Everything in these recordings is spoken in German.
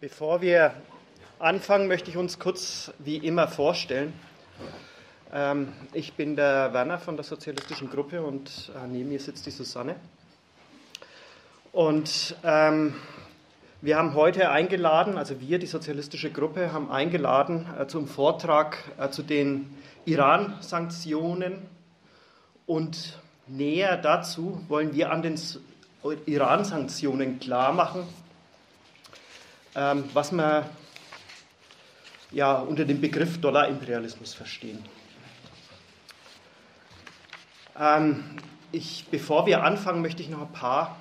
Bevor wir anfangen, möchte ich uns kurz wie immer vorstellen. Ich bin der Werner von der Sozialistischen Gruppe und neben mir sitzt die Susanne. Und wir haben heute eingeladen, also wir, die Sozialistische Gruppe, haben eingeladen zum Vortrag zu den Iran-Sanktionen. Und näher dazu wollen wir an den Iran-Sanktionen klar machen, was wir ja unter dem Begriff Dollarimperialismus verstehen. Bevor wir anfangen, möchte ich noch ein paar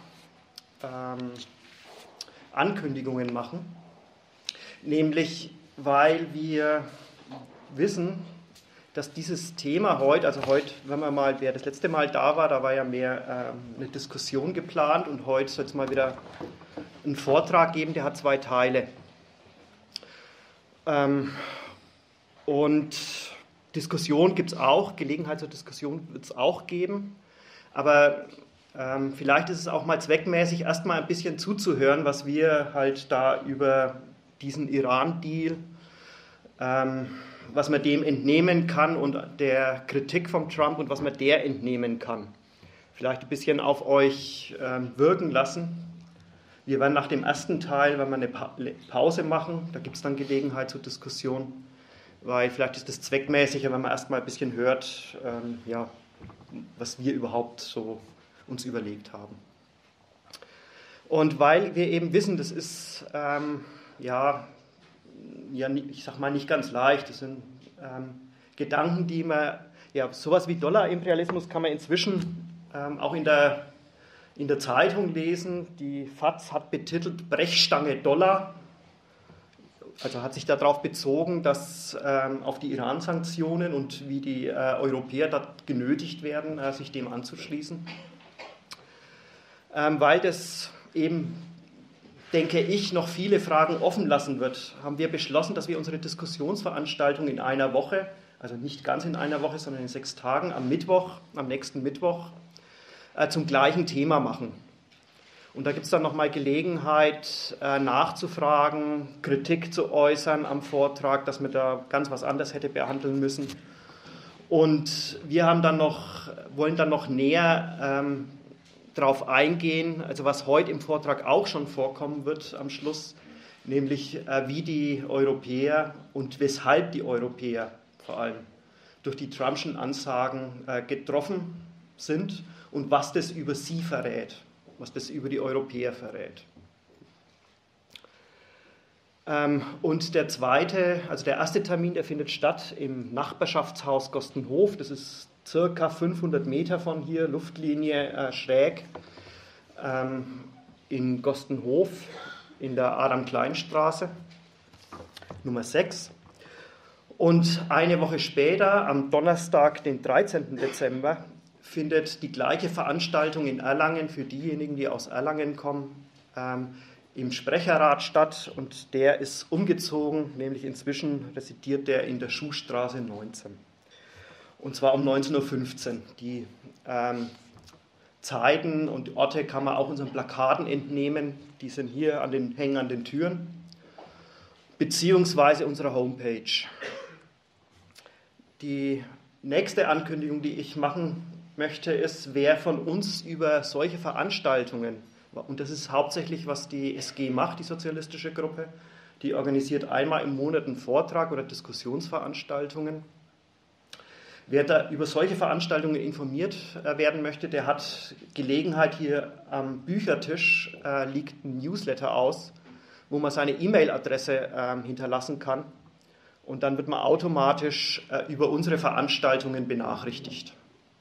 Ankündigungen machen. Nämlich, weil wir wissen, dass dieses Thema heute, wer das letzte Mal da war ja mehr eine Diskussion geplant und heute soll es mal wieder einen Vortrag geben, der hat 2 Teile. Und Diskussion gibt es auch, Gelegenheit zur Diskussion wird es auch geben, aber vielleicht ist es auch mal zweckmäßig, erstmal ein bisschen zuzuhören, was wir halt da über diesen Iran-Deal, was man dem entnehmen kann und der Kritik von Trump und was man der entnehmen kann. Vielleicht ein bisschen auf euch wirken lassen. Wir werden nach dem ersten Teil, wenn wir eine Pause machen, da gibt es dann Gelegenheit zur Diskussion, weil vielleicht ist es zweckmäßiger, wenn man erstmal ein bisschen hört, was wir überhaupt so uns überlegt haben. Und weil wir eben wissen, das ist ich sag mal nicht ganz leicht, das sind Gedanken, die man, sowas wie Dollarimperialismus kann man inzwischen auch in der Zeitung lesen. Die FAZ hat betitelt Brechstange Dollar, also hat sich darauf bezogen, dass auf die Iran-Sanktionen und wie die Europäer dort genötigt werden, sich dem anzuschließen. Weil das eben, denke ich, noch viele Fragen offen lassen wird, haben wir beschlossen, dass wir unsere Diskussionsveranstaltung in einer Woche, also nicht ganz in einer Woche, sondern in 6 Tagen, am nächsten Mittwoch, zum gleichen Thema machen. Und da gibt es dann nochmal Gelegenheit, nachzufragen, Kritik zu äußern am Vortrag, dass man da ganz was anderes hätte behandeln müssen. Und wir wollen dann noch näher darauf eingehen, also was heute im Vortrag auch schon vorkommen wird am Schluss, nämlich wie die Europäer und weshalb die Europäer vor allem durch die Trumpschen Ansagen getroffen sind und was das über sie verrät, was das über die Europäer verrät. Und der erste Termin, der findet statt im Nachbarschaftshaus Gostenhof, das ist circa 500 Meter von hier, Luftlinie schräg, in Gostenhof in der Adam-Klein-Straße, Nummer 6. Und eine Woche später, am Donnerstag, den 13. Dezember, findet die gleiche Veranstaltung in Erlangen für diejenigen, die aus Erlangen kommen, im Sprecherrat statt. Und der ist umgezogen, nämlich inzwischen residiert der in der Schuhstraße 19. Und zwar um 19.15 Uhr. Die Zeiten und Orte kann man auch unseren Plakaten entnehmen. Die sind hier hängen an den Türen, beziehungsweise unserer Homepage. Die nächste Ankündigung, die ich machen möchte, ist, wer von uns über solche Veranstaltungen, und das ist hauptsächlich, was die SG macht, die Sozialistische Gruppe, die organisiert einmal im Monat einen Vortrag oder Diskussionsveranstaltungen. Wer da über solche Veranstaltungen informiert werden möchte, der hat Gelegenheit, hier am Büchertisch liegt ein Newsletter aus, wo man seine E-Mail-Adresse hinterlassen kann und dann wird man automatisch über unsere Veranstaltungen benachrichtigt.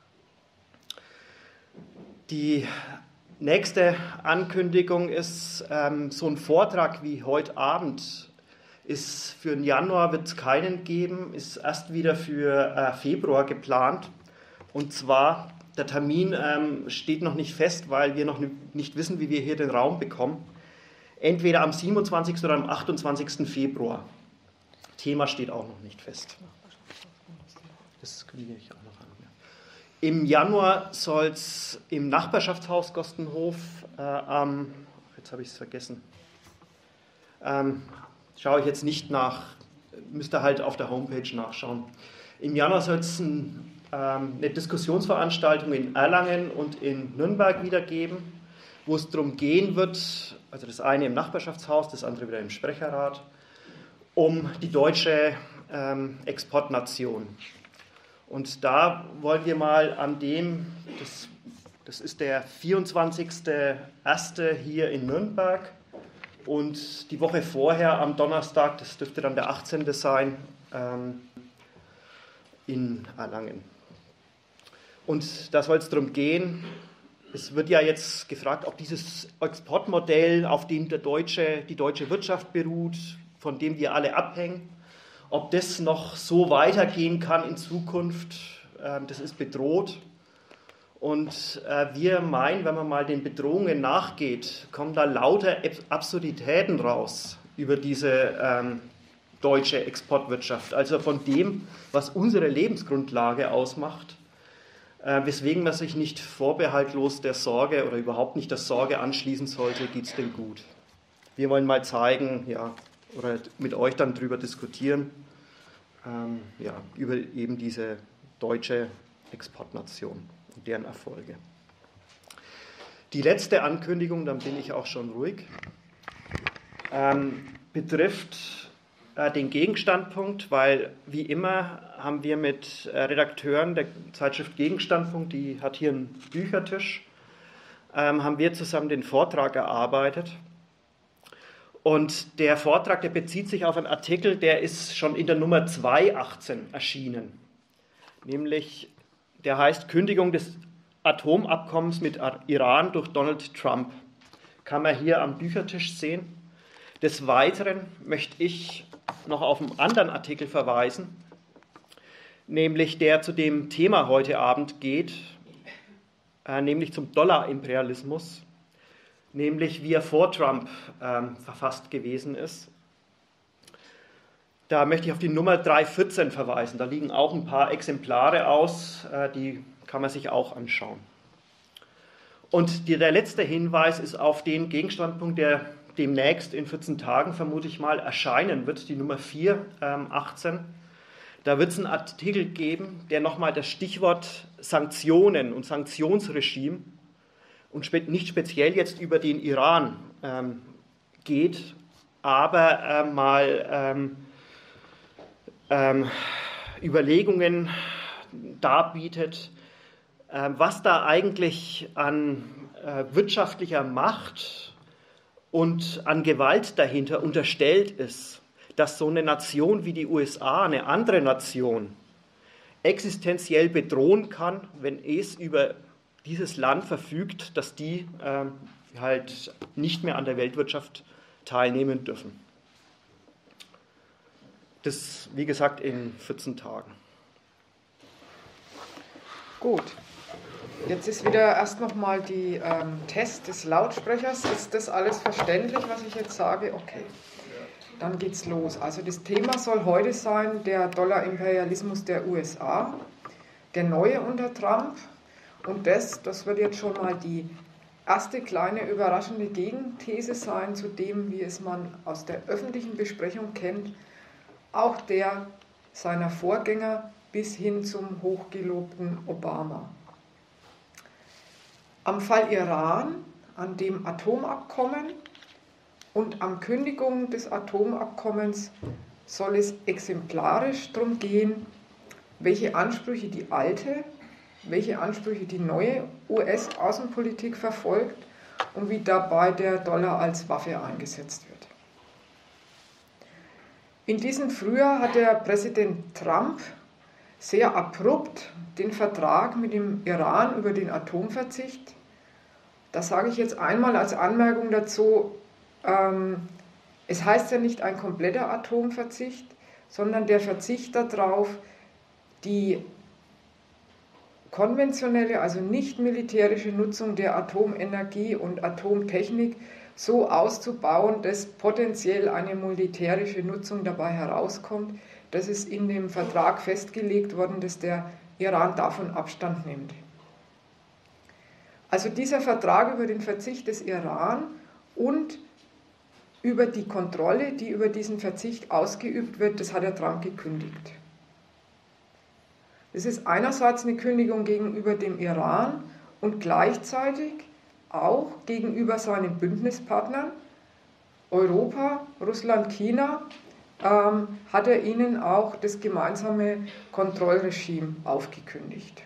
Die nächste Ankündigung ist, so ein Vortrag wie heute Abend ist für den Januar, wird es keinen geben, ist erst wieder für Februar geplant. Und zwar, der Termin steht noch nicht fest, weil wir noch nicht wissen, wie wir hier den Raum bekommen. Entweder am 27. oder am 28. Februar. Thema steht auch noch nicht fest. Das kündige ich auch noch an. Im Januar soll es im Nachbarschaftshaus Gostenhof jetzt habe ich es vergessen, Schaue ich jetzt nicht nach, müsst ihr halt auf der Homepage nachschauen. Im Januar soll es eine Diskussionsveranstaltung in Erlangen und in Nürnberg wieder geben, wo es darum gehen wird, also das eine im Nachbarschaftshaus, das andere wieder im Sprecherrat, um die deutsche Exportnation. Und da wollen wir mal an dem, das ist der 24.01. hier in Nürnberg und die Woche vorher am Donnerstag, das dürfte dann der 18. sein, in Erlangen. Und da soll es darum gehen, es wird ja jetzt gefragt, ob dieses Exportmodell, auf dem die deutsche Wirtschaft beruht, von dem wir alle abhängen, ob das noch so weitergehen kann in Zukunft, das ist bedroht. Und wir meinen, wenn man mal den Bedrohungen nachgeht, kommen da lauter Absurditäten raus über diese deutsche Exportwirtschaft, also von dem, was unsere Lebensgrundlage ausmacht, weswegen man sich nicht vorbehaltlos der Sorge oder überhaupt nicht der Sorge anschließen sollte, geht es denn gut? Wir wollen mal zeigen, ja, oder mit euch dann darüber diskutieren, über eben diese deutsche Exportnation und deren Erfolge. Die letzte Ankündigung, dann bin ich auch schon ruhig, betrifft den Gegenstandpunkt, weil wie immer haben wir mit Redakteuren der Zeitschrift Gegenstandpunkt, die hat hier einen Büchertisch, haben wir zusammen den Vortrag erarbeitet. Und der Vortrag, der bezieht sich auf einen Artikel, der ist schon in der Nummer 2018 erschienen. Nämlich, der heißt Kündigung des Atomabkommens mit Iran durch Donald Trump. Kann man hier am Büchertisch sehen. Des Weiteren möchte ich noch auf einen anderen Artikel verweisen, nämlich der zu dem Thema heute Abend geht, nämlich zum Dollarimperialismus, nämlich wie er vor Trump verfasst gewesen ist. Da möchte ich auf die Nummer 314 verweisen. Da liegen auch ein paar Exemplare aus, die kann man sich auch anschauen. Und der letzte Hinweis ist auf den Gegenstandpunkt, der demnächst in 14 Tagen vermute ich mal erscheinen wird, die Nummer 418. Da wird es einen Artikel geben, der nochmal das Stichwort Sanktionen und Sanktionsregime und nicht speziell jetzt über den Iran geht, aber mal Überlegungen darbietet, was da eigentlich an wirtschaftlicher Macht und an Gewalt dahinter unterstellt ist, dass so eine Nation wie die USA eine andere Nation existenziell bedrohen kann, wenn es über dieses Land verfügt, dass die halt nicht mehr an der Weltwirtschaft teilnehmen dürfen. Das, wie gesagt, in 14 Tagen. Gut. Jetzt ist wieder erst nochmal die Test des Lautsprechers. Ist das alles verständlich, was ich jetzt sage? Okay, dann geht's los. Also das Thema soll heute sein, der Dollarimperialismus der USA, der neue unter Trump. Und das wird jetzt schon mal die erste kleine überraschende Gegenthese sein zu dem, wie es man aus der öffentlichen Besprechung kennt, auch der seiner Vorgänger bis hin zum hochgelobten Obama. Am Fall Iran, an dem Atomabkommen und an Kündigung des Atomabkommens soll es exemplarisch darum gehen, welche Ansprüche die alte, welche Ansprüche die neue US-Außenpolitik verfolgt und wie dabei der Dollar als Waffe eingesetzt wird. In diesem Frühjahr hat der Präsident Trump sehr abrupt den Vertrag mit dem Iran über den Atomverzicht, das sage ich jetzt einmal als Anmerkung dazu, es heißt ja nicht ein kompletter Atomverzicht, sondern der Verzicht darauf, die konventionelle, also nicht militärische Nutzung der Atomenergie und Atomtechnik so auszubauen, dass potenziell eine militärische Nutzung dabei herauskommt. Das ist in dem Vertrag festgelegt worden, dass der Iran davon Abstand nimmt. Also dieser Vertrag über den Verzicht des Iran und über die Kontrolle, die über diesen Verzicht ausgeübt wird, das hat der Trump gekündigt. Das ist einerseits eine Kündigung gegenüber dem Iran und gleichzeitig auch gegenüber seinen Bündnispartnern, Europa, Russland, China, hat er ihnen auch das gemeinsame Kontrollregime aufgekündigt.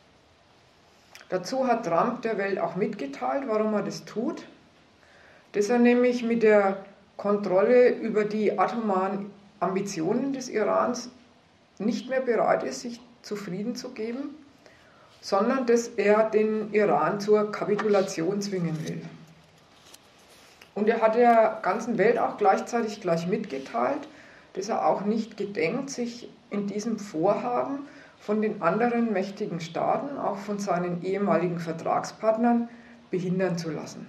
Dazu hat Trump der Welt auch mitgeteilt, warum er das tut, dass er nämlich mit der Kontrolle über die atomaren Ambitionen des Irans nicht mehr bereit ist, sich zufrieden zu geben, sondern dass er den Iran zur Kapitulation zwingen will. Und er hat der ganzen Welt auch gleichzeitig gleich mitgeteilt, dass er auch nicht gedenkt, sich in diesem Vorhaben von den anderen mächtigen Staaten, auch von seinen ehemaligen Vertragspartnern, behindern zu lassen.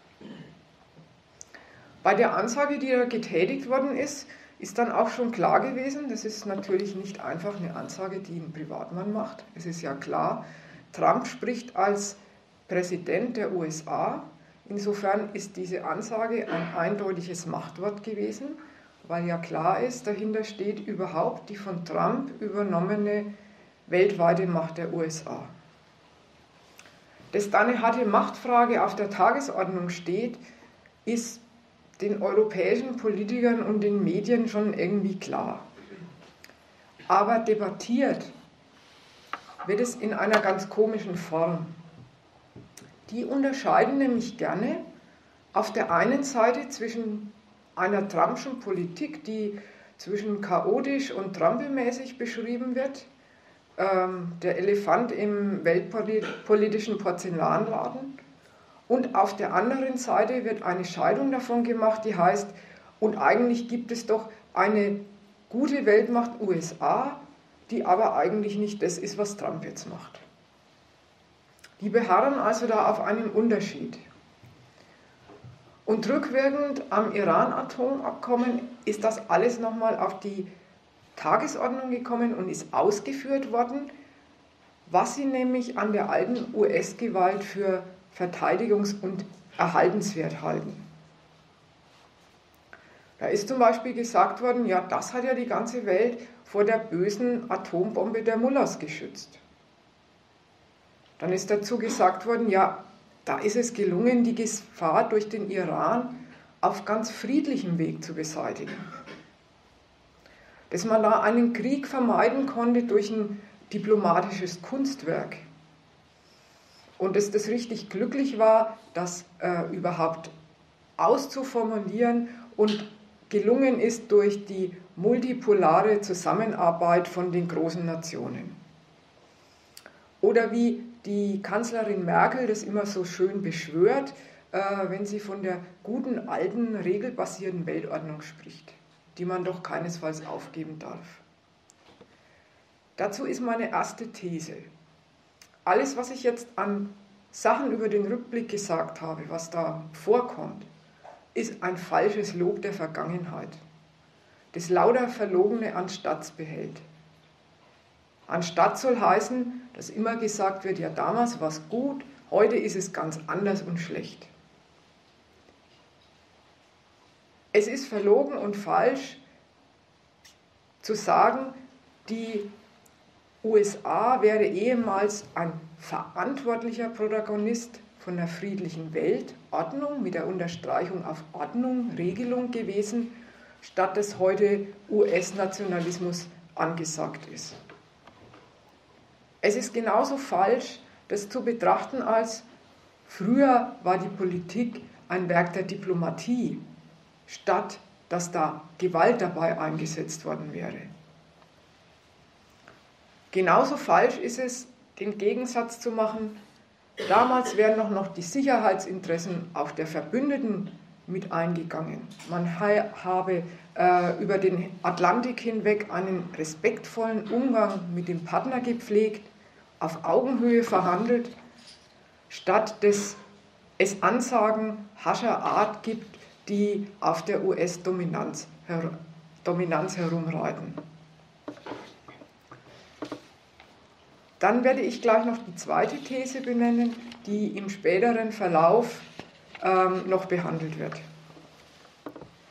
Bei der Ansage, die da getätigt worden ist, ist dann auch schon klar gewesen, das ist natürlich nicht einfach eine Ansage, die ein Privatmann macht. Es ist ja klar, Trump spricht als Präsident der USA. Insofern ist diese Ansage ein eindeutiges Machtwort gewesen, weil ja klar ist, dahinter steht überhaupt die von Trump übernommene weltweite Macht der USA. Dass da eine harte Machtfrage auf der Tagesordnung steht, ist den europäischen Politikern und den Medien schon irgendwie klar. Aber debattiert wird es in einer ganz komischen Form. Die unterscheiden nämlich gerne auf der einen Seite zwischen einer Trumpschen Politik, die zwischen chaotisch und trampelmäßig beschrieben wird, der Elefant im weltpolitischen Porzellanladen, und auf der anderen Seite wird eine Scheidung davon gemacht, die heißt, und eigentlich gibt es doch eine gute Weltmacht USA, die aber eigentlich nicht das ist, was Trump jetzt macht. Die beharren also da auf einem Unterschied. Und rückwirkend am Iran-Atomabkommen ist das alles nochmal auf die Tagesordnung gekommen und ist ausgeführt worden, was sie nämlich an der alten US-Gewalt für verteidigungs- und erhaltenswert halten. Da ist zum Beispiel gesagt worden, ja, das hat ja die ganze Welt vor der bösen Atombombe der Mullahs geschützt. Dann ist dazu gesagt worden, ja, da ist es gelungen, die Gefahr durch den Iran auf ganz friedlichem Weg zu beseitigen. Dass man da einen Krieg vermeiden konnte durch ein diplomatisches Kunstwerk. Und dass das richtig glücklich war, das überhaupt auszuformulieren und gelungen ist durch die multipolare Zusammenarbeit von den großen Nationen. Oder wie die Kanzlerin Merkel das immer so schön beschwört, wenn sie von der guten, alten, regelbasierten Weltordnung spricht, die man doch keinesfalls aufgeben darf. Dazu ist meine erste These. Alles, was ich jetzt an Sachen über den Rückblick gesagt habe, was da vorkommt, ist ein falsches Lob der Vergangenheit, das lauter Verlogene anstatt behält. Anstatt soll heißen, dass immer gesagt wird, ja damals war es gut, heute ist es ganz anders und schlecht. Es ist verlogen und falsch zu sagen, die USA wäre ehemals ein verantwortlicher Protagonist von der friedlichen Weltordnung mit der Unterstreichung auf Ordnung, Regelung gewesen, statt dass heute US-Nationalismus angesagt ist. Es ist genauso falsch, das zu betrachten als früher war die Politik ein Werk der Diplomatie, statt dass da Gewalt dabei eingesetzt worden wäre. Genauso falsch ist es, den Gegensatz zu machen, damals wären noch die Sicherheitsinteressen auch der Verbündeten mit eingegangen. Man habe über den Atlantik hinweg einen respektvollen Umgang mit dem Partner gepflegt, auf Augenhöhe verhandelt, statt dass es Ansagen hascher Art gibt, die auf der US-Dominanz herumreiten. Dann werde ich gleich noch die zweite These benennen, die im späteren Verlauf noch behandelt wird.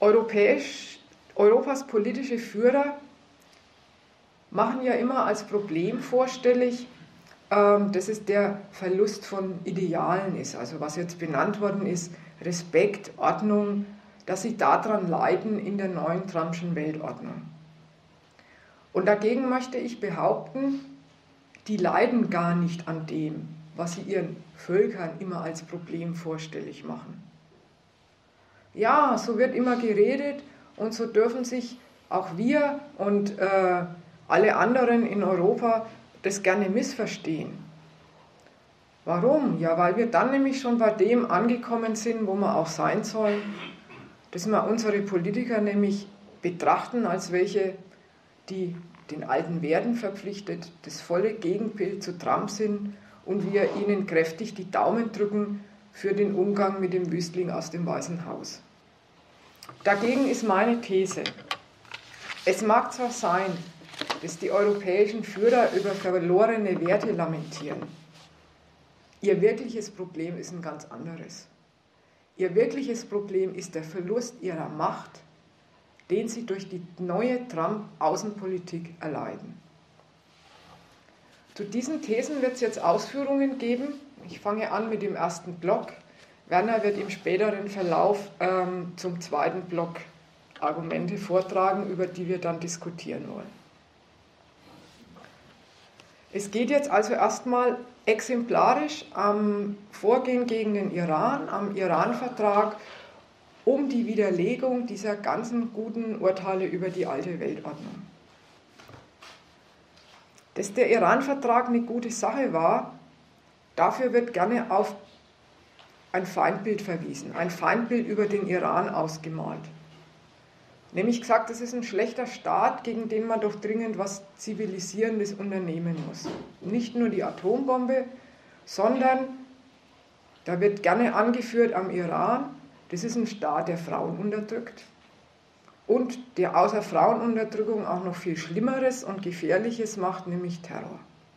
Europas politische Führer machen ja immer als Problem vorstellig, dass es der Verlust von Idealen ist. Also was jetzt benannt worden ist, Respekt, Ordnung, dass sie daran leiden in der neuen Trumpschen Weltordnung. Und dagegen möchte ich behaupten, die leiden gar nicht an dem, was sie ihren Völkern immer als Problem vorstellig machen. Ja, so wird immer geredet und so dürfen sich auch wir und alle anderen in Europa das gerne missverstehen. Warum? Ja, weil wir dann nämlich schon bei dem angekommen sind, wo wir auch sein sollen, dass wir unsere Politiker nämlich betrachten als welche, die den alten Werten verpflichtet, das volle Gegenbild zu Trump sind und wir ihnen kräftig die Daumen drücken für den Umgang mit dem Wüstling aus dem Weißen Haus. Dagegen ist meine These: Es mag zwar sein, dass die europäischen Führer über verlorene Werte lamentieren. Ihr wirkliches Problem ist ein ganz anderes. Ihr wirkliches Problem ist der Verlust ihrer Macht, den sie durch die neue Trump-Außenpolitik erleiden. Zu diesen Thesen wird es jetzt Ausführungen geben. Ich fange an mit dem ersten Block. Werner wird im späteren Verlauf zum zweiten Block Argumente vortragen, über die wir dann diskutieren wollen. Es geht jetzt also erstmal exemplarisch am Vorgehen gegen den Iran, am Iran-Vertrag, um die Widerlegung dieser ganzen guten Urteile über die alte Weltordnung. Dass der Iran-Vertrag eine gute Sache war, dafür wird gerne auf ein Feindbild verwiesen, ein Feindbild über den Iran ausgemalt. Nämlich gesagt, das ist ein schlechter Staat, gegen den man doch dringend was Zivilisierendes unternehmen muss. Nicht nur die Atombombe, sondern, da wird gerne angeführt am Iran, das ist ein Staat, der Frauen unterdrückt und der außer Frauenunterdrückung auch noch viel Schlimmeres und Gefährliches macht, nämlich Terror.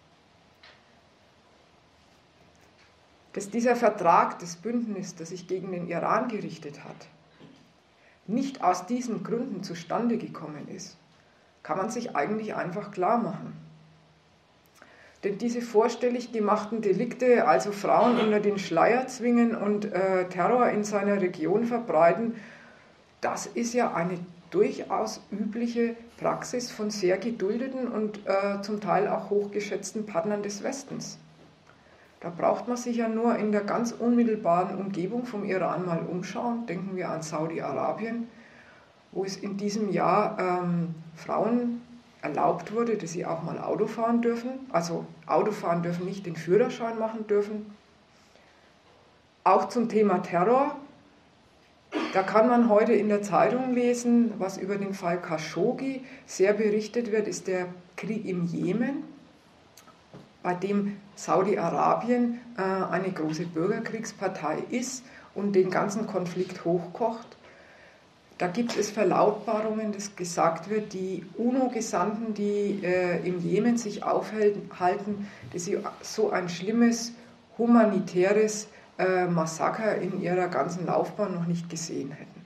Dass dieser Vertrag, das Bündnis, das sich gegen den Iran gerichtet hat, nicht aus diesen Gründen zustande gekommen ist, kann man sich eigentlich einfach klar machen. Denn diese vorstellig gemachten Delikte, also Frauen unter den Schleier zwingen und Terror in seiner Region verbreiten, das ist ja eine durchaus übliche Praxis von sehr geduldeten und zum Teil auch hochgeschätzten Partnern des Westens. Da braucht man sich ja nur in der ganz unmittelbaren Umgebung vom Iran mal umschauen. Denken wir an Saudi-Arabien, wo es in diesem Jahr Frauen erlaubt wurde, dass sie auch mal Auto fahren dürfen. Also Auto fahren dürfen, nicht den Führerschein machen dürfen. Auch zum Thema Terror. Da kann man heute in der Zeitung lesen, was über den Fall Khashoggi sehr berichtet wird, ist der Krieg im Jemen, bei dem Saudi-Arabien eine große Bürgerkriegspartei ist und den ganzen Konflikt hochkocht. Da gibt es Verlautbarungen, dass gesagt wird, die UNO-Gesandten, die im Jemen sich aufhalten, dass sie so ein schlimmes humanitäres Massaker in ihrer ganzen Laufbahn noch nicht gesehen hätten.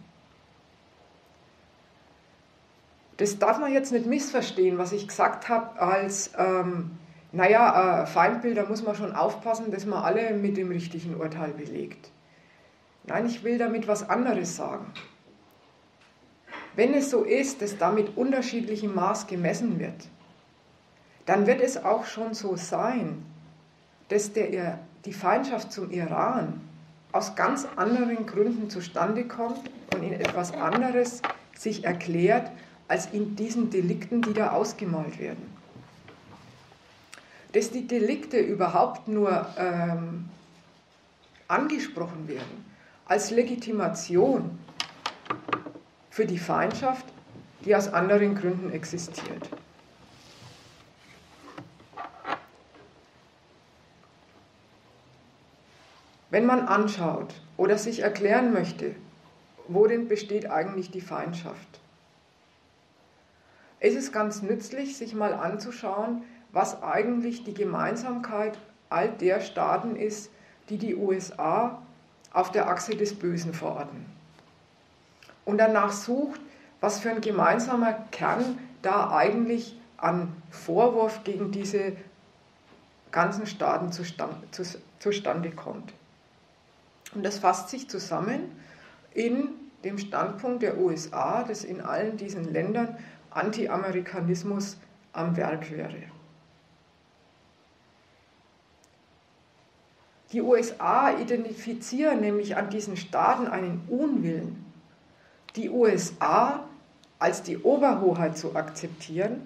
Das darf man jetzt nicht missverstehen, was ich gesagt habe, als Feindbilder muss man schon aufpassen, dass man alle mit dem richtigen Urteil belegt. Nein, ich will damit was anderes sagen. Wenn es so ist, dass damit unterschiedlichem Maß gemessen wird, dann wird es auch schon so sein, dass die Feindschaft zum Iran aus ganz anderen Gründen zustande kommt und in etwas anderes sich erklärt, als in diesen Delikten, die da ausgemalt werden. Dass die Delikte überhaupt nur angesprochen werden als Legitimation für die Feindschaft, die aus anderen Gründen existiert. Wenn man anschaut oder sich erklären möchte, worin besteht eigentlich die Feindschaft, ist es ganz nützlich, sich mal anzuschauen, was eigentlich die Gemeinsamkeit all der Staaten ist, die die USA auf der Achse des Bösen verorten. und danach sucht, was für ein gemeinsamer Kern da eigentlich an Vorwurf gegen diese ganzen Staaten zustande kommt. Und das fasst sich zusammen in dem Standpunkt der USA, dass in allen diesen Ländern Anti-Amerikanismus am Werk wäre. Die USA identifizieren nämlich an diesen Staaten einen Unwillen, die USA als die Oberhoheit zu akzeptieren,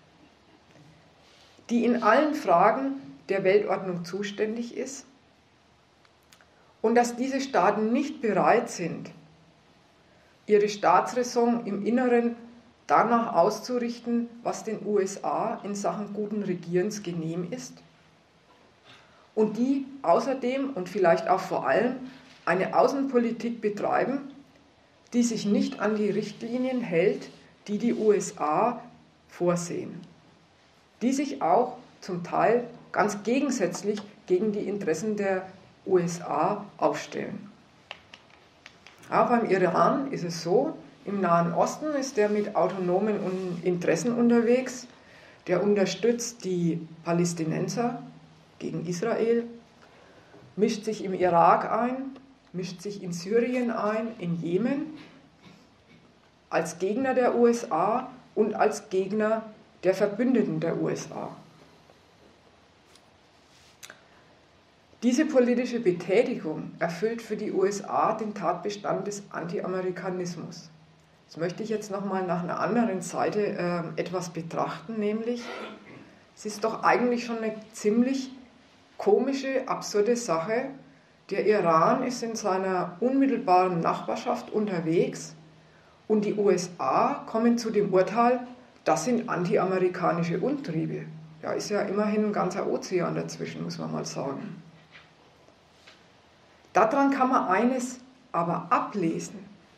die in allen Fragen der Weltordnung zuständig ist, und dass diese Staaten nicht bereit sind, ihre Staatsräson im Inneren danach auszurichten, was den USA in Sachen guten Regierens genehm ist, und die außerdem und vielleicht auch vor allem eine Außenpolitik betreiben, die sich nicht an die Richtlinien hält, die die USA vorsehen, die sich auch zum Teil ganz gegensätzlich gegen die Interessen der USA aufstellen. Auch beim Iran ist es so, im Nahen Osten ist der mit autonomen Interessen unterwegs, der unterstützt die Palästinenser gegen Israel, mischt sich im Irak ein, mischt sich in Syrien ein, in Jemen, als Gegner der USA und als Gegner der Verbündeten der USA. Diese politische Betätigung erfüllt für die USA den Tatbestand des Anti-Amerikanismus. Das möchte ich jetzt nochmal nach einer anderen Seite etwas betrachten, nämlich es ist doch eigentlich schon eine ziemlich komische, absurde Sache. Der Iran ist in seiner unmittelbaren Nachbarschaft unterwegs und die USA kommen zu dem Urteil, das sind anti-amerikanische Umtriebe. Ja, ist ja immerhin ein ganzer Ozean dazwischen, muss man mal sagen. Daran kann man eines aber ablesen.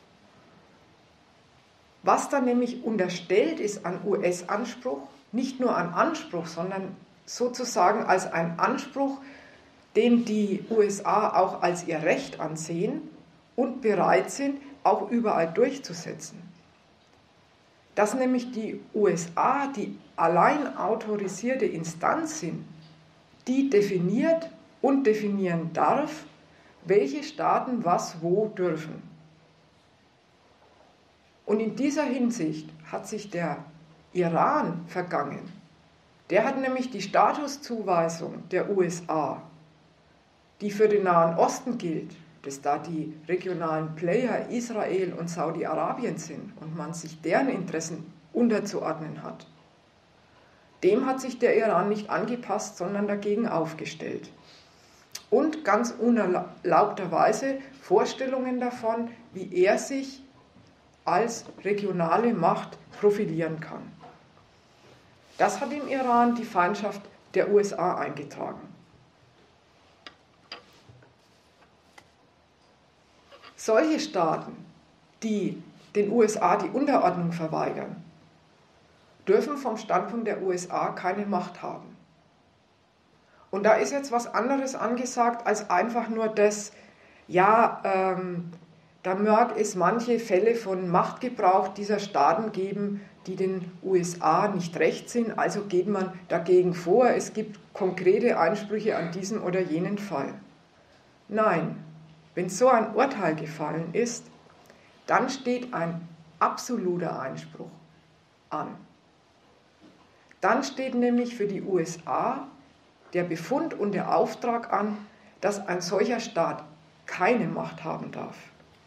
Was da nämlich unterstellt ist an US-Anspruch, nicht nur an Anspruch, sondern sozusagen als ein Anspruch, den die USA auch als ihr Recht ansehen und bereit sind, auch überall durchzusetzen. Dass nämlich die USA die allein autorisierte Instanz sind, die definiert und definieren darf, welche Staaten was wo dürfen. Und in dieser Hinsicht hat sich der Iran vergangen. Der hat nämlich die Statuszuweisung der USA, die für den Nahen Osten gilt, dass da die regionalen Player Israel und Saudi-Arabien sind und man sich deren Interessen unterzuordnen hat. Dem hat sich der Iran nicht angepasst, sondern dagegen aufgestellt. Und ganz unerlaubterweise Vorstellungen davon, wie er sich als regionale Macht profilieren kann. Das hat im Iran die Feindschaft der USA eingetragen. Solche Staaten, die den USA die Unterordnung verweigern, dürfen vom Standpunkt der USA keine Macht haben. Und da ist jetzt was anderes angesagt als einfach nur das, ja, da mag es manche Fälle von Machtgebrauch dieser Staaten geben, die den USA nicht recht sind, also geht man dagegen vor, es gibt konkrete Einsprüche an diesen oder jenen Fall. Nein, wenn so ein Urteil gefallen ist, dann steht ein absoluter Einspruch an. Dann steht nämlich für die USA der Befund und der Auftrag an, dass ein solcher Staat keine Macht haben darf.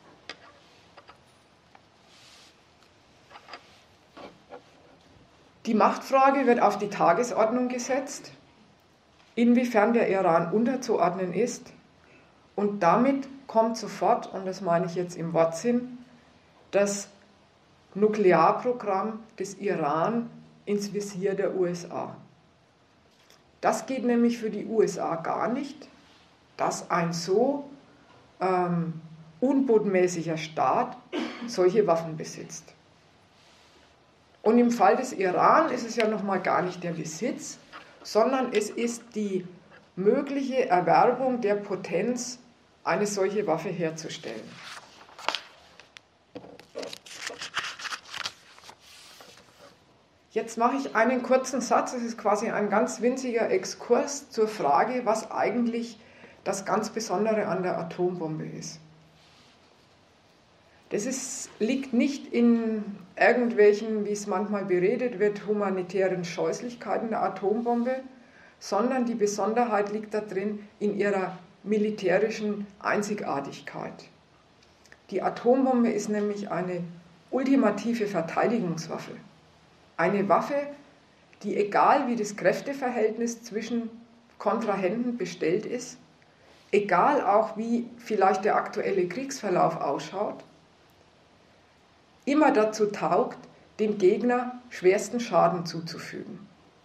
Die Machtfrage wird auf die Tagesordnung gesetzt, inwiefern der Iran unterzuordnen ist, und damit kommt sofort, und das meine ich jetzt im Wortsinn, das Nuklearprogramm des Iran ins Visier der USA. Das geht nämlich für die USA gar nicht, dass ein so unbotmäßiger Staat solche Waffen besitzt. Und im Fall des Iran ist es ja nochmal gar nicht der Besitz, sondern es ist die mögliche Erwerbung der Potenz, eine solche Waffe herzustellen. Jetzt mache ich einen kurzen Satz, es ist quasi ein ganz winziger Exkurs zur Frage, was eigentlich das ganz Besondere an der Atombombe ist. Liegt nicht in irgendwelchen, wie es manchmal beredet wird, humanitären Scheußlichkeiten der Atombombe, sondern die Besonderheit liegt darin in ihrer militärischen Einzigartigkeit. Die Atombombe ist nämlich eine ultimative Verteidigungswaffe. Eine Waffe, die, egal wie das Kräfteverhältnis zwischen Kontrahenten bestellt ist, egal auch wie vielleicht der aktuelle Kriegsverlauf ausschaut, immer dazu taugt, dem Gegner schwersten Schaden zuzufügen.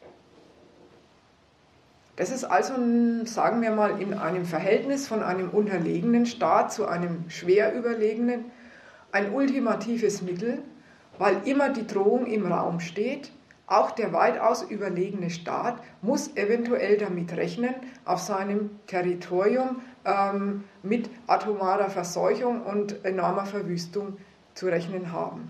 Das ist also, sagen wir mal, in einem Verhältnis von einem unterlegenen Staat zu einem schwer überlegenen ein ultimatives Mittel, weil immer die Drohung im Raum steht, auch der weitaus überlegene Staat muss eventuell damit rechnen, auf seinem Territorium mit atomarer Verseuchung und enormer Verwüstung zu rechnen haben.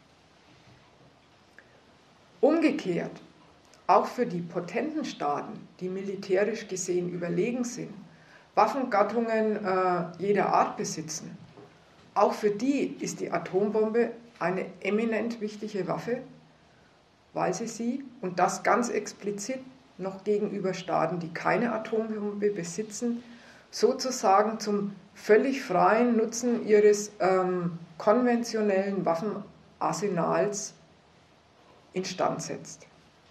Umgekehrt, auch für die potenten Staaten, die militärisch gesehen überlegen sind, Waffengattungen jeder Art besitzen, auch für die ist die Atombombe eine eminent wichtige Waffe, weil sie, und das ganz explizit noch gegenüber Staaten, die keine Atombombe besitzen, sozusagen zum völlig freien Nutzen ihres konventionellen Waffenarsenals instand setzt.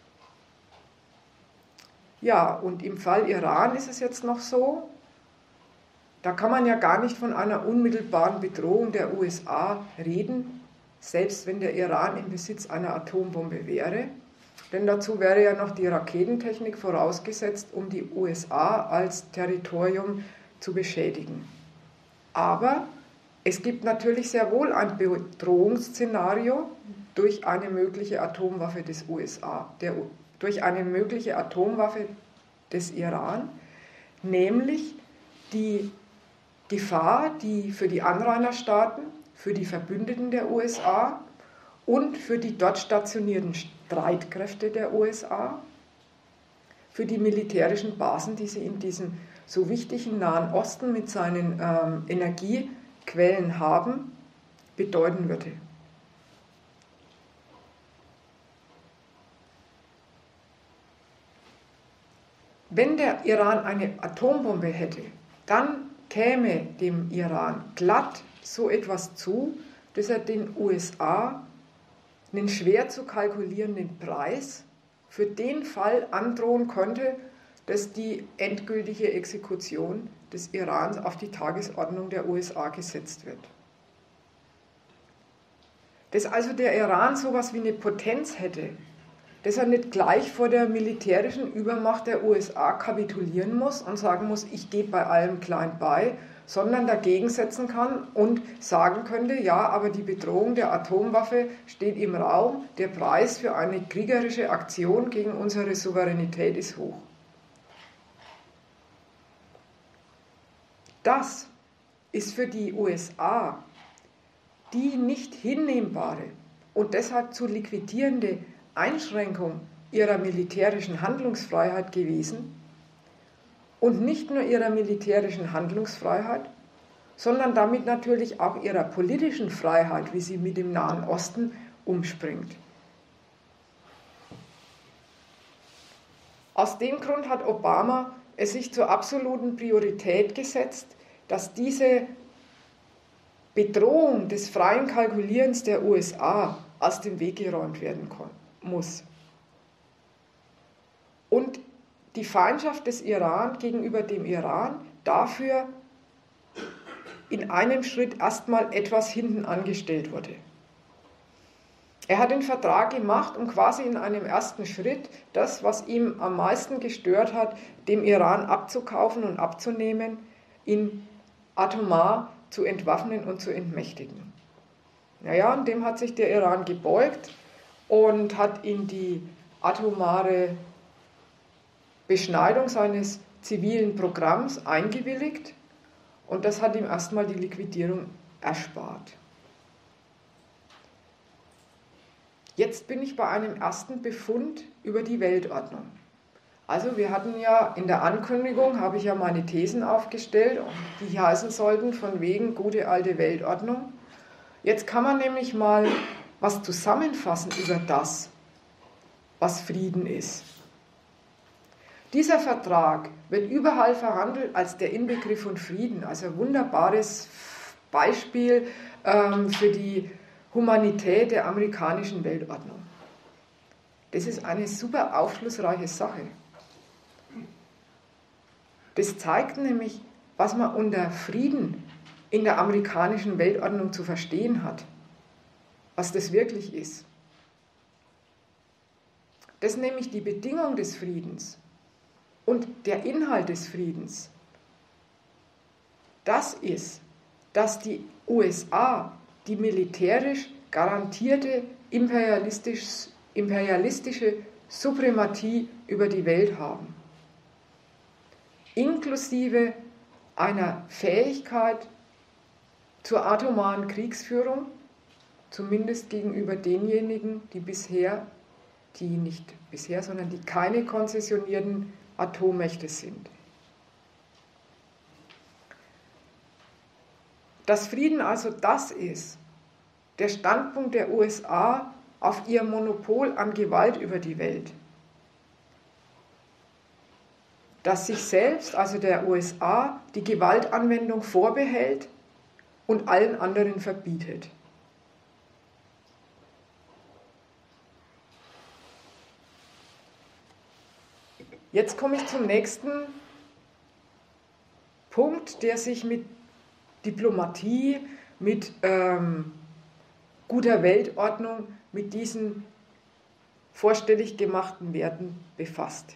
Ja, und im Fall Iran ist es jetzt noch so, da kann man ja gar nicht von einer unmittelbaren Bedrohung der USA reden, selbst wenn der Iran im Besitz einer Atombombe wäre, denn dazu wäre ja noch die Raketentechnik vorausgesetzt, um die USA als Territorium zu beschädigen. Aber es gibt natürlich sehr wohl ein Bedrohungsszenario durch eine mögliche Atomwaffe des USA, durch eine mögliche Atomwaffe des Iran, nämlich die Gefahr, die für die Anrainerstaaten, für die Verbündeten der USA und für die dort stationierten Streitkräfte der USA, für die militärischen Basen, die sie in diesem so wichtigen Nahen Osten mit seinen Energiequellen haben, bedeuten würde. Wenn der Iran eine Atombombe hätte, dann käme dem Iran glatt so etwas zu, dass er den USA einen schwer zu kalkulierenden Preis für den Fall androhen könnte, dass die endgültige Exekution des Irans auf die Tagesordnung der USA gesetzt wird. Dass also der Iran sowas wie eine Potenz hätte, dass er nicht gleich vor der militärischen Übermacht der USA kapitulieren muss und sagen muss, ich gebe bei allem klein bei, sondern dagegen setzen kann und sagen könnte, ja, aber die Bedrohung der Atomwaffe steht im Raum, der Preis für eine kriegerische Aktion gegen unsere Souveränität ist hoch. Das ist für die USA die nicht hinnehmbare und deshalb zu liquidierende Einschränkung ihrer militärischen Handlungsfreiheit gewesen und nicht nur ihrer militärischen Handlungsfreiheit, sondern damit natürlich auch ihrer politischen Freiheit, wie sie mit dem Nahen Osten umspringt. Aus dem Grund hat Obama es sich zur absoluten Priorität gesetzt, dass diese Bedrohung des freien Kalkulierens der USA aus dem Weg geräumt werden muss. Und die Feindschaft des Iran gegenüber dem Iran dafür in einem Schritt erstmal etwas hinten angestellt wurde. Er hat den Vertrag gemacht, um quasi in einem ersten Schritt das, was ihm am meisten gestört hat, dem Iran abzukaufen und abzunehmen, ihn atomar zu entwaffnen und zu entmächtigen. Naja, und dem hat sich der Iran gebeugt und hat in die atomare Beschneidung seines zivilen Programms eingewilligt und das hat ihm erstmal die Liquidierung erspart. Jetzt bin ich bei einem ersten Befund über die Weltordnung. Also wir hatten ja in der Ankündigung, habe ich ja meine Thesen aufgestellt, die heißen sollten von wegen gute alte Weltordnung. Jetzt kann man nämlich mal was zusammenfassen über das, was Frieden ist. Dieser Vertrag wird überall verhandelt als der Inbegriff von Frieden, also ein wunderbares Beispiel für die Humanität der amerikanischen Weltordnung. Das ist eine super aufschlussreiche Sache. Das zeigt nämlich, was man unter Frieden in der amerikanischen Weltordnung zu verstehen hat, was das wirklich ist. Das ist nämlich die Bedingung des Friedens und der Inhalt des Friedens. Das ist, dass die USA die militärisch garantierte imperialistische Suprematie über die Welt haben, inklusive einer Fähigkeit zur atomaren Kriegsführung, zumindest gegenüber denjenigen, die keine konzessionierten Atommächte sind. Dass Frieden also das ist, der Standpunkt der USA auf ihr Monopol an Gewalt über die Welt, dass sich selbst, also der USA, die Gewaltanwendung vorbehält und allen anderen verbietet. Jetzt komme ich zum nächsten Punkt, der sich mit Diplomatie, mit guter Weltordnung, mit diesen vorstellig gemachten Werten befasst.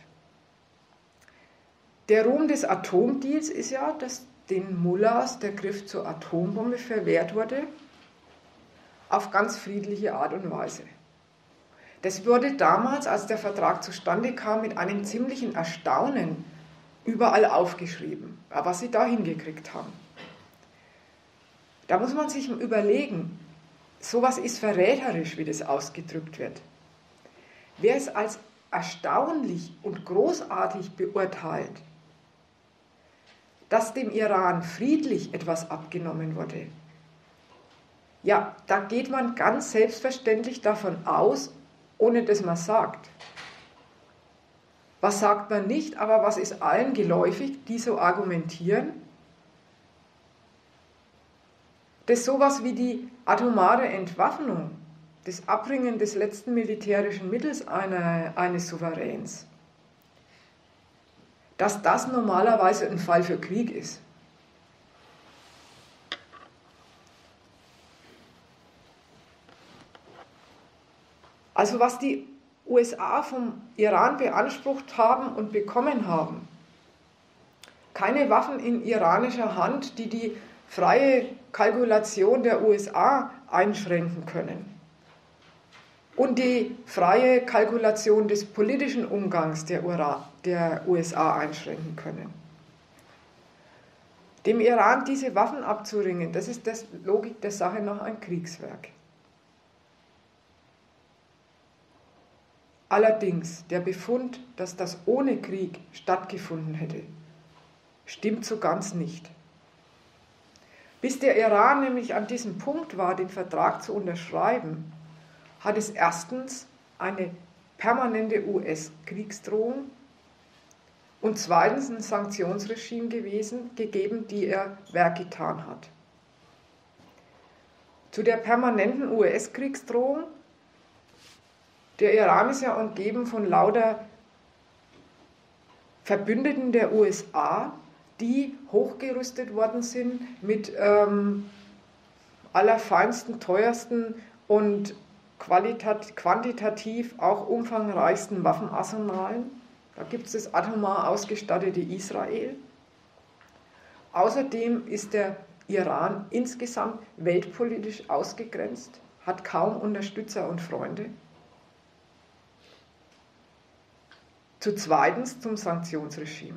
Der Ruhm des Atomdeals ist ja, dass den Mullahs der Griff zur Atombombe verwehrt wurde, auf ganz friedliche Art und Weise. Das wurde damals, als der Vertrag zustande kam, mit einem ziemlichen Erstaunen überall aufgeschrieben, was sie da hingekriegt haben. Da muss man sich überlegen, sowas ist verräterisch, wie das ausgedrückt wird. Wer es als erstaunlich und großartig beurteilt, dass dem Iran friedlich etwas abgenommen wurde, ja, da geht man ganz selbstverständlich davon aus, ohne dass man sagt. Was sagt man nicht, aber was ist allen geläufig, die so argumentieren? Dass sowas wie die atomare Entwaffnung, das Abbringen des letzten militärischen Mittels eines Souveräns, dass das normalerweise ein Fall für Krieg ist. Also was die USA vom Iran beansprucht haben und bekommen haben, keine Waffen in iranischer Hand, die die freie Kalkulation der USA einschränken können und die freie Kalkulation des politischen Umgangs der USA einschränken können. Dem Iran diese Waffen abzuringen, das ist der Logik der Sache nach ein Kriegswerk. Allerdings, der Befund, dass das ohne Krieg stattgefunden hätte, stimmt so ganz nicht. Bis der Iran nämlich an diesem Punkt war, den Vertrag zu unterschreiben, hat es erstens eine permanente US-Kriegsdrohung und zweitens ein Sanktionsregime gegeben, die er Werk getan hat. Zu der permanenten US-Kriegsdrohung: Der Iran ist ja umgeben von lauter Verbündeten der USA, die hochgerüstet worden sind mit allerfeinsten, teuersten und quantitativ auch umfangreichsten Waffenarsenalen. Da gibt es das atomar ausgestattete Israel. Außerdem ist der Iran insgesamt weltpolitisch ausgegrenzt, hat kaum Unterstützer und Freunde. Zweitens zum Sanktionsregime.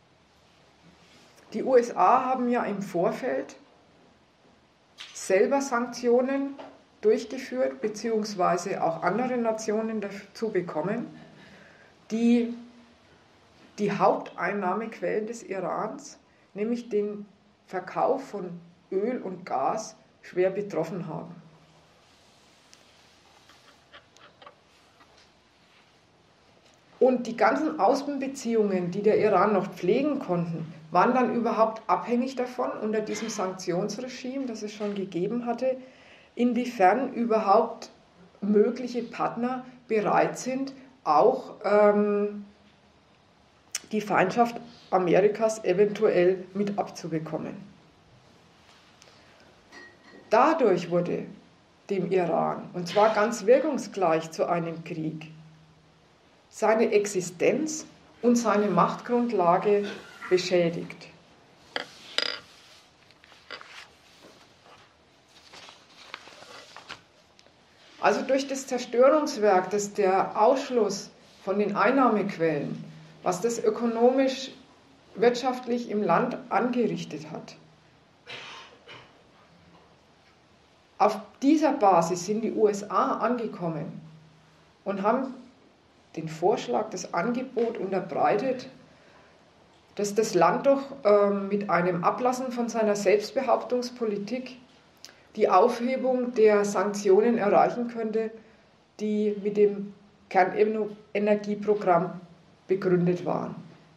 Die USA haben ja im Vorfeld selber Sanktionen durchgeführt, beziehungsweise auch andere Nationen dazu bekommen, die Haupteinnahmequellen des Irans, nämlich den Verkauf von Öl und Gas, schwer betroffen haben. Und die ganzen Außenbeziehungen, die der Iran noch pflegen konnten, waren dann überhaupt abhängig davon, unter diesem Sanktionsregime, das es schon gegeben hatte, inwiefern überhaupt mögliche Partner bereit sind, auch die Feindschaft Amerikas eventuell mit abzubekommen. Dadurch wurde dem Iran, und zwar ganz wirkungsgleich zu einem Krieg, seine Existenz und seine Machtgrundlage beschädigt. Also durch das Zerstörungswerk, das der Ausschluss von den Einnahmequellen, was das ökonomisch, wirtschaftlich im Land angerichtet hat. Auf dieser Basis sind die USA angekommen und haben den Vorschlag, das Angebot unterbreitet, dass das Land doch mit einem Ablassen von seiner Selbstbehauptungspolitik die Aufhebung der Sanktionen erreichen könnte, die mit dem Kernenergieprogramm begründet waren.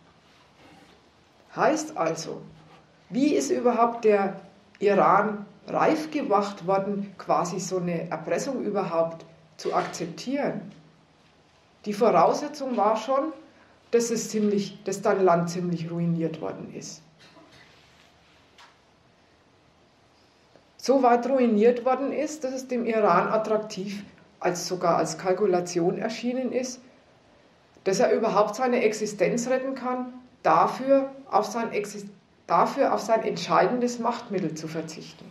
Heißt also, wie ist überhaupt der Iran reif gemacht worden, quasi so eine Erpressung überhaupt zu akzeptieren? Die Voraussetzung war schon, dass dein Land ziemlich ruiniert worden ist. So weit ruiniert worden ist, dass es dem Iran attraktiv sogar als Kalkulation erschienen ist, dass er überhaupt seine Existenz retten kann, dafür auf sein entscheidendes Machtmittel zu verzichten.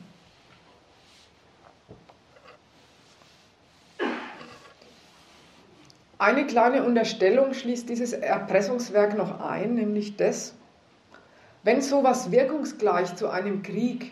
Eine kleine Unterstellung schließt dieses Erpressungswerk noch ein, nämlich das, wenn sowas wirkungsgleich zu einem Krieg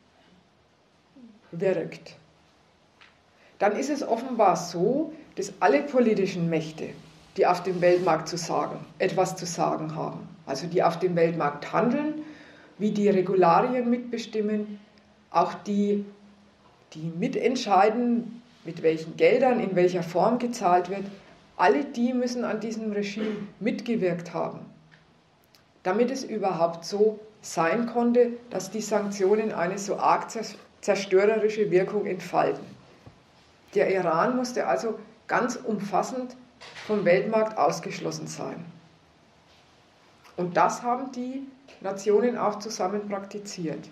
wirkt, dann ist es offenbar so, dass alle politischen Mächte, die auf dem Weltmarkt etwas zu sagen haben, also die auf dem Weltmarkt handeln, wie die Regularien mitbestimmen, auch die mitentscheiden, mit welchen Geldern, in welcher Form gezahlt wird, alle die müssen an diesem Regime mitgewirkt haben, damit es überhaupt so sein konnte, dass die Sanktionen eine so arg zerstörerische Wirkung entfalten. Der Iran musste also ganz umfassend vom Weltmarkt ausgeschlossen sein. Und das haben die Nationen auch zusammen praktiziert.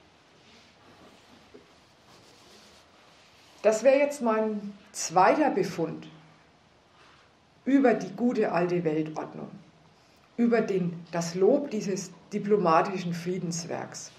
Das wäre jetzt mein zweiter Befund über die gute alte Weltordnung, über das Lob dieses diplomatischen Friedenswerks.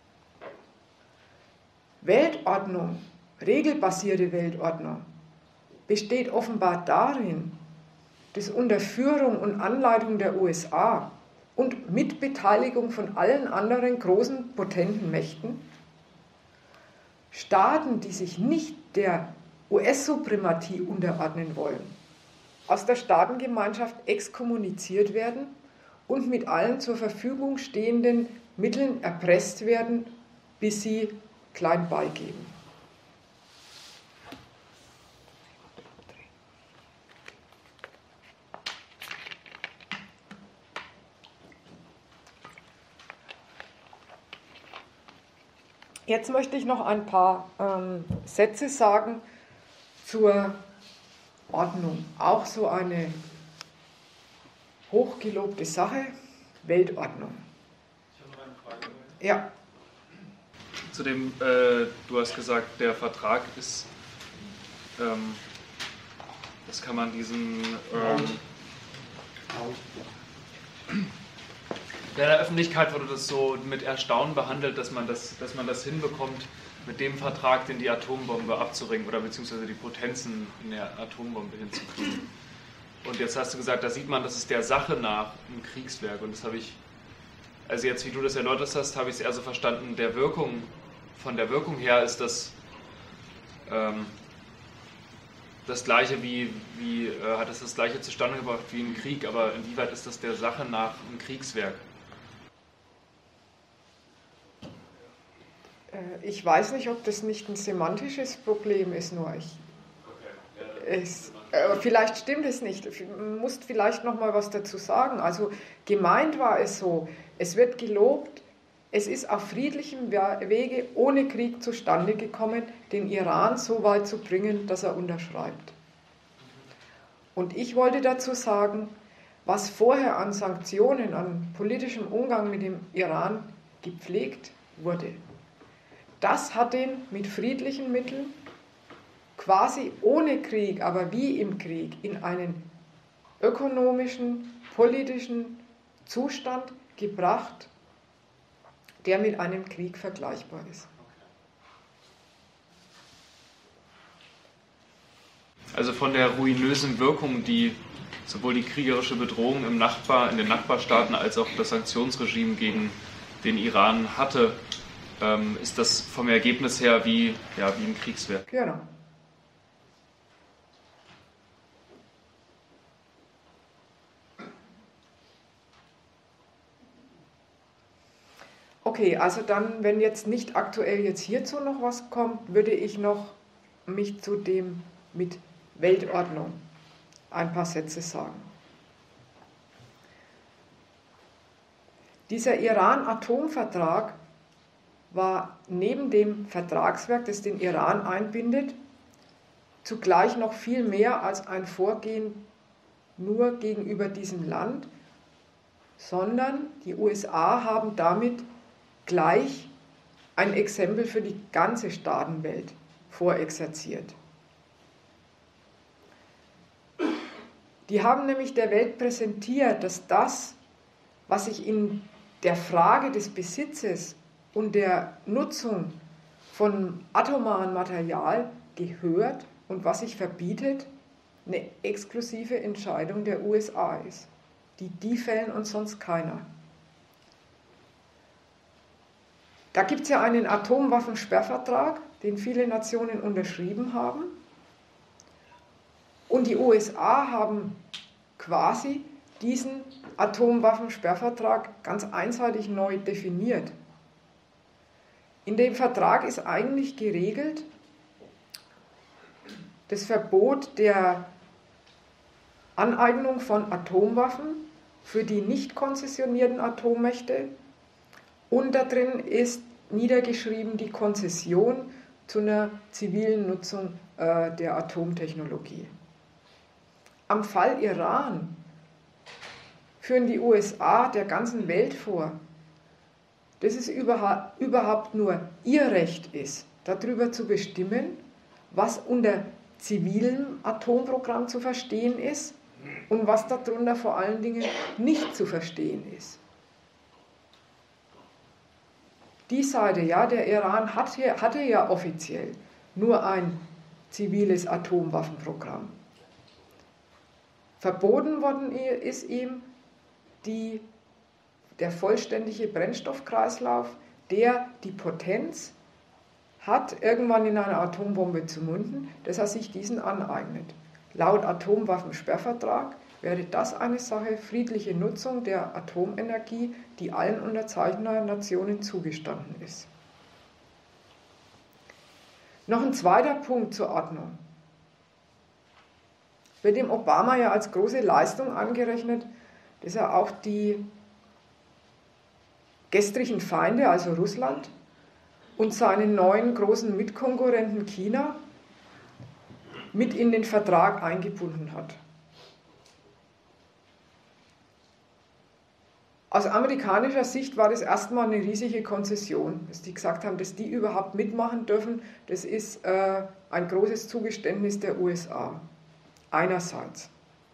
Weltordnung, regelbasierte Weltordnung, besteht offenbar darin, dass unter Führung und Anleitung der USA und mit Beteiligung von allen anderen großen, potenten Mächten Staaten, die sich nicht der US-Suprematie unterordnen wollen, aus der Staatengemeinschaft exkommuniziert werden und mit allen zur Verfügung stehenden Mitteln erpresst werden, bis sie klein beigeben. Jetzt möchte ich noch ein paar Sätze sagen zur Ordnung. Auch so eine hochgelobte Sache, Weltordnung. Ich habe noch eine Frage. Ja. Zudem, du hast gesagt, der Vertrag ist, das kann man diesen... In der Öffentlichkeit wurde das so mit Erstaunen behandelt, dass man das hinbekommt, mit dem Vertrag, den die Atombombe abzuringen oder beziehungsweise die Potenzen in der Atombombe hinzukriegen. Und jetzt hast du gesagt, da sieht man, das ist der Sache nach ein Kriegswerk. Und das habe ich, also jetzt wie du das erläutert hast, habe ich es eher so verstanden, von der Wirkung her ist das das Gleiche hat es das Gleiche zustande gebracht wie ein Krieg, aber inwieweit ist das der Sache nach ein Kriegswerk? Ich weiß nicht, ob das nicht ein semantisches Problem ist, vielleicht stimmt es nicht. Du musst vielleicht noch mal was dazu sagen. Also gemeint war es so, es wird gelobt, es ist auf friedlichem Wege ohne Krieg zustande gekommen, den Iran so weit zu bringen, dass er unterschreibt. Und ich wollte dazu sagen, was vorher an Sanktionen, an politischem Umgang mit dem Iran gepflegt wurde, das hat ihn mit friedlichen Mitteln, quasi ohne Krieg, aber wie im Krieg, in einen ökonomischen, politischen Zustand gebracht, der mit einem Krieg vergleichbar ist. Also von der ruinösen Wirkung, die sowohl die kriegerische Bedrohung in den Nachbarstaaten als auch das Sanktionsregime gegen den Iran hatte, ist das vom Ergebnis her wie ein Kriegswerk. Genau. Okay, also dann, wenn jetzt nicht aktuell jetzt hierzu noch was kommt, würde ich noch mich zu dem mit Weltordnung ein paar Sätze sagen. Dieser Iran-Atomvertrag war neben dem Vertragswerk, das den Iran einbindet, zugleich noch viel mehr als ein Vorgehen nur gegenüber diesem Land, sondern die USA haben damit gleich ein Exempel für die ganze Staatenwelt vorexerziert. Die haben nämlich der Welt präsentiert, dass das, was sich in der Frage des Besitzes und der Nutzung von atomaren Material gehört und was sich verbietet, eine exklusive Entscheidung der USA ist. Die fällen und sonst keiner. Da gibt es ja einen Atomwaffensperrvertrag, den viele Nationen unterschrieben haben. Und die USA haben quasi diesen Atomwaffensperrvertrag ganz einseitig neu definiert. In dem Vertrag ist eigentlich geregelt das Verbot der Aneignung von Atomwaffen für die nicht konzessionierten Atommächte und da drin ist niedergeschrieben die Konzession zu einer zivilen Nutzung der Atomtechnologie. Am Fall Iran führen die USA der ganzen Welt vor, dass es überhaupt nur ihr Recht ist, darüber zu bestimmen, was unter zivilem Atomprogramm zu verstehen ist und was darunter vor allen Dingen nicht zu verstehen ist. Die Seite, ja, der Iran hatte ja offiziell nur ein ziviles Atomwaffenprogramm. Verboten worden ist ihm der vollständige Brennstoffkreislauf, der die Potenz hat, irgendwann in einer Atombombe zu münden, dass er sich diesen aneignet. Laut Atomwaffensperrvertrag wäre das eine Sache, friedliche Nutzung der Atomenergie, die allen Unterzeichnernationen zugestanden ist. Noch ein zweiter Punkt zur Ordnung. Wird dem Obama ja als große Leistung angerechnet, dass er auch die gestrigen Feinde, also Russland, und seinen neuen großen Mitkonkurrenten China mit in den Vertrag eingebunden hat. Aus amerikanischer Sicht war das erstmal eine riesige Konzession, dass die gesagt haben, dass die überhaupt mitmachen dürfen. Das ist ein großes Zugeständnis der USA. Einerseits.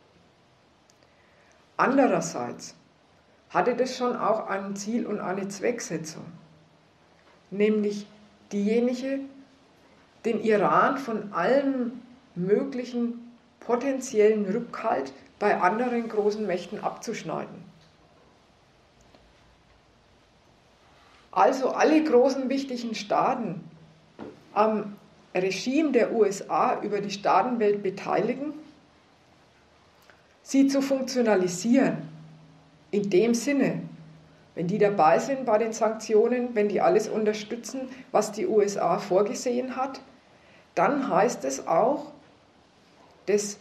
Andererseits hatte das schon auch ein Ziel und eine Zwecksetzung, nämlich diejenige, den Iran von allem möglichen potenziellen Rückhalt bei anderen großen Mächten abzuschneiden. Also alle großen wichtigen Staaten am Regime der USA über die Staatenwelt beteiligen, sie zu funktionalisieren, in dem Sinne, wenn die dabei sind bei den Sanktionen, wenn die alles unterstützen, was die USA vorgesehen hat, dann heißt es auch, das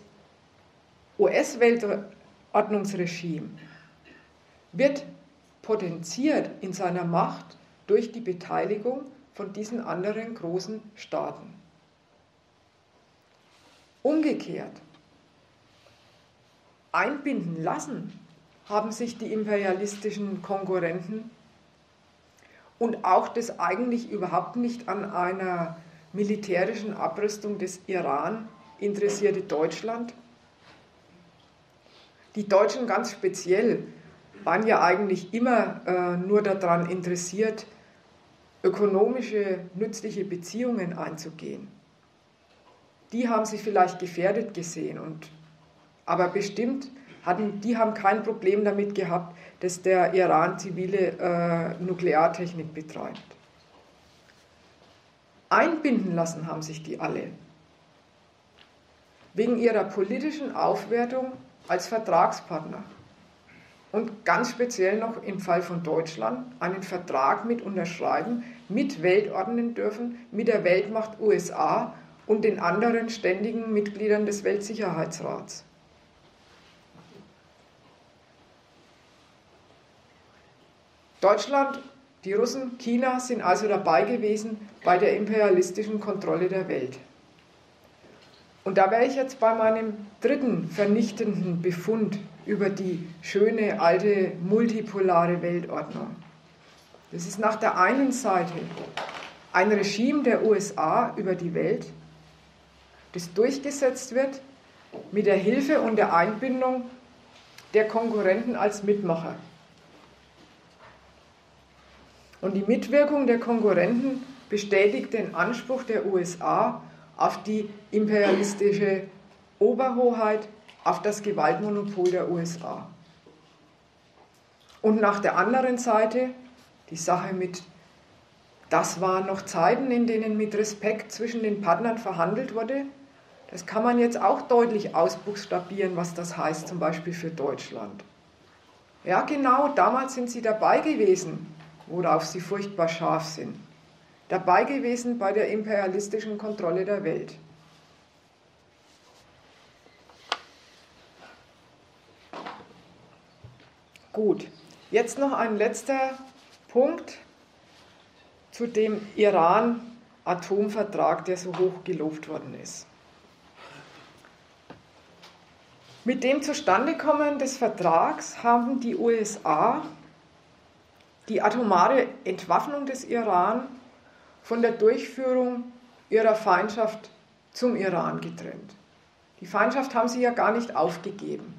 US-Weltordnungsregime wird potenziert in seiner Macht durch die Beteiligung von diesen anderen großen Staaten. Umgekehrt, einbinden lassen haben sich die imperialistischen Konkurrenten und auch das eigentlich überhaupt nicht an einer militärischen Abrüstung des Iran interessierte Deutschland. Die Deutschen ganz speziell waren ja eigentlich immer nur daran interessiert, ökonomische, nützliche Beziehungen einzugehen. Die haben sich vielleicht gefährdet gesehen, aber bestimmt die haben kein Problem damit gehabt, dass der Iran zivile Nukleartechnik betreibt. Einbinden lassen haben sich die alle. Wegen ihrer politischen Aufwertung als Vertragspartner. Und ganz speziell noch im Fall von Deutschland einen Vertrag mit unterschreiben, mit weltordnen dürfen, mit der Weltmacht USA und den anderen ständigen Mitgliedern des Weltsicherheitsrats. Deutschland, die Russen, China sind also dabei gewesen bei der imperialistischen Kontrolle der Welt. Und da wäre ich jetzt bei meinem dritten vernichtenden Befund über die schöne, alte, multipolare Weltordnung. Das ist nach der einen Seite ein Regime der USA über die Welt, das durchgesetzt wird mit der Hilfe und der Einbindung der Konkurrenten als Mitmacher. Und die Mitwirkung der Konkurrenten bestätigt den Anspruch der USA auf die imperialistische Oberhoheit, auf das Gewaltmonopol der USA. Und nach der anderen Seite die Sache mit, das waren noch Zeiten, in denen mit Respekt zwischen den Partnern verhandelt wurde. Das kann man jetzt auch deutlich ausbuchstabieren, was das heißt, zum Beispiel für Deutschland. Ja, genau, damals sind sie dabei gewesen, worauf sie furchtbar scharf sind. Dabei gewesen bei der imperialistischen Kontrolle der Welt. Gut, jetzt noch ein letzter Punkt zu dem Iran-Atomvertrag, der so hoch gelobt worden ist. Mit dem Zustandekommen des Vertrags haben die USA die atomare Entwaffnung des Iran von der Durchführung ihrer Feindschaft zum Iran getrennt. Die Feindschaft haben sie ja gar nicht aufgegeben.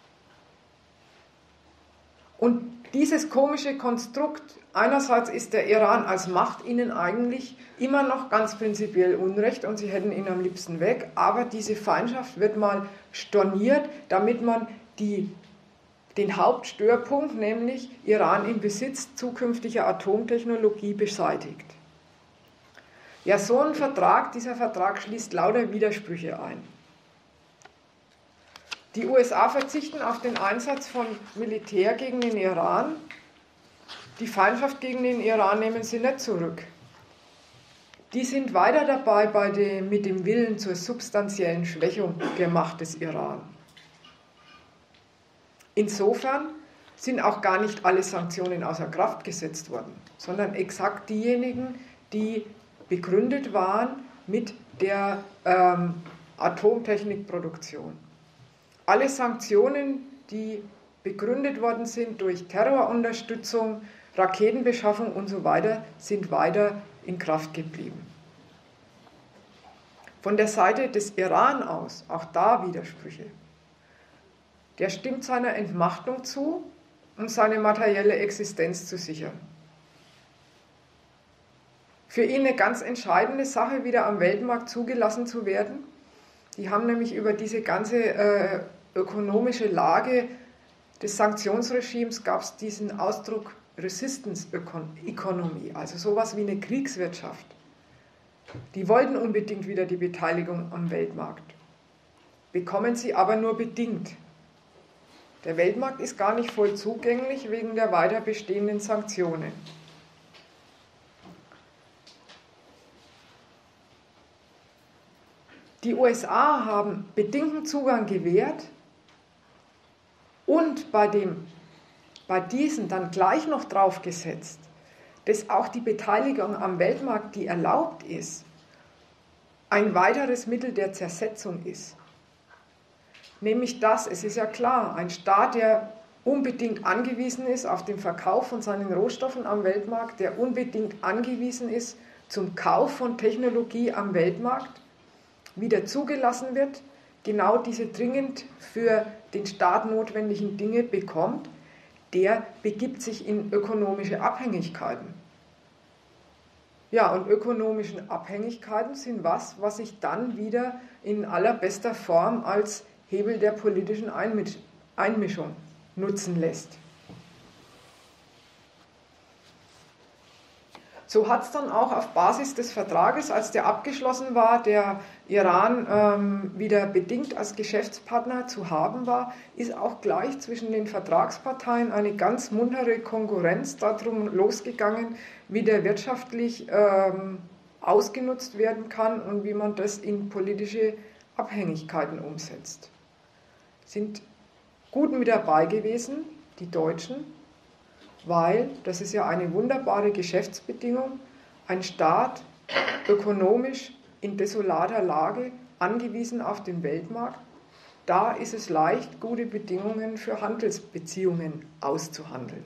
Und dieses komische Konstrukt, einerseits ist der Iran als Macht ihnen eigentlich immer noch ganz prinzipiell Unrecht und sie hätten ihn am liebsten weg, aber diese Feindschaft wird mal storniert, damit man den Hauptstörpunkt, nämlich Iran im Besitz zukünftiger Atomtechnologie, beseitigt. Ja, so ein Vertrag, dieser Vertrag schließt lauter Widersprüche ein. Die USA verzichten auf den Einsatz von Militär gegen den Iran. Die Feindschaft gegen den Iran nehmen sie nicht zurück. Die sind weiter dabei mit dem Willen zur substanziellen Schwächung der Macht des Iran. Insofern sind auch gar nicht alle Sanktionen außer Kraft gesetzt worden, sondern exakt diejenigen, die begründet waren mit der Atomtechnikproduktion. Alle Sanktionen, die begründet worden sind durch Terrorunterstützung, Raketenbeschaffung und so weiter, sind weiter in Kraft geblieben. Von der Seite des Iran aus, auch da Widersprüche. Der stimmt seiner Entmachtung zu, um seine materielle Existenz zu sichern. Für ihn eine ganz entscheidende Sache, wieder am Weltmarkt zugelassen zu werden. Die haben nämlich über diese ganze ökonomische Lage des Sanktionsregimes gab es diesen Ausdruck Resistance Economy, also sowas wie eine Kriegswirtschaft. Die wollten unbedingt wieder die Beteiligung am Weltmarkt, bekommen sie aber nur bedingt. Der Weltmarkt ist gar nicht voll zugänglich wegen der weiter bestehenden Sanktionen. Die USA haben bedingten Zugang gewährt und bei diesen dann gleich noch draufgesetzt, dass auch die Beteiligung am Weltmarkt, die erlaubt ist, ein weiteres Mittel der Zersetzung ist. Nämlich das, es ist ja klar, ein Staat, der unbedingt angewiesen ist auf den Verkauf von seinen Rohstoffen am Weltmarkt, der unbedingt angewiesen ist zum Kauf von Technologie am Weltmarkt, wieder zugelassen wird, genau diese dringend für den Staat notwendigen Dinge bekommt, der begibt sich in ökonomische Abhängigkeiten. Ja, und ökonomische Abhängigkeiten sind was sich dann wieder in allerbester Form als Hebel der politischen Einmischung nutzen lässt. So hat es dann auch auf Basis des Vertrages, als der abgeschlossen war, der Iran wieder bedingt als Geschäftspartner zu haben war, ist auch gleich zwischen den Vertragsparteien eine ganz muntere Konkurrenz darum losgegangen, wie der wirtschaftlich ausgenutzt werden kann und wie man das in politische Abhängigkeiten umsetzt. Sind gut mit dabei gewesen, die Deutschen, weil, das ist ja eine wunderbare Geschäftsbedingung, ein Staat ökonomisch in desolater Lage, angewiesen auf den Weltmarkt, da ist es leicht, gute Bedingungen für Handelsbeziehungen auszuhandeln.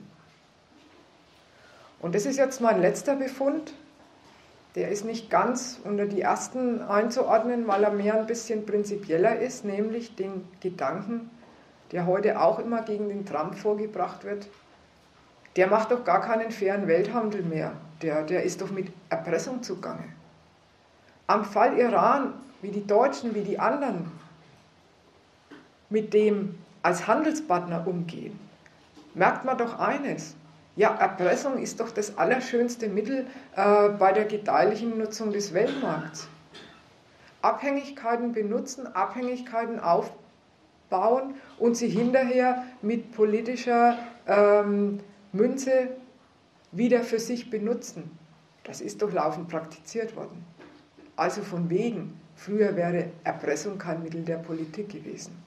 Und das ist jetzt mein letzter Befund, der ist nicht ganz unter die ersten einzuordnen, weil er mehr ein bisschen prinzipieller ist, nämlich den Gedanken, der heute auch immer gegen den Trump vorgebracht wird, der macht doch gar keinen fairen Welthandel mehr. Der ist doch mit Erpressung zugange. Am Fall Iran, wie die Deutschen, wie die anderen, mit dem als Handelspartner umgehen, merkt man doch eines. Ja, Erpressung ist doch das allerschönste Mittel bei der gedeihlichen Nutzung des Weltmarkts. Abhängigkeiten benutzen, Abhängigkeiten aufbauen und sie hinterher mit politischer Münze wieder für sich benutzen. Das ist doch laufend praktiziert worden. Also von wegen, früher wäre Erpressung kein Mittel der Politik gewesen.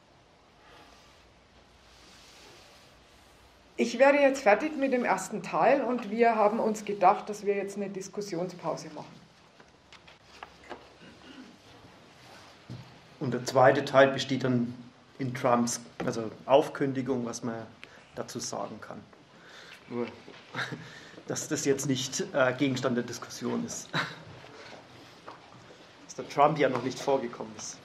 Ich werde jetzt fertig mit dem ersten Teil und wir haben uns gedacht, dass wir jetzt eine Diskussionspause machen. Und der zweite Teil besteht dann in Trumps Aufkündigung, was man dazu sagen kann. Nur, dass das jetzt nicht Gegenstand der Diskussion ist. Dass der Trump ja noch nicht vorgekommen ist.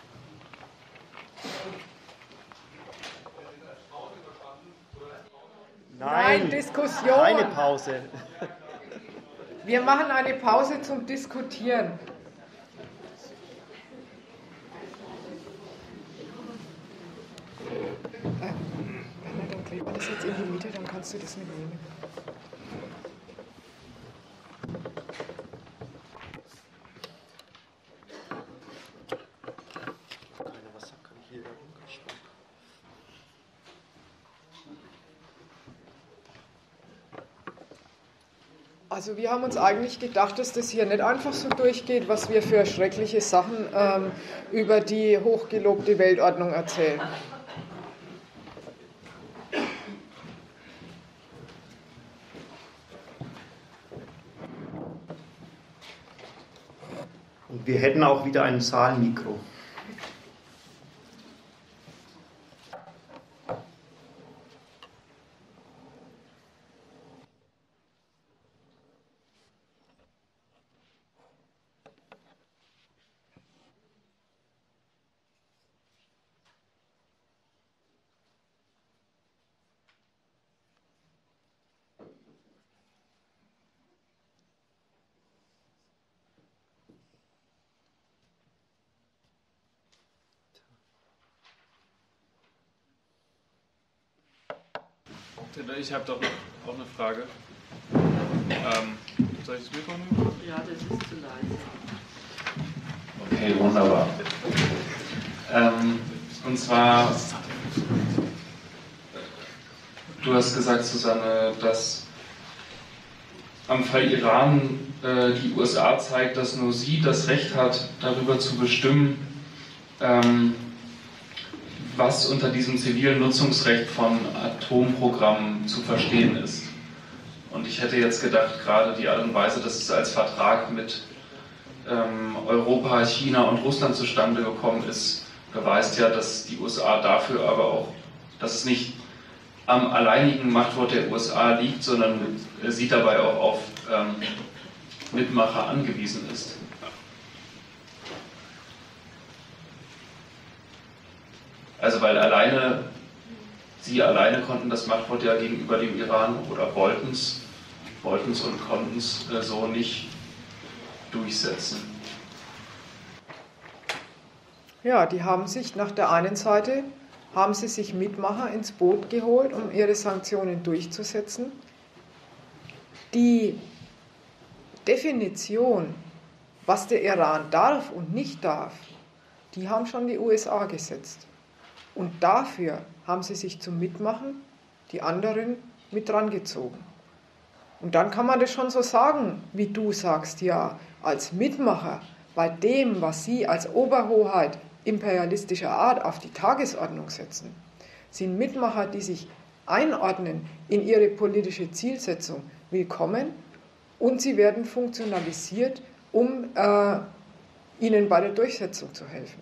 Nein, Diskussion. Keine Pause. Wir machen eine Pause zum Diskutieren. Dann klebt man das jetzt in die Mitte, dann kannst du das mitnehmen. Also wir haben uns eigentlich gedacht, dass das hier nicht einfach so durchgeht, was wir für schreckliche Sachen über die hochgelobte Weltordnung erzählen. Und wir hätten auch wieder ein Saalmikro. Ich habe doch auch eine Frage. Soll ich das Mikro nehmen? Ja, das ist zu leise. Okay, wunderbar. Und zwar, du hast gesagt, Susanne, dass am Fall Iran die USA zeigt, dass nur sie das Recht hat, darüber zu bestimmen, was unter diesem zivilen Nutzungsrecht von Atomprogrammen zu verstehen ist. Und ich hätte jetzt gedacht, gerade die Art und Weise, dass es als Vertrag mit Europa, China und Russland zustande gekommen ist, beweist ja, dass die USA dafür aber auch, dass es nicht am alleinigen Machtwort der USA liegt, sondern sie dabei auch auf Mitmacher angewiesen ist. Also weil sie alleine konnten das Machtwort ja gegenüber dem Iran oder wollten es und konnten es so nicht durchsetzen. Ja, die haben sich nach der einen Seite, haben sie sich Mitmacher ins Boot geholt, um ihre Sanktionen durchzusetzen. Die Definition, was der Iran darf und nicht darf, die haben schon die USA gesetzt. Und dafür haben sie sich zum Mitmachen die anderen mit drangezogen. Und dann kann man das schon so sagen, wie du sagst, ja, als Mitmacher bei dem, was sie als Oberhoheit imperialistischer Art auf die Tagesordnung setzen, sind Mitmacher, die sich einordnen in ihre politische Zielsetzung, willkommen, und sie werden funktionalisiert, um ihnen bei der Durchsetzung zu helfen.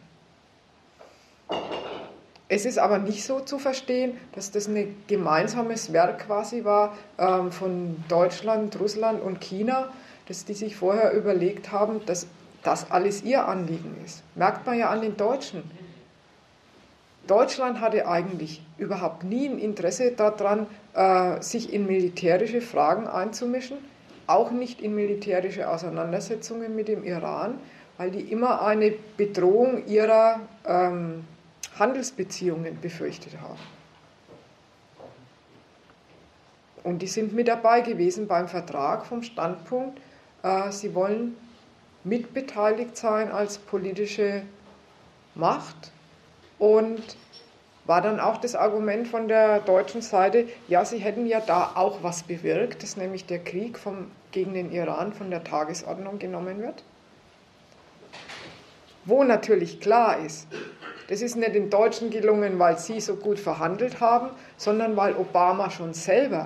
Es ist aber nicht so zu verstehen, dass das ein gemeinsames Werk quasi war von Deutschland, Russland und China, dass die sich vorher überlegt haben, dass das alles ihr Anliegen ist. Merkt man ja an den Deutschen. Deutschland hatte eigentlich überhaupt nie ein Interesse daran, sich in militärische Fragen einzumischen, auch nicht in militärische Auseinandersetzungen mit dem Iran, weil die immer eine Bedrohung ihrer Handelsbeziehungen befürchtet haben. Und die sind mit dabei gewesen beim Vertrag vom Standpunkt, sie wollen mitbeteiligt sein als politische Macht, und war dann auch das Argument von der deutschen Seite, ja, sie hätten ja da auch was bewirkt, dass nämlich der Krieg gegen den Iran von der Tagesordnung genommen wird. Wo natürlich klar ist, das ist nicht den Deutschen gelungen, weil sie so gut verhandelt haben, sondern weil Obama schon selber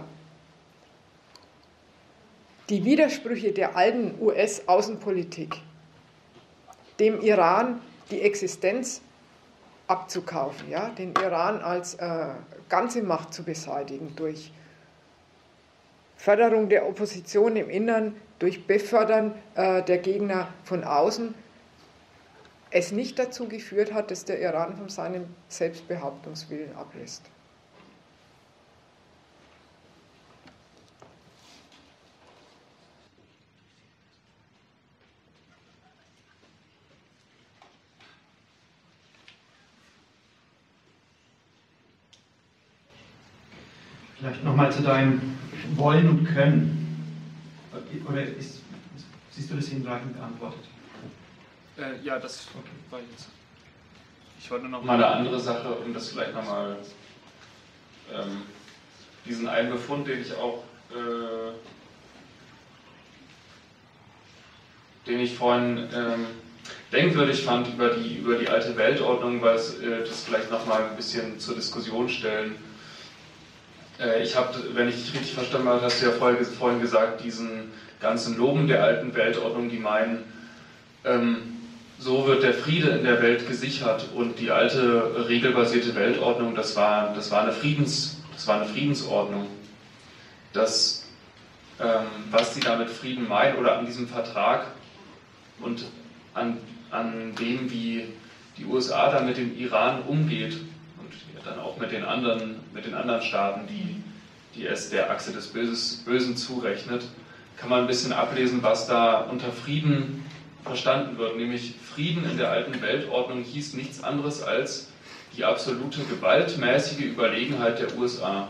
die Widersprüche der alten US-Außenpolitik, dem Iran die Existenz abzukaufen, ja, den Iran als ganze Macht zu beseitigen durch Förderung der Opposition im Innern, durch Befördern der Gegner von außen, es nicht dazu geführt hat, dass der Iran von seinem Selbstbehauptungswillen ablässt. Vielleicht nochmal zu deinem Wollen und Können. Oder siehst du das hinreichend beantwortet? Ja, das war jetzt. Ich wollte noch mal eine andere Sache, um das vielleicht nochmal, diesen einen Befund, den ich auch, den ich vorhin denkwürdig fand über die alte Weltordnung, weil es das vielleicht nochmal ein bisschen zur Diskussion stellen. Ich habe, wenn ich dich richtig verstanden habe, hast du ja vorhin gesagt, diesen ganzen Loben der alten Weltordnung, die meinen, so wird der Friede in der Welt gesichert, und die alte regelbasierte Weltordnung, das war eine Friedensordnung. Das, was sie da mit Frieden meinen oder an diesem Vertrag und an dem, wie die USA dann mit dem Iran umgeht und dann auch mit den anderen Staaten, die es der Achse des Bösen zurechnet, kann man ein bisschen ablesen, was da unter Frieden verstanden wird. Nämlich Frieden in der alten Weltordnung hieß nichts anderes als die absolute gewaltmäßige Überlegenheit der USA.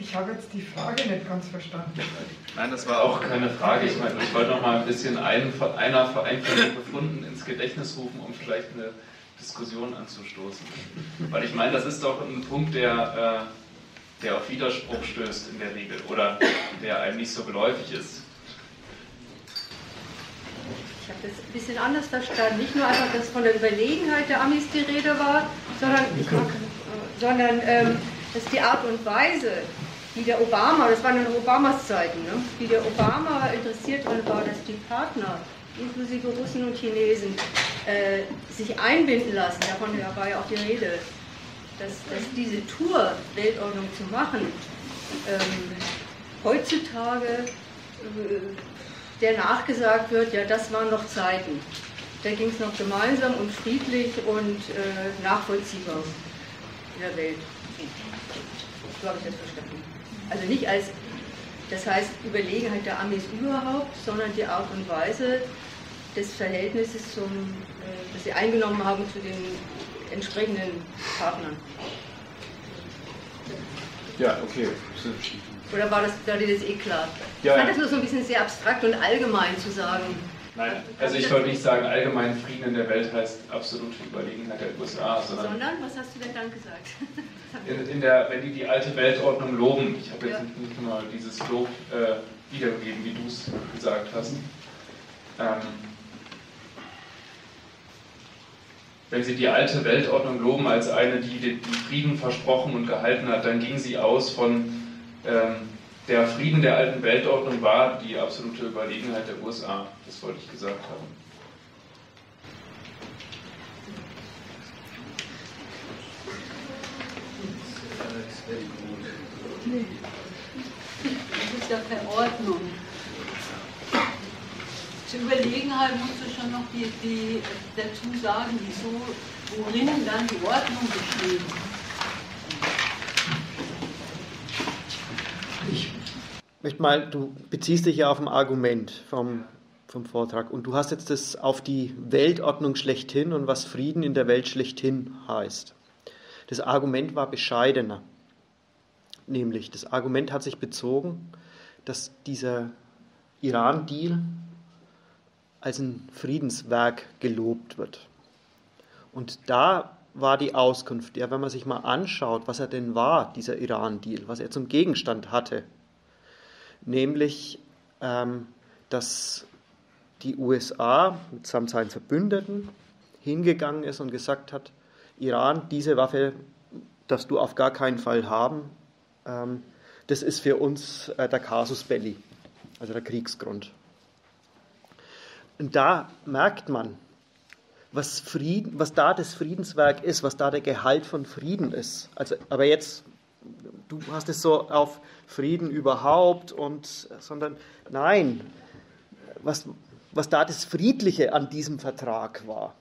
Ich habe jetzt die Frage nicht ganz verstanden. Nein, das war auch keine Frage. Ich meine, ich wollte noch mal ein bisschen einen von den Befunden ins Gedächtnis rufen, um vielleicht eine Diskussion anzustoßen. Weil ich meine, das ist doch ein Punkt, der auf Widerspruch stößt in der Regel oder der einem nicht so geläufig ist. Ich habe das ein bisschen anders verstanden. Nicht nur einfach, dass von der Überlegenheit der Amis die Rede war, sondern dass die Art und Weise, wie der Obama, das waren noch Obamas Zeiten, ne? Wie der Obama interessiert daran war, dass die Partner, inklusive Russen und Chinesen, sich einbinden lassen, davon war ja auch die Rede, dass diese Tour, Weltordnung zu machen, heutzutage der nachgesagt wird, ja, das waren noch Zeiten. Da ging es noch gemeinsam und friedlich und nachvollziehbar in der Welt. So habe ich das verstanden. Also nicht als, das heißt, Überlegenheit der Amis überhaupt, sondern die Art und Weise des Verhältnisses, das sie eingenommen haben zu den entsprechenden Partnern. Ja, okay. Oder war dir das eh klar? Ja, ich fand das nur so ein bisschen sehr abstrakt und allgemein zu sagen. Nein, also ich wollte nicht sagen, allgemein Frieden in der Welt heißt absolute Überlegenheit der USA, sondern Was hast du denn dann gesagt? wenn die alte Weltordnung loben, ich habe jetzt nicht nur dieses Lob wiedergegeben, wie du es gesagt hast, wenn sie die alte Weltordnung loben als eine, die den Frieden versprochen und gehalten hat, dann ging sie aus von der Frieden der alten Weltordnung war die absolute Überlegenheit der USA. Das wollte ich gesagt haben. Das ist ja Verordnung. Zur Überlegenheit musst du schon noch die dazu sagen, worin dann die Ordnung besteht. Ich möchte mal, du beziehst dich ja auf ein Argument vom Vortrag und du hast jetzt das auf die Weltordnung schlechthin und was Frieden in der Welt schlechthin heißt. Das Argument war bescheidener. Nämlich, das Argument hat sich bezogen, dass dieser Iran-Deal als ein Friedenswerk gelobt wird. Und da war die Auskunft, ja, wenn man sich mal anschaut, was er denn war, dieser Iran-Deal, was er zum Gegenstand hatte, nämlich, dass die USA mitsamt seinen Verbündeten hingegangen ist und gesagt hat, Iran, diese Waffe darfst du auf gar keinen Fall haben, das ist für uns der Casus Belli, also der Kriegsgrund. Und da merkt man, was da das Friedenswerk ist, was da der Gehalt von Frieden ist. Also, aber jetzt, du hast es so auf Frieden überhaupt sondern nein, was da das Friedliche an diesem Vertrag war.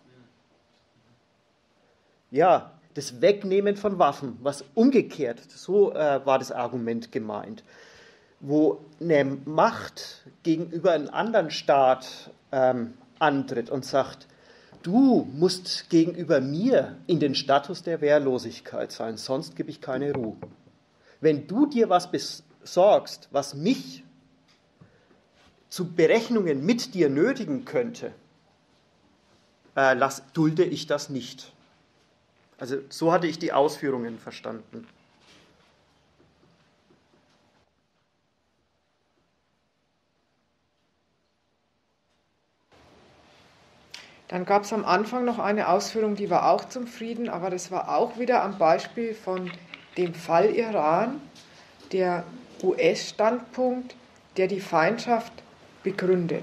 Ja, das Wegnehmen von Waffen, was umgekehrt, so war das Argument gemeint, wo eine Macht gegenüber einem anderen Staat antritt und sagt, du musst gegenüber mir in den Status der Wehrlosigkeit sein, sonst gebe ich keine Ruhe. Wenn du dir was besorgst, was mich zu Berechnungen mit dir nötigen könnte, dulde ich das nicht. Also so hatte ich die Ausführungen verstanden. Dann gab es am Anfang noch eine Ausführung, die war auch zum Frieden, aber das war auch wieder am Beispiel von dem Fall Iran, der US-Standpunkt, der die Feindschaft begründet.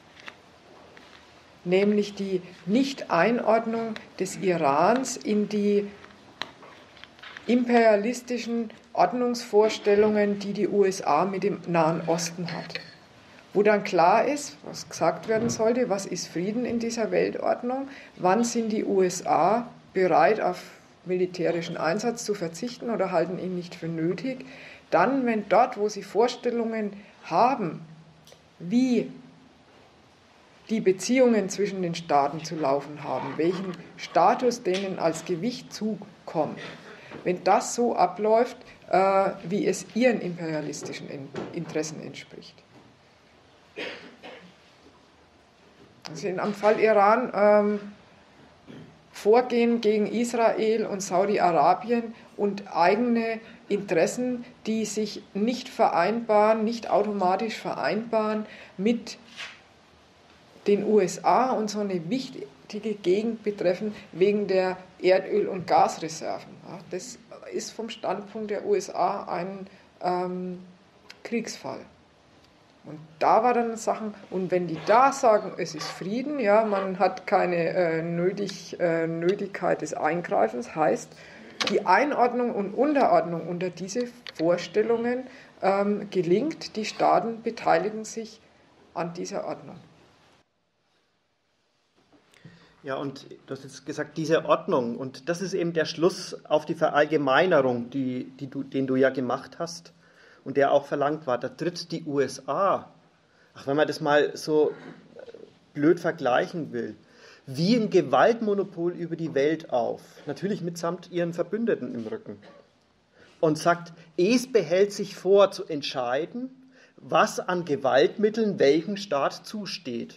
Nämlich die Nicht-Einordnung des Irans in die imperialistischen Ordnungsvorstellungen, die die USA mit dem Nahen Osten hat. Wo dann klar ist, was gesagt werden sollte, was ist Frieden in dieser Weltordnung, wann sind die USA bereit, auf militärischen Einsatz zu verzichten oder halten ihn nicht für nötig. Dann, wenn dort, wo sie Vorstellungen haben, wie die Beziehungen zwischen den Staaten zu laufen haben, welchen Status denen als Gewicht zukommt, wenn das so abläuft, wie es ihren imperialistischen Interessen entspricht. Also am Fall Iran Vorgehen gegen Israel und Saudi-Arabien und eigene Interessen, die sich nicht vereinbaren, nicht automatisch vereinbaren mit den USA und so eine wichtige Gegend betreffen wegen der Erdöl- und Gasreserven. Ja, das ist vom Standpunkt der USA ein Kriegsfall. Und da war dann Sachen, und wenn die da sagen, es ist Frieden, ja, man hat keine Nötigkeit des Eingreifens, heißt, die Einordnung und Unterordnung unter diese Vorstellungen gelingt, die Staaten beteiligen sich an dieser Ordnung. Ja, und du hast jetzt gesagt, diese Ordnung, und das ist eben der Schluss auf die Verallgemeinerung, den du ja gemacht hast und der auch verlangt war. Da tritt die USA, wenn man das mal so blöd vergleichen will, wie ein Gewaltmonopol über die Welt auf, natürlich mitsamt ihren Verbündeten im Rücken, und sagt, es behält sich vor zu entscheiden, was an Gewaltmitteln welchem Staat zusteht.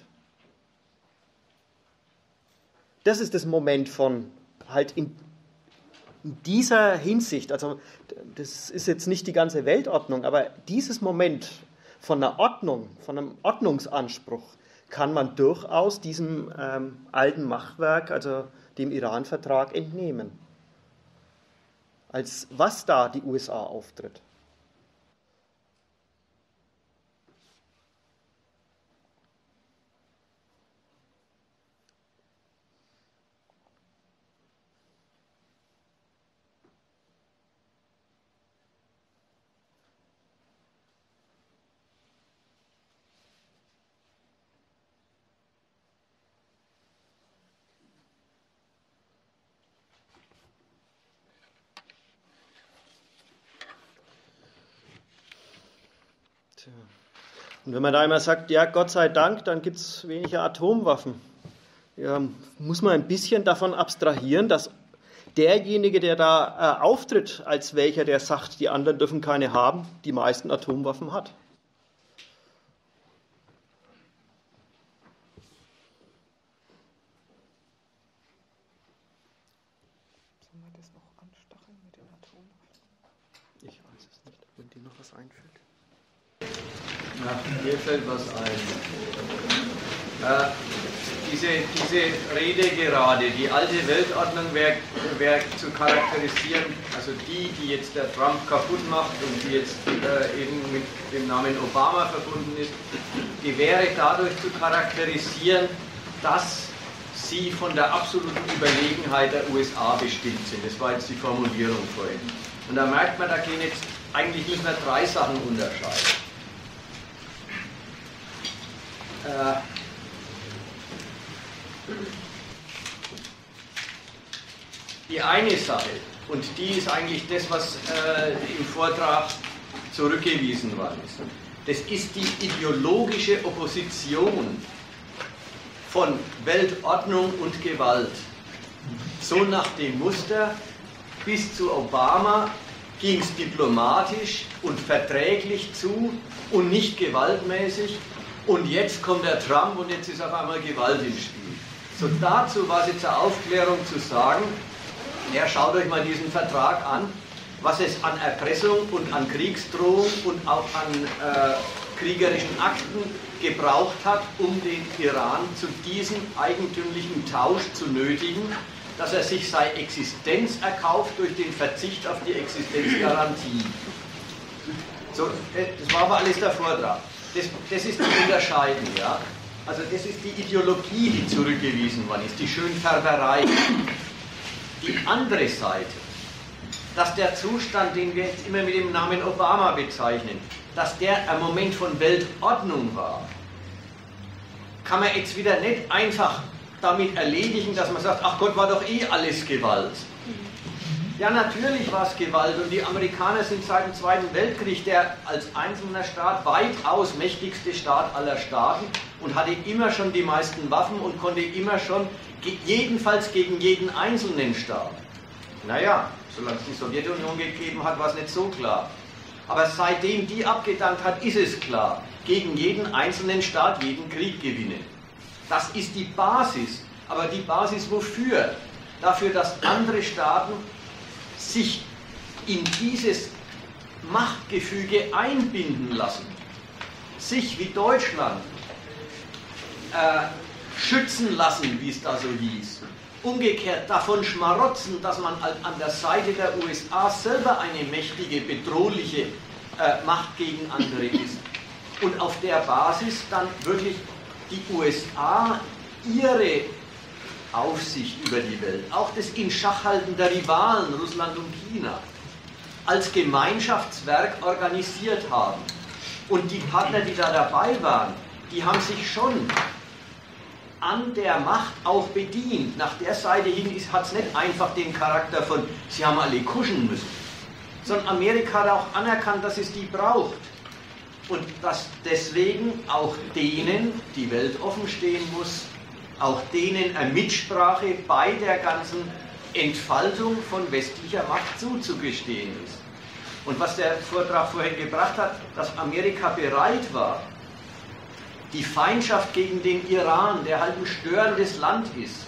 Das ist das Moment von halt in dieser Hinsicht, also das ist jetzt nicht die ganze Weltordnung, aber dieses Moment von einer Ordnung, von einem Ordnungsanspruch kann man durchaus diesem alten Machwerk, also dem Iran-Vertrag, entnehmen. Als was da die USA auftritt. Und wenn man da immer sagt, ja, Gott sei Dank, dann gibt es weniger Atomwaffen, ja, muss man ein bisschen davon abstrahieren, dass derjenige, der da auftritt, als welcher, der sagt, die anderen dürfen keine haben, die meisten Atomwaffen hat. Sollen wir das noch anstacheln mit den Atomwaffen? Ich weiß es nicht, wenn dir noch was einfällt. Ja, mir fällt was ein. Diese Rede gerade, die alte Weltordnung wäre zu charakterisieren, also die jetzt der Trump kaputt macht und die jetzt eben mit dem Namen Obama verbunden ist, die wäre dadurch zu charakterisieren, dass sie von der absoluten Überlegenheit der USA bestimmt sind. Das war jetzt die Formulierung vorhin. Und da merkt man, da gehen jetzt eigentlich nicht mehr 3 Sachen unterscheiden. Die eine Sache, und die ist eigentlich das, was im Vortrag zurückgewiesen worden ist, das ist die ideologische Opposition von Weltordnung und Gewalt. So nach dem Muster, bis zu Obama ging es diplomatisch und verträglich zu und nicht gewaltmäßig. Und jetzt kommt der Trump und jetzt ist auf einmal Gewalt im Spiel. So dazu war es jetzt zur Aufklärung zu sagen, ja, schaut euch mal diesen Vertrag an, was es an Erpressung und an Kriegsdrohung und auch an kriegerischen Akten gebraucht hat, um den Iran zu diesem eigentümlichen Tausch zu nötigen, dass er sich seine Existenz erkauft durch den Verzicht auf die Existenzgarantie. So, das war aber alles der Vortrag. Das ist die Unterscheidung, ja. Also das ist die Ideologie, die zurückgewiesen worden ist, die Schönfärberei. Die andere Seite, dass der Zustand, den wir jetzt immer mit dem Namen Obama bezeichnen, dass der ein Moment von Weltordnung war, kann man jetzt wieder nicht einfach damit erledigen, dass man sagt, ach Gott, war doch eh alles Gewalt. Ja, natürlich war es Gewalt und die Amerikaner sind seit dem Zweiten Weltkrieg der als einzelner Staat weitaus mächtigste Staat aller Staaten und hatte immer schon die meisten Waffen und konnte immer schon, jedenfalls gegen jeden einzelnen Staat. Naja, Solange es die Sowjetunion gegeben hat, war es nicht so klar. Aber seitdem die abgedankt hat, ist es klar. Gegen jeden einzelnen Staat jeden Krieg gewinnen. Das ist die Basis. Aber die Basis wofür? Dafür, dass andere Staaten sich in dieses Machtgefüge einbinden lassen. Sich wie Deutschland schützen lassen, wie es da so hieß. Umgekehrt davon schmarotzen, dass man an der Seite der USA selber eine mächtige, bedrohliche Macht gegen andere ist. Und auf der Basis dann wirklich die USA ihre Aufsicht über die Welt, auch das Inschachhalten der Rivalen Russland und China, als Gemeinschaftswerk organisiert haben. Und die Partner, die da dabei waren, die haben sich schon an der Macht auch bedient. Nach der Seite hin hat es nicht einfach den Charakter von, sie haben alle kuschen müssen, sondern Amerika hat auch anerkannt, dass es die braucht. Und dass deswegen auch denen die Welt offen stehen muss, auch denen eine Mitsprache bei der ganzen Entfaltung von westlicher Macht zuzugestehen ist. Und was der Vortrag vorhin gebracht hat, dass Amerika bereit war, die Feindschaft gegen den Iran, der halt ein störendes Land ist,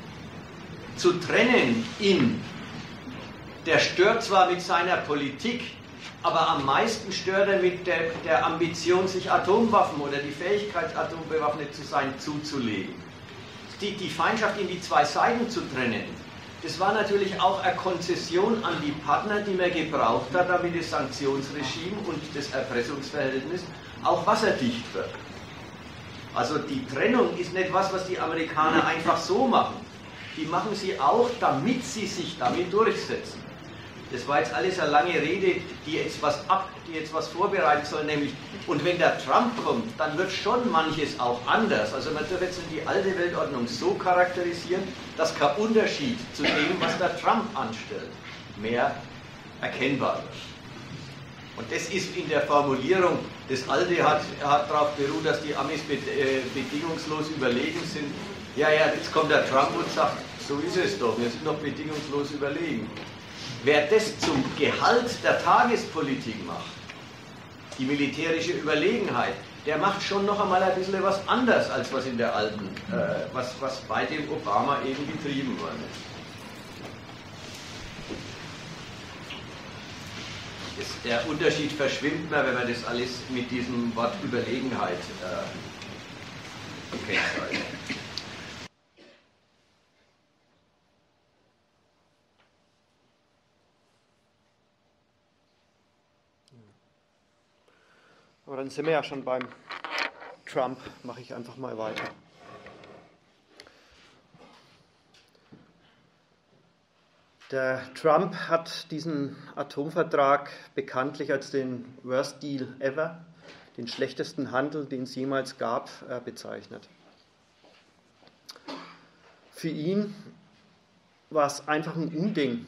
zu trennen in, der stört zwar mit seiner Politik, aber am meisten stört er mit der Ambition, sich Atomwaffen oder die Fähigkeit, atombewaffnet zu sein, zuzulegen. Die Feindschaft in die zwei Seiten zu trennen, das war natürlich auch eine Konzession an die Partner, die man gebraucht hat, damit das Sanktionsregime und das Erpressungsverhältnis auch wasserdicht wird. Also die Trennung ist nicht was die Amerikaner einfach so machen. Die machen sie auch, damit sie sich damit durchsetzen. Das war jetzt alles eine lange Rede, die jetzt was vorbereiten soll, nämlich, und wenn der Trump kommt, dann wird schon manches auch anders. Also man dürfte jetzt die alte Weltordnung so charakterisieren, dass kein Unterschied zu dem, was der Trump anstellt, mehr erkennbar wird. Und das ist in der Formulierung, das Alte hat darauf beruht, dass die Amis bedingungslos überlegen sind. Ja, jetzt kommt der Trump und sagt, so ist es doch, wir sind noch bedingungslos überlegen. Wer das zum Gehalt der Tagespolitik macht, die militärische Überlegenheit, der macht schon noch einmal ein bisschen was anders, als was in der alten, was bei dem Obama eben getrieben worden ist. Der Unterschied verschwimmt mir, wenn man das alles mit diesem Wort Überlegenheit kennzeichnet. Aber dann sind wir ja schon beim Trump, mache ich einfach mal weiter. Der Trump hat diesen Atomvertrag bekanntlich als den Worst Deal ever, den schlechtesten Handel, den es jemals gab, bezeichnet. Für ihn war es einfach ein Unding,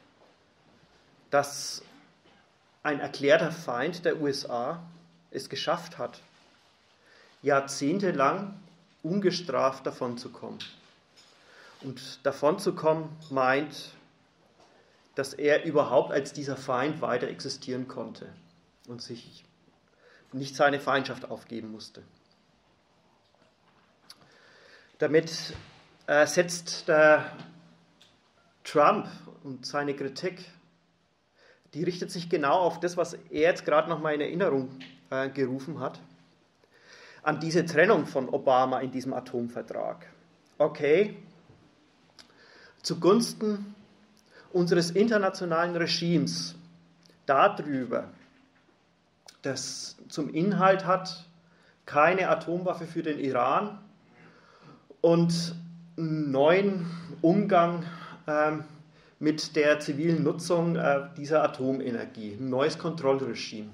dass ein erklärter Feind der USA es geschafft hat, jahrzehntelang ungestraft davonzukommen. Und davonzukommen meint, dass er überhaupt als dieser Feind weiter existieren konnte und sich nicht seine Feindschaft aufgeben musste. Damit setzt der Trump und seine Kritik, die richtet sich genau auf das, was er jetzt gerade noch mal in Erinnerung gerufen hat, an diese Trennung von Obama in diesem Atomvertrag. Okay, zugunsten unseres internationalen Regimes darüber, das zum Inhalt hat, keine Atomwaffe für den Iran und einen neuen Umgang mit der zivilen Nutzung dieser Atomenergie, ein neues Kontrollregime.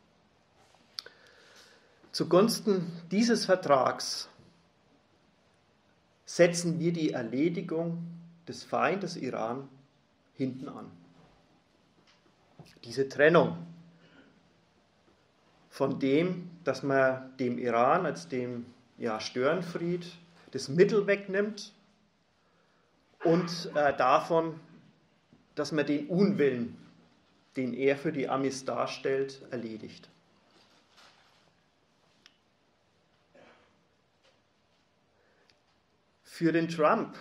Zugunsten dieses Vertrags setzen wir die Erledigung des Feindes Iran hinten an. Diese Trennung von dem, dass man dem Iran als dem Störenfried das Mittel wegnimmt und davon dass man den Unwillen, den er für die Amis darstellt, erledigt. Für den Trump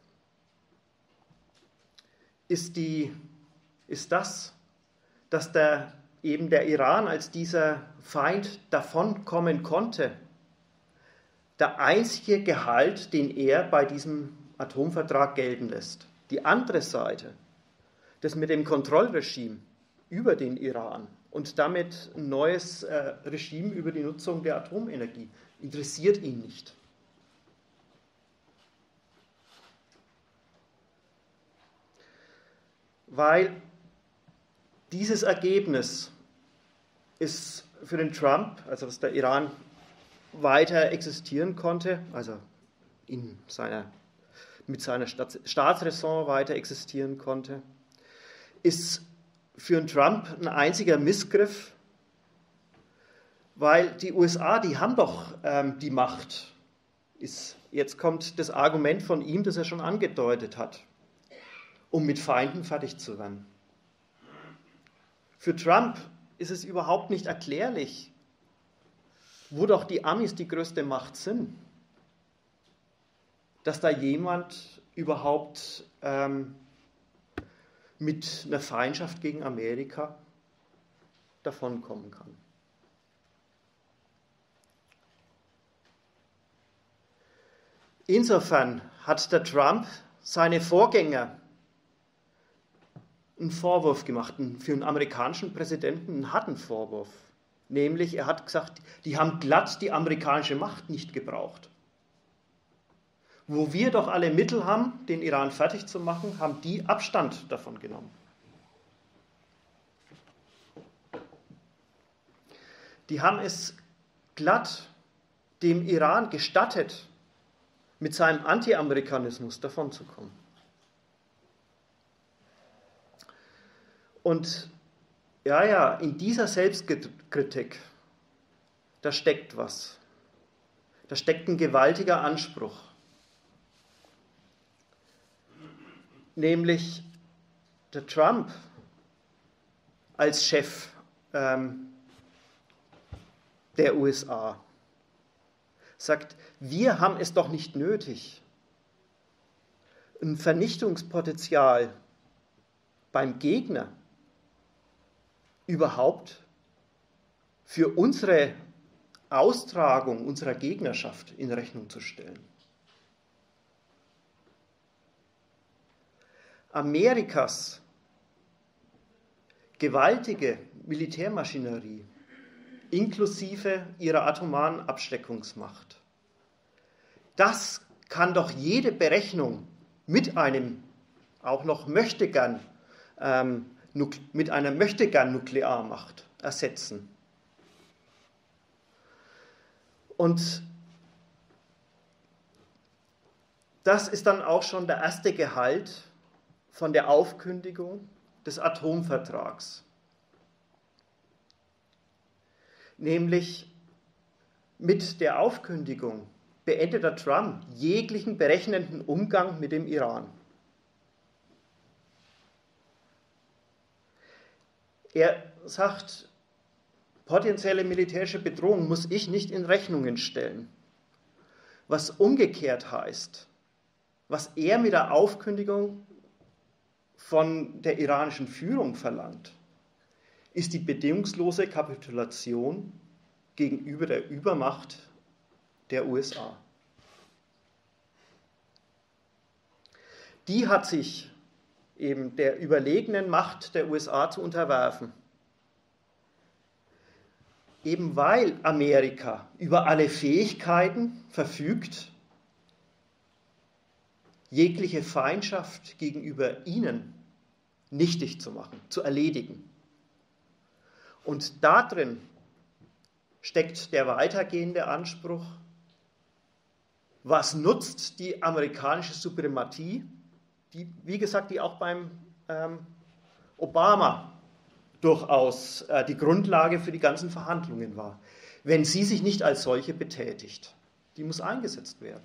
ist das, dass der Iran als dieser Feind davonkommen konnte, der einzige Gehalt, den er bei diesem Atomvertrag gelten lässt. Die andere Seite, das mit dem Kontrollregime über den Iran und damit ein neues Regime über die Nutzung der Atomenergie, interessiert ihn nicht. Weil dieses Ergebnis ist für den Trump, also dass der Iran weiter existieren konnte, also mit seiner Staatsräson weiter existieren konnte, ist für den Trump ein einziger Missgriff, weil die USA, die haben doch die Macht. Jetzt kommt das Argument von ihm, das er schon angedeutet hat, um mit Feinden fertig zu werden. Für Trump ist es überhaupt nicht erklärlich, wo doch die Amis die größte Macht sind, dass da jemand überhaupt mit einer Feindschaft gegen Amerika davonkommen kann. Insofern hat der Trump seine Vorgänger einen Vorwurf gemacht, für einen amerikanischen Präsidenten einen harten Vorwurf. Nämlich, er hat gesagt, die haben glatt die amerikanische Macht nicht gebraucht. Wo wir doch alle Mittel haben, den Iran fertig zu machen, haben die Abstand davon genommen. Die haben es glatt dem Iran gestattet, mit seinem Anti-Amerikanismus davonzukommen. Und in dieser Selbstkritik, da steckt was. Da steckt ein gewaltiger Anspruch. Nämlich der Trump als Chef der USA sagt, wir haben es doch nicht nötig, ein Vernichtungspotenzial beim Gegner überhaupt für unsere Austragung unserer Gegnerschaft in Rechnung zu stellen. Amerikas gewaltige Militärmaschinerie inklusive ihrer atomaren Abschreckungsmacht, das kann doch jede Berechnung mit einem auch noch mit einer Möchtegern-Nuklearmacht ersetzen. Und das ist dann auch schon der erste Gehalt von der Aufkündigung des Atomvertrags. Nämlich mit der Aufkündigung beendet der Trump jeglichen berechnenden Umgang mit dem Iran. Er sagt, potenzielle militärische Bedrohung muss ich nicht in Rechnungen stellen. Was umgekehrt heißt, was er mit der Aufkündigung von der iranischen Führung verlangt, ist die bedingungslose Kapitulation gegenüber der Übermacht der USA. Die hat sich eben der überlegenen Macht der USA zu unterwerfen. Eben weil Amerika über alle Fähigkeiten verfügt, jegliche Feindschaft gegenüber ihnen nichtig zu machen, zu erledigen. Und darin steckt der weitergehende Anspruch, was nutzt die amerikanische Suprematie, die, wie gesagt, die auch beim Obama durchaus die Grundlage für die ganzen Verhandlungen war, wenn sie sich nicht als solche betätigt. Die muss eingesetzt werden.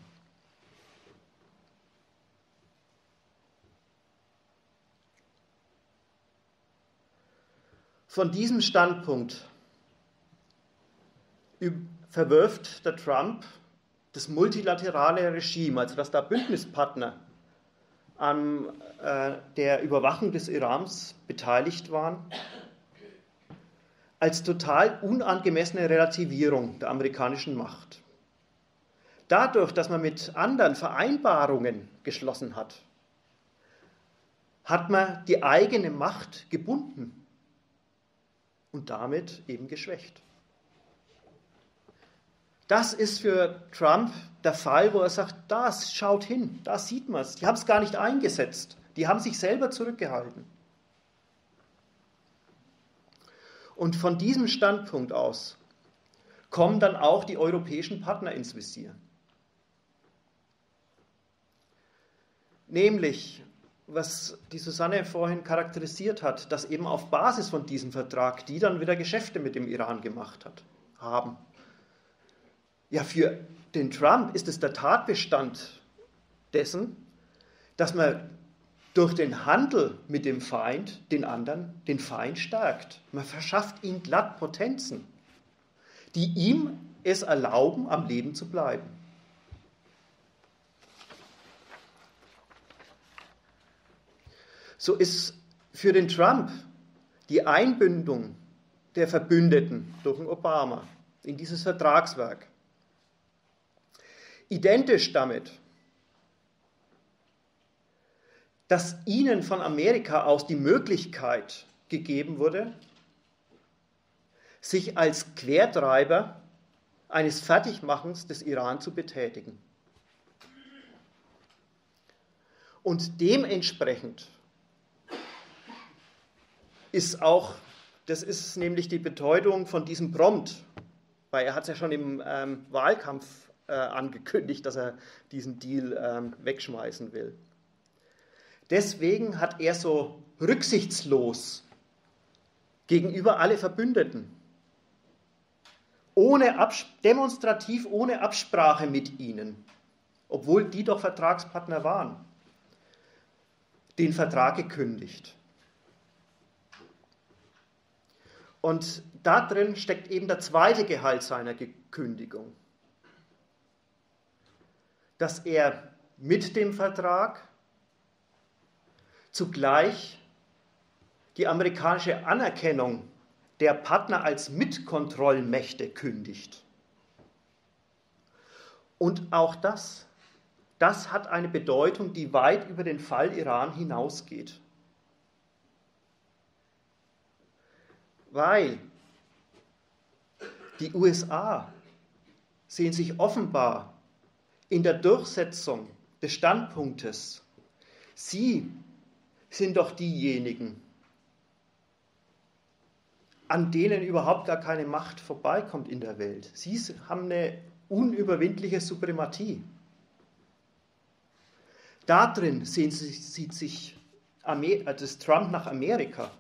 Von diesem Standpunkt verwirft der Trump das multilaterale Regime, also dass da Bündnispartner an der Überwachung des Irans beteiligt waren, als total unangemessene Relativierung der amerikanischen Macht. Dadurch, dass man mit anderen Vereinbarungen geschlossen hat, hat man die eigene Macht gebunden und damit eben geschwächt. Das ist für Trump der Fall, wo er sagt, das schaut hin, da sieht man es. Die haben es gar nicht eingesetzt, die haben sich selber zurückgehalten. Und von diesem Standpunkt aus kommen dann auch die europäischen Partner ins Visier. Nämlich, was die Susanne vorhin charakterisiert hat, dass eben auf Basis von diesem Vertrag die dann wieder Geschäfte mit dem Iran gemacht haben. Ja, für den Trump ist es der Tatbestand dessen, dass man durch den Handel mit dem Feind den Feind stärkt. Man verschafft ihm glatt Potenzen, die ihm es erlauben, am Leben zu bleiben. So ist für den Trump die Einbindung der Verbündeten durch den Obama in dieses Vertragswerk identisch damit, dass ihnen von Amerika aus die Möglichkeit gegeben wurde, sich als Quertreiber eines Fertigmachens des Iran zu betätigen. Und dementsprechend ist auch, das ist nämlich die Bedeutung von diesem Prompt, weil er hat es ja schon im Wahlkampf angekündigt, dass er diesen Deal wegschmeißen will. Deswegen hat er so rücksichtslos gegenüber alle Verbündeten, demonstrativ ohne Absprache mit ihnen, obwohl die doch Vertragspartner waren, den Vertrag gekündigt. Und da drin steckt eben der zweite Gehalt seiner Kündigung, dass er mit dem Vertrag zugleich die amerikanische Anerkennung der Partner als Mitkontrollmächte kündigt. Und auch das hat eine Bedeutung, die weit über den Fall Iran hinausgeht. Weil die USA sehen sich offenbar in der Durchsetzung des Standpunktes, sie sind doch diejenigen, an denen überhaupt gar keine Macht vorbeikommt in der Welt. Sie haben eine unüberwindliche Suprematie. Darin sieht sich das Trump nach Amerika,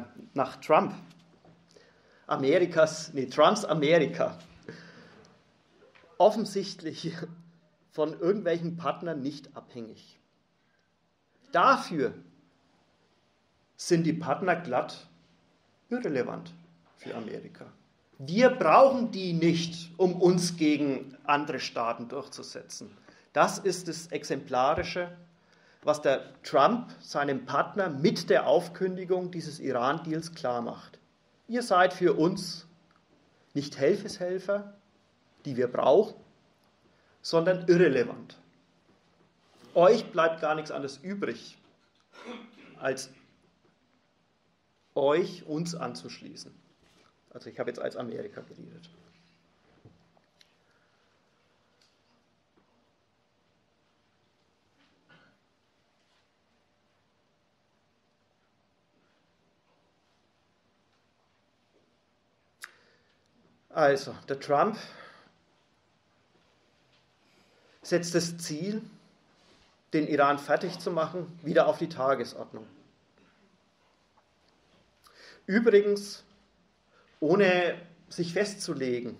Trumps Amerika, offensichtlich von irgendwelchen Partnern nicht abhängig. Dafür sind die Partner glatt irrelevant für Amerika. Wir brauchen die nicht, um uns gegen andere Staaten durchzusetzen. Das ist das Exemplarische, was der Trump seinem Partner mit der Aufkündigung dieses Iran-Deals klarmacht. Ihr seid für uns nicht Helfershelfer, die wir brauchen, sondern irrelevant. Euch bleibt gar nichts anderes übrig, als uns anzuschließen. Also ich habe jetzt als Amerika geredet. Also, der Trump setzt das Ziel, den Iran fertig zu machen, wieder auf die Tagesordnung. Übrigens, ohne sich festzulegen,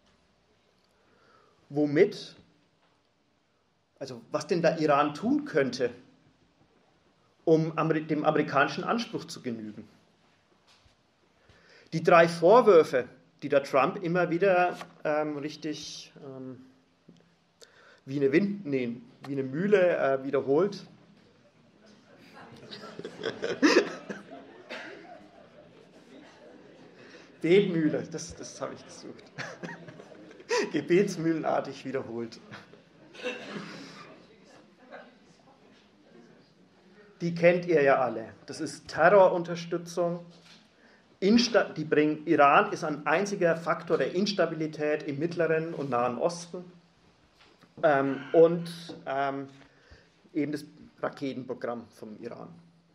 womit, also was denn der Iran tun könnte, um dem amerikanischen Anspruch zu genügen. Die 3 Vorwürfe, die der Trump immer wieder richtig wie eine Mühle wiederholt. Betmühle, das habe ich gesucht. Gebetsmühlenartig wiederholt. Die kennt ihr ja alle. Das ist Terrorunterstützung. Iran ist ein einziger Faktor der Instabilität im Mittleren und Nahen Osten. Und eben das Raketenprogramm vom Iran.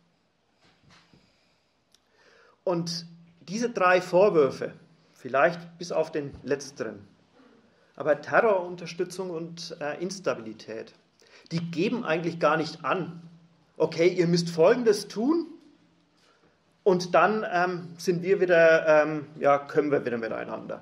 Und diese 3 Vorwürfe, vielleicht bis auf den letzteren, aber Terrorunterstützung und Instabilität, die geben eigentlich gar nicht an, okay, ihr müsst Folgendes tun und dann sind wir wieder, können wir wieder miteinander.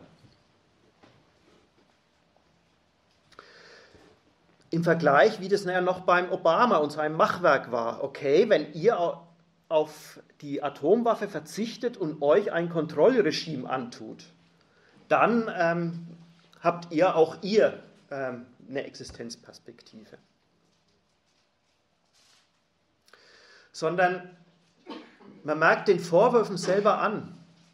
Im Vergleich, wie das noch beim Obama und seinem Machwerk war, okay, wenn ihr auf die Atomwaffe verzichtet und euch ein Kontrollregime antut, dann habt ihr auch eine Existenzperspektive. Sondern man merkt den Vorwürfen selber an.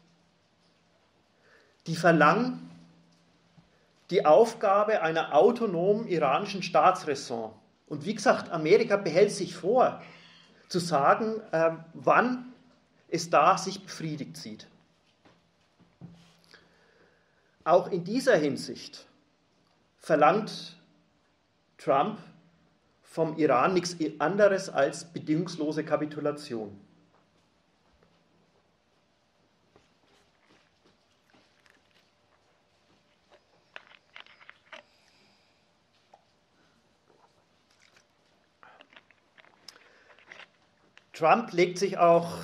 Die verlangen die Aufgabe einer autonomen iranischen Staatsräson. Und wie gesagt, Amerika behält sich vor, zu sagen, wann es da sich befriedigt sieht. Auch in dieser Hinsicht verlangt Trump vom Iran nichts anderes als bedingungslose Kapitulation. Trump legt sich auch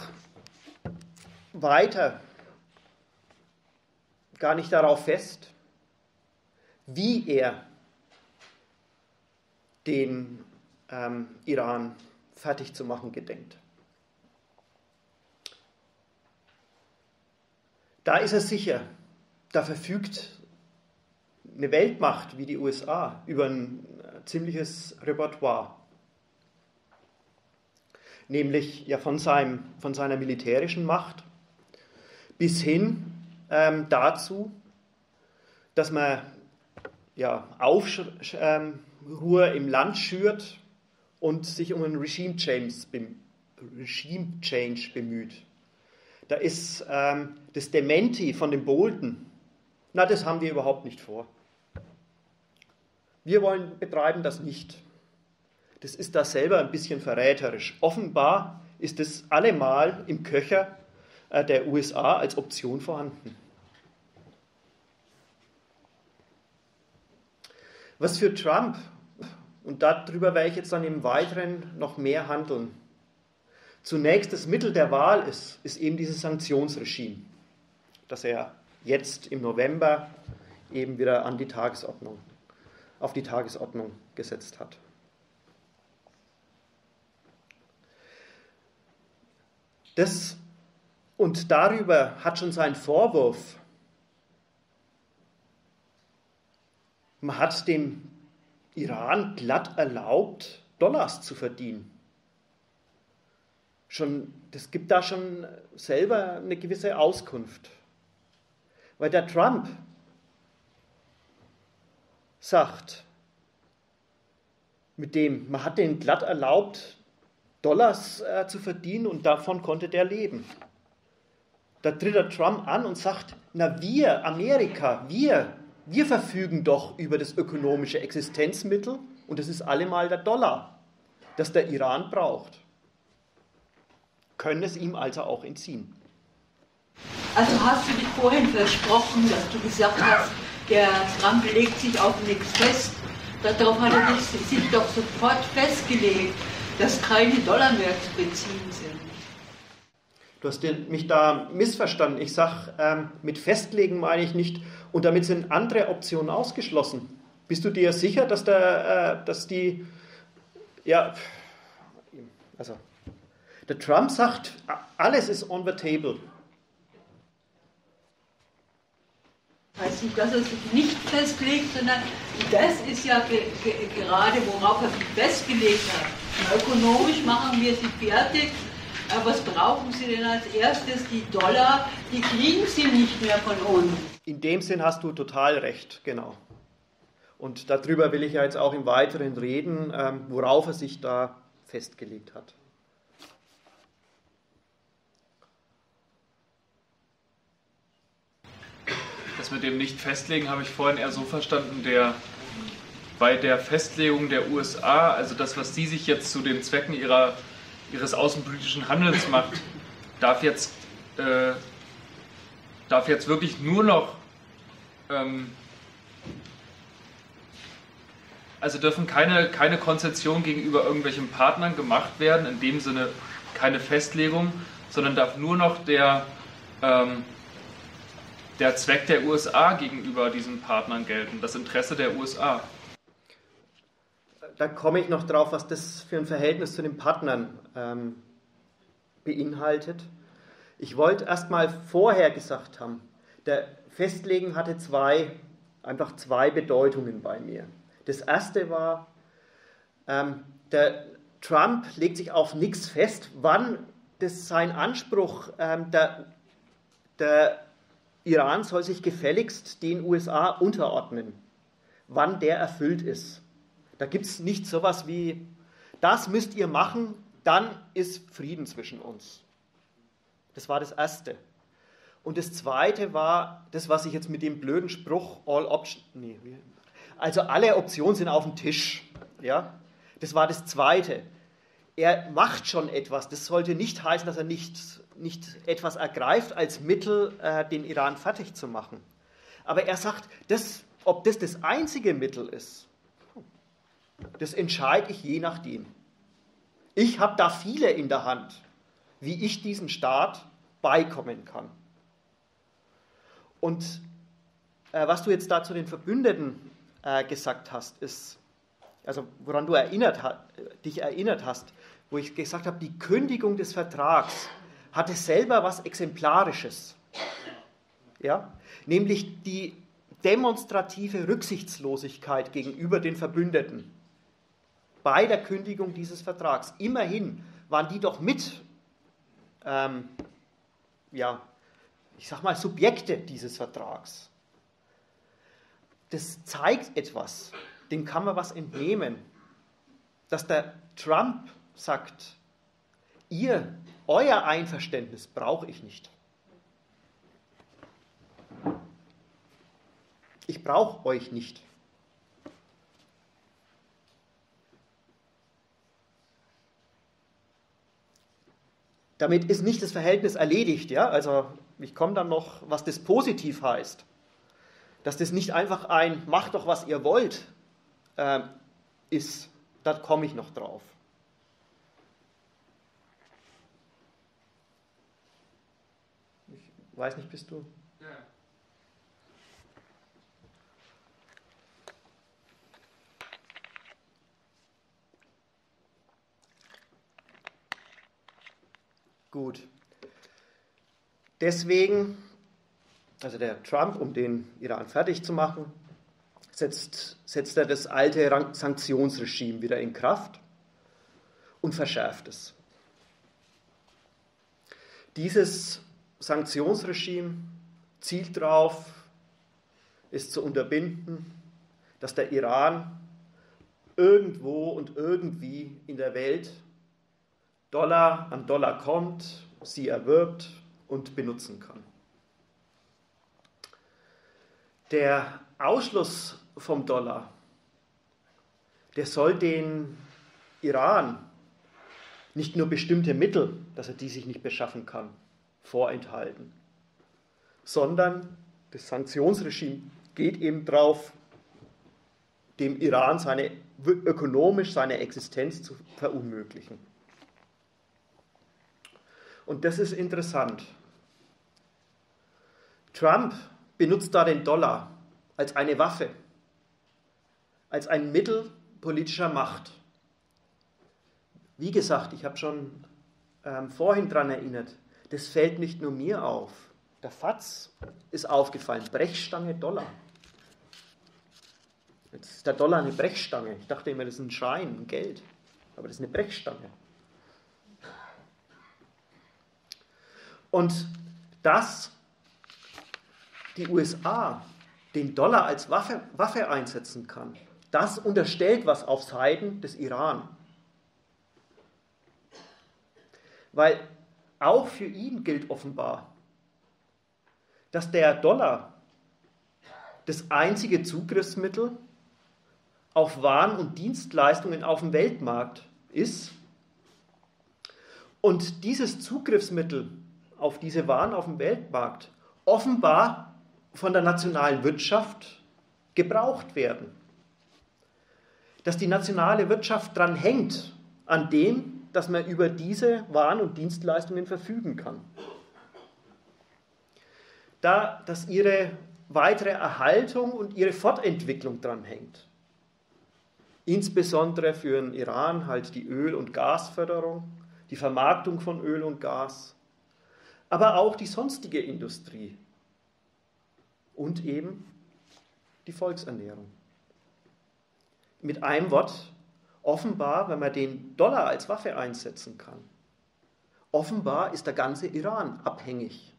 weiter gar nicht darauf fest, wie er den Iran fertig zu machen gedenkt. Da ist er sicher, da verfügt eine Weltmacht wie die USA über ein ziemliches Repertoire. Nämlich ja von seiner militärischen Macht bis hin dazu, dass man Aufruhr im Land schürt und sich um einen Regime Change bemüht. Da ist das Dementi von dem Bolton, das haben wir überhaupt nicht vor. Wir betreiben das nicht. Das ist da selber ein bisschen verräterisch. Offenbar ist es allemal im Köcher der USA als Option vorhanden. Was für Trump, und darüber werde ich jetzt dann im Weiteren noch mehr handeln, zunächst das Mittel der Wahl ist eben dieses Sanktionsregime, das er jetzt im November eben wieder auf die Tagesordnung gesetzt hat. Und darüber hat schon sein Vorwurf, man hat dem Iran glatt erlaubt, Dollars zu verdienen. Das gibt da schon selber eine gewisse Auskunft. Weil der Trump sagt, man hat denen glatt erlaubt, Dollars zu verdienen und davon konnte der leben. Da tritt der Trump an und sagt, wir, Amerika, wir verfügen doch über das ökonomische Existenzmittel und das ist allemal der Dollar, das der Iran braucht. Können es ihm also auch entziehen. Also hast du dich vorhin versprochen, dass du gesagt hast, der Trump legt sich auf nichts fest. Darauf hat er sich doch sofort festgelegt, dass keine Dollar mehr zu beziehen sind. Du hast mich da missverstanden. Ich sage, mit festlegen meine ich nicht, und damit sind andere Optionen ausgeschlossen. Bist du dir sicher, dass der Trump sagt, alles ist on the table. dass er sich nicht festlegt, sondern das ist ja gerade, worauf er sich festgelegt hat. Ökonomisch machen wir sie fertig. Was brauchen Sie denn als erstes? Die Dollar, die kriegen Sie nicht mehr von uns. In dem Sinn hast du total recht, genau. Und darüber will ich ja jetzt auch im Weiteren reden, worauf er sich da festgelegt hat. Das mit dem Nicht-Festlegen habe ich vorhin eher so verstanden, bei der Festlegung der USA, also das, was sie sich jetzt zu den Zwecken ihres außenpolitischen Handelns macht, darf jetzt wirklich nur noch, also dürfen keine Konzession gegenüber irgendwelchen Partnern gemacht werden, in dem Sinne keine Festlegung, sondern darf nur noch der Zweck der USA gegenüber diesen Partnern gelten, das Interesse der USA. Da komme ich noch drauf, was das für ein Verhältnis zu den Partnern beinhaltet. Ich wollte erst mal vorher gesagt haben, der Festlegen hatte einfach zwei Bedeutungen bei mir. Das erste war, der Trump legt sich auf nichts fest, wann das sein Anspruch, der Iran soll sich gefälligst den USA unterordnen, wann der erfüllt ist. Da gibt es nicht sowas wie, das müsst ihr machen, dann ist Frieden zwischen uns. Das war das Erste. Und das Zweite war das, was ich jetzt mit dem blöden Spruch, also alle Optionen sind auf dem Tisch. Ja? Das war das Zweite. Er macht schon etwas. Das sollte nicht heißen, dass er nicht etwas ergreift als Mittel, den Iran fertig zu machen. Aber er sagt, ob das einzige Mittel ist, das entscheide ich je nachdem. Ich habe da viele in der Hand, wie ich diesen Staat beikommen kann. Und was du jetzt da zu den Verbündeten gesagt hast, ist, also woran du dich erinnert hast, wo ich gesagt habe, die Kündigung des Vertrags hatte selber was Exemplarisches. Ja? Nämlich die demonstrative Rücksichtslosigkeit gegenüber den Verbündeten. Bei der Kündigung dieses Vertrags. Immerhin waren die doch Subjekte dieses Vertrags. Das zeigt etwas, dem kann man was entnehmen, dass der Trump sagt, euer Einverständnis brauche ich nicht. Ich brauche euch nicht. Damit ist nicht das Verhältnis erledigt, ja? Also ich komme dann noch, was das positiv heißt. Dass das nicht einfach ein macht doch, was ihr wollt, ist. Da komme ich noch drauf. Ich weiß nicht, bist du? Ja. Gut. Deswegen, also der Trump, um den Iran fertig zu machen, setzt er das alte Sanktionsregime wieder in Kraft und verschärft es. Dieses Sanktionsregime zielt darauf, es zu unterbinden, dass der Iran irgendwo und irgendwie in der Welt Dollar an Dollar kommt, sie erwirbt und benutzen kann. Der Ausschluss vom Dollar, der soll den Iran nicht nur bestimmte Mittel, dass er die sich nicht beschaffen kann, vorenthalten, sondern das Sanktionsregime geht eben drauf, dem Iran ökonomisch seine Existenz zu verunmöglichen. Und das ist interessant. Trump benutzt da den Dollar als eine Waffe, als ein Mittel politischer Macht. Wie gesagt, ich habe schon vorhin daran erinnert, das fällt nicht nur mir auf. der FAZ ist aufgefallen, Brechstange Dollar. Jetzt ist der Dollar eine Brechstange. Ich dachte immer, das ist ein Schein, ein Geld. Aber das ist eine Brechstange. Und dass die USA den Dollar als Waffe einsetzen kann, das unterstellt was auf Seiten des Iran. Weil auch für ihn gilt offenbar, dass der Dollar das einzige Zugriffsmittel auf Waren und Dienstleistungen auf dem Weltmarkt ist und dieses Zugriffsmittel auf diese Waren auf dem Weltmarkt offenbar von der nationalen Wirtschaft gebraucht werden. Dass die nationale Wirtschaft dran hängt, an dem, dass man über diese Waren und Dienstleistungen verfügen kann. Dass ihre weitere Erhaltung und ihre Fortentwicklung dran hängt. Insbesondere für den Iran halt die Öl- und Gasförderung, die Vermarktung von Öl und Gas, aber auch die sonstige Industrie und eben die Volksernährung. Mit einem Wort, offenbar, wenn man den Dollar als Waffe einsetzen kann, offenbar ist der ganze Iran abhängig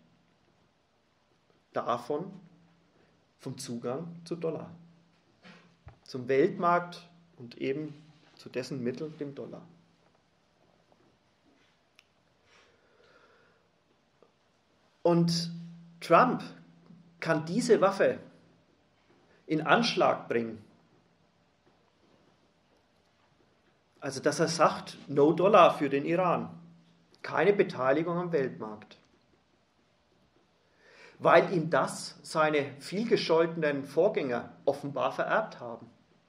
davon, vom Zugang zu Dollar, zum Weltmarkt und eben zu dessen Mittel, dem Dollar. Und Trump kann diese Waffe in Anschlag bringen. Also, dass er sagt, no Dollar für den Iran, keine Beteiligung am Weltmarkt. Weil ihm das seine vielgescholtenen Vorgänger offenbar vererbt haben.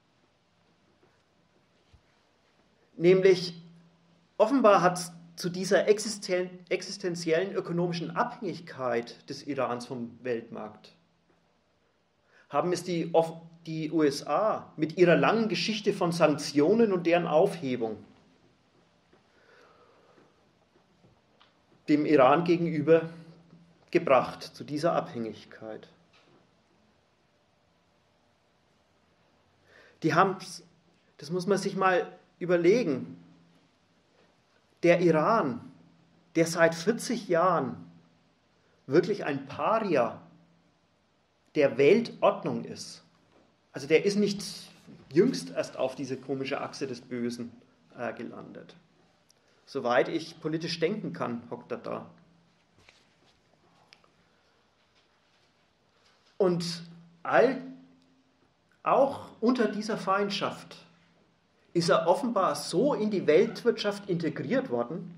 Nämlich, offenbar hat es zu dieser existenziellen ökonomischen Abhängigkeit des Irans vom Weltmarkt, haben es die USA mit ihrer langen Geschichte von Sanktionen und deren Aufhebung dem Iran gegenüber gebracht, zu dieser Abhängigkeit. Die haben, das muss man sich mal überlegen, der Iran, der seit 40 Jahren wirklich ein Paria der Weltordnung ist, also der ist nicht jüngst erst auf diese komische Achse des Bösen gelandet. Soweit ich politisch denken kann, hockt er da. Und auch unter dieser Feindschaft ist er offenbar so in die Weltwirtschaft integriert worden,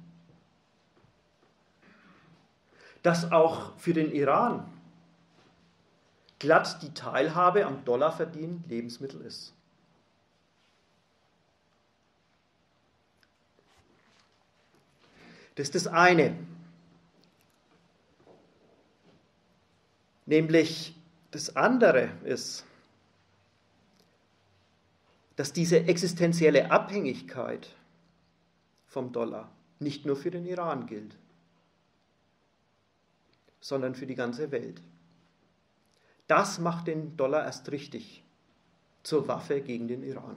dass auch für den Iran glatt die Teilhabe am Dollarverdienen Lebensmittel ist. Das ist das eine. Nämlich das andere ist, dass diese existenzielle Abhängigkeit vom Dollar nicht nur für den Iran gilt, sondern für die ganze Welt. Das macht den Dollar erst richtig zur Waffe gegen den Iran.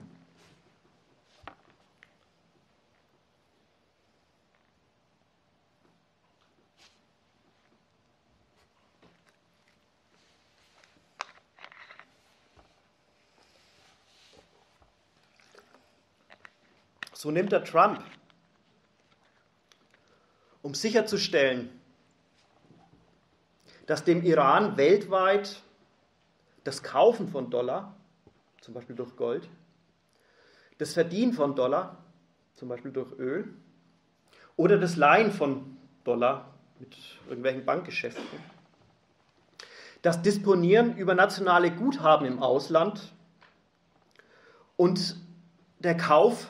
So nimmt der Trump, um sicherzustellen, dass dem Iran weltweit das Kaufen von Dollar, zum Beispiel durch Gold, das Verdienen von Dollar, zum Beispiel durch Öl, oder das Leihen von Dollar mit irgendwelchen Bankgeschäften, das Disponieren über nationale Guthaben im Ausland und der Kauf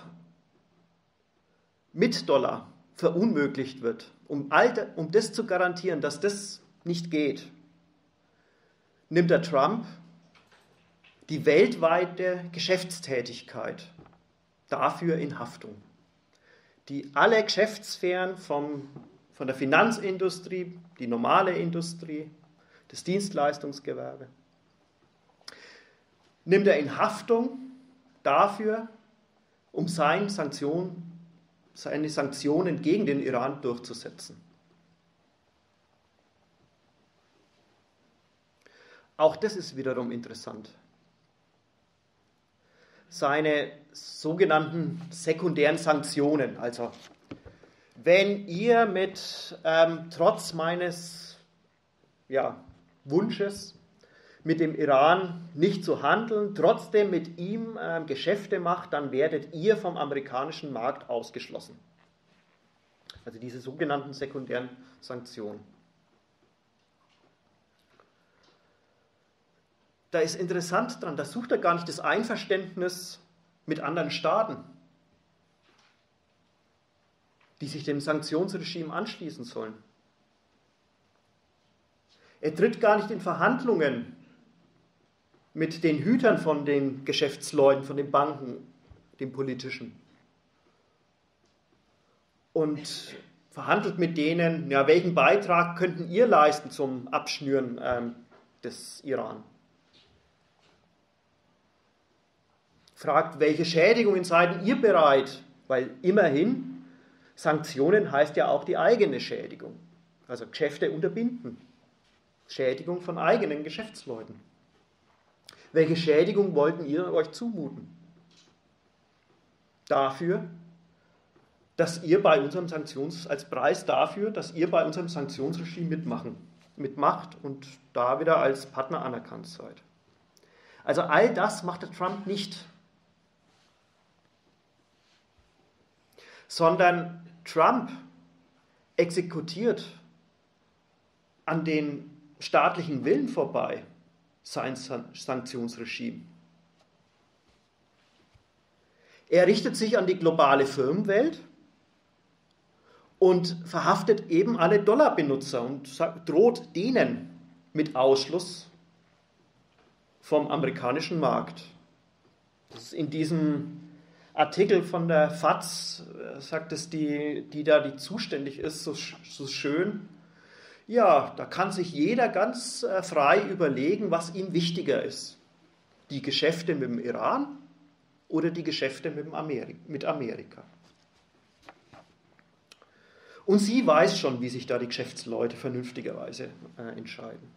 mit Dollar verunmöglicht wird, um das zu garantieren, dass das nicht geht, nimmt der Trump die weltweite Geschäftstätigkeit dafür in Haftung, die alle Geschäftssphären vom von der Finanzindustrie, die normale Industrie, das Dienstleistungsgewerbe. Nimmt er in Haftung dafür, um seine Sanktionen gegen den Iran durchzusetzen. Auch das ist wiederum interessant. Seine sogenannten sekundären Sanktionen, also wenn ihr trotz meines Wunsches mit dem Iran nicht zu handeln, trotzdem mit ihm Geschäfte macht, dann werdet ihr vom amerikanischen Markt ausgeschlossen. Also diese sogenannten sekundären Sanktionen. Da ist interessant dran, da sucht er gar nicht das Einverständnis mit anderen Staaten, die sich dem Sanktionsregime anschließen sollen. Er tritt gar nicht in Verhandlungen mit den Hütern von den Geschäftsleuten, von den Banken, den politischen. Und verhandelt mit denen, welchen Beitrag könnten ihr leisten zum Abschnüren des Iran. Fragt, welche Schädigungen seid ihr bereit? Weil immerhin, Sanktionen heißt ja auch die eigene Schädigung. Also Geschäfte unterbinden. Schädigung von eigenen Geschäftsleuten. Welche Schädigung wollten ihr euch zumuten? Dafür, dass ihr bei unserem als Preis dafür, dass ihr bei unserem Sanktionsregime mitmacht und da wieder als Partner anerkannt seid. Also all das macht der Trump nicht. Sondern Trump exekutiert an den staatlichen Willen vorbei sein Sanktionsregime. Er richtet sich an die globale Firmenwelt und verhaftet eben alle Dollarbenutzer und droht denen mit Ausschluss vom amerikanischen Markt. Das ist in diesem Artikel von der FAZ, sagt es die zuständig ist, so schön. Ja, da kann sich jeder ganz frei überlegen, was ihm wichtiger ist. Die Geschäfte mit dem Iran oder die Geschäfte mit Amerika. Und sie weiß schon, wie sich da die Geschäftsleute vernünftigerweise entscheiden.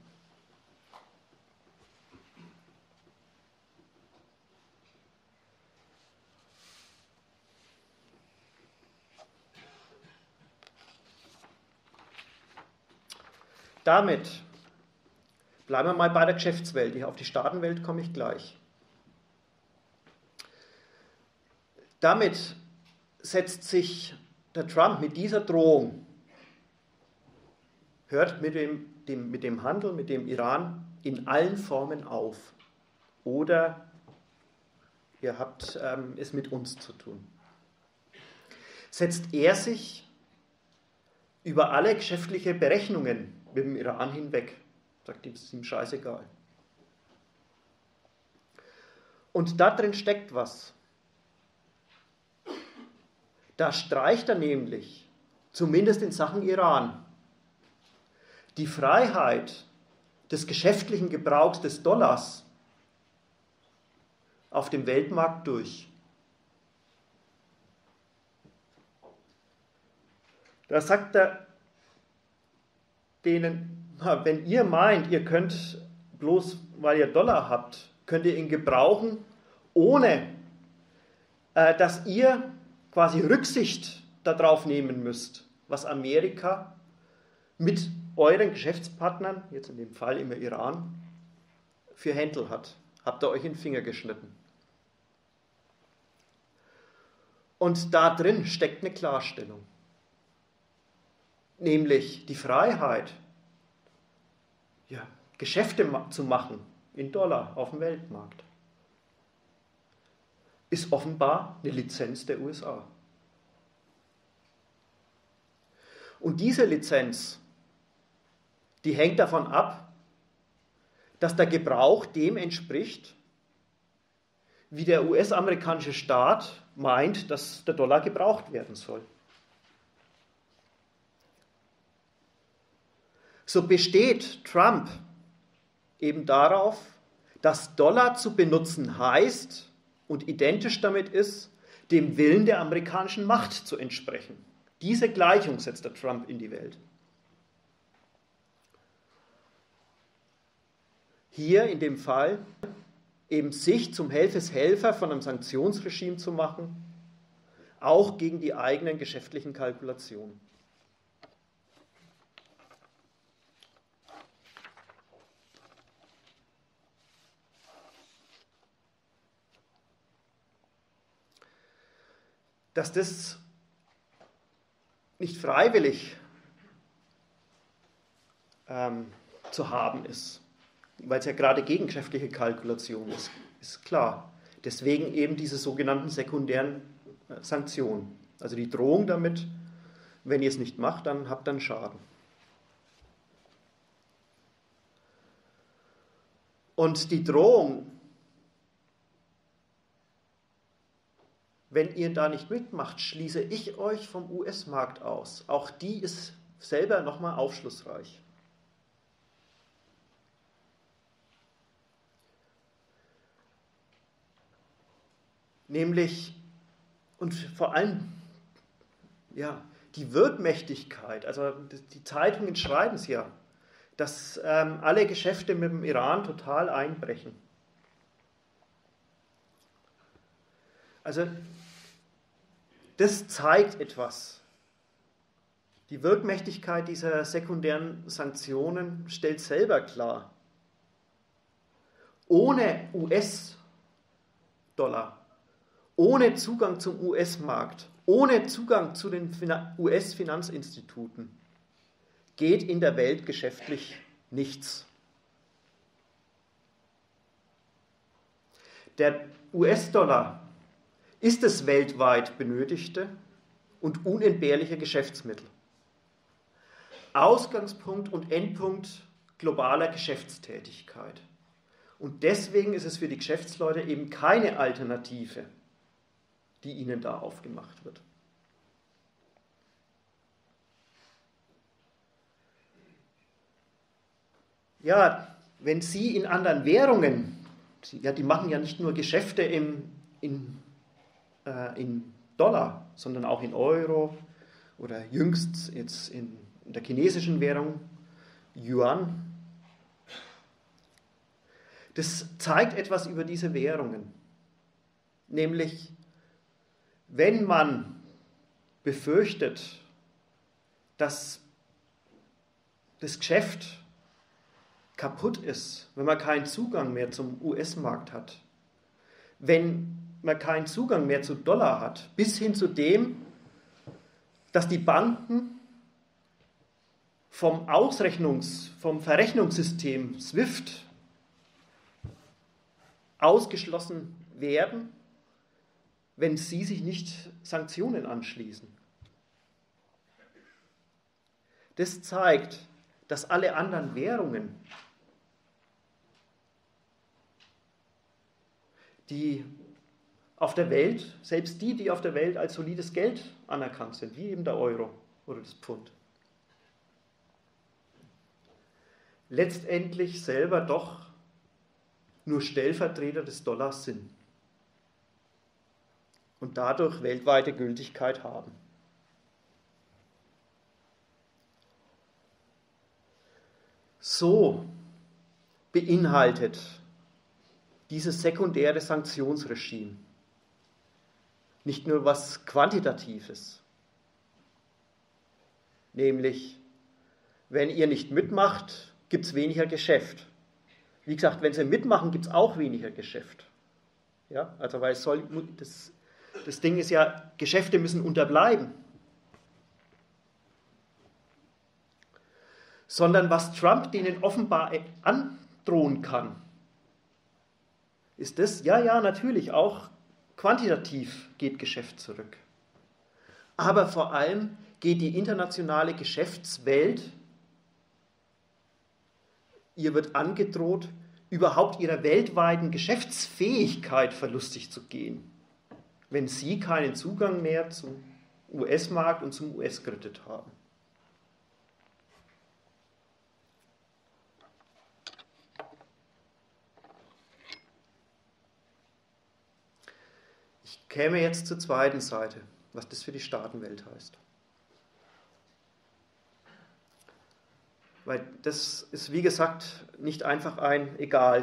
Damit bleiben wir mal bei der Geschäftswelt. Auf die Staatenwelt komme ich gleich. Damit setzt sich der Trump mit dieser Drohung, hört mit dem Handel mit dem Iran in allen Formen auf. Oder ihr habt es mit uns zu tun. Setzt er sich über alle geschäftliche Berechnungen mit dem Iran hinweg. Sagt ihm, es ist ihm scheißegal. Und da drin steckt was. Da streicht er nämlich, zumindest in Sachen Iran, die Freiheit des geschäftlichen Gebrauchs des Dollars auf dem Weltmarkt durch. Da sagt er denen, wenn ihr meint, ihr könnt bloß, weil ihr Dollar habt, könnt ihr ihn gebrauchen, ohne dass ihr quasi Rücksicht darauf nehmen müsst, was Amerika mit euren Geschäftspartnern, jetzt in dem Fall im Iran, für Händel hat. Habt ihr euch in den Finger geschnitten. Und da drin steckt eine Klarstellung. Nämlich die Freiheit, Geschäfte zu machen in Dollar auf dem Weltmarkt, ist offenbar eine Lizenz der USA. Und diese Lizenz, die hängt davon ab, dass der Gebrauch dem entspricht, wie der US-amerikanische Staat meint, dass der Dollar gebraucht werden soll. so besteht Trump eben darauf, dass Dollar zu benutzen heißt und identisch damit ist, dem Willen der amerikanischen Macht zu entsprechen. Diese Gleichung setzt der Trump in die Welt. Hier in dem Fall eben sich zum Helfeshelfer von einem Sanktionsregime zu machen, auch gegen die eigenen geschäftlichen Kalkulationen. Dass das nicht freiwillig zu haben ist, weil es ja gerade gegengeschäftliche Kalkulation ist klar. Deswegen eben diese sogenannten sekundären Sanktionen. Also die Drohung damit, wenn ihr es nicht macht, dann habt ihr einen Schaden. Und die Drohung, wenn ihr da nicht mitmacht, schließe ich euch vom US-Markt aus. Auch die ist selber nochmal aufschlussreich. Nämlich, und vor allem, ja, die Wirkmächtigkeit, also die Zeitungen schreiben es ja, dass alle Geschäfte mit dem Iran total einbrechen. Also, das zeigt etwas. Die Wirkmächtigkeit dieser sekundären Sanktionen stellt selber klar. Ohne US-Dollar, ohne Zugang zum US-Markt, ohne Zugang zu den US-Finanzinstituten geht in der Welt geschäftlich nichts. Der US-Dollar ist das weltweit benötigte und unentbehrliche Geschäftsmittel. Ausgangspunkt und Endpunkt globaler Geschäftstätigkeit. Und deswegen ist es für die Geschäftsleute eben keine Alternative, die ihnen da aufgemacht wird. Ja, wenn Sie in anderen Währungen, ja, die machen ja nicht nur Geschäfte in Dollar, sondern auch in Euro oder jüngst jetzt in der chinesischen Währung Yuan. Das zeigt etwas über diese Währungen, nämlich wenn man befürchtet, dass das Geschäft kaputt ist, wenn man keinen Zugang mehr zum US-Markt hat, wenn man keinen Zugang mehr zu Dollar hat, bis hin zu dem, dass die Banken vom Verrechnungssystem SWIFT ausgeschlossen werden, wenn sie sich nicht Sanktionen anschließen. Das zeigt, dass alle anderen Währungen, die auf der Welt, selbst die auf der Welt als solides Geld anerkannt sind, wie eben der Euro oder das Pfund, letztendlich selber doch nur Stellvertreter des Dollars sind und dadurch weltweite Gültigkeit haben. So beinhaltet dieses sekundäre Sanktionsregime nicht nur was Quantitatives, nämlich, wenn ihr nicht mitmacht, gibt es weniger Geschäft. Wie gesagt, wenn sie mitmachen, gibt es auch weniger Geschäft. Ja, also weil das Ding ist ja, Geschäfte müssen unterbleiben. Sondern was Trump denen offenbar androhen kann, ist das, ja, natürlich, auch quantitativ geht Geschäft zurück. Aber vor allem geht die internationale Geschäftswelt, ihr wird angedroht, überhaupt ihrer weltweiten Geschäftsfähigkeit verlustig zu gehen, wenn sie keinen Zugang mehr zum US-Markt und zum US-Kredit haben. käme jetzt zur zweiten Seite, was das für die Staatenwelt heißt. Weil das ist, wie gesagt, nicht einfach ein Egal.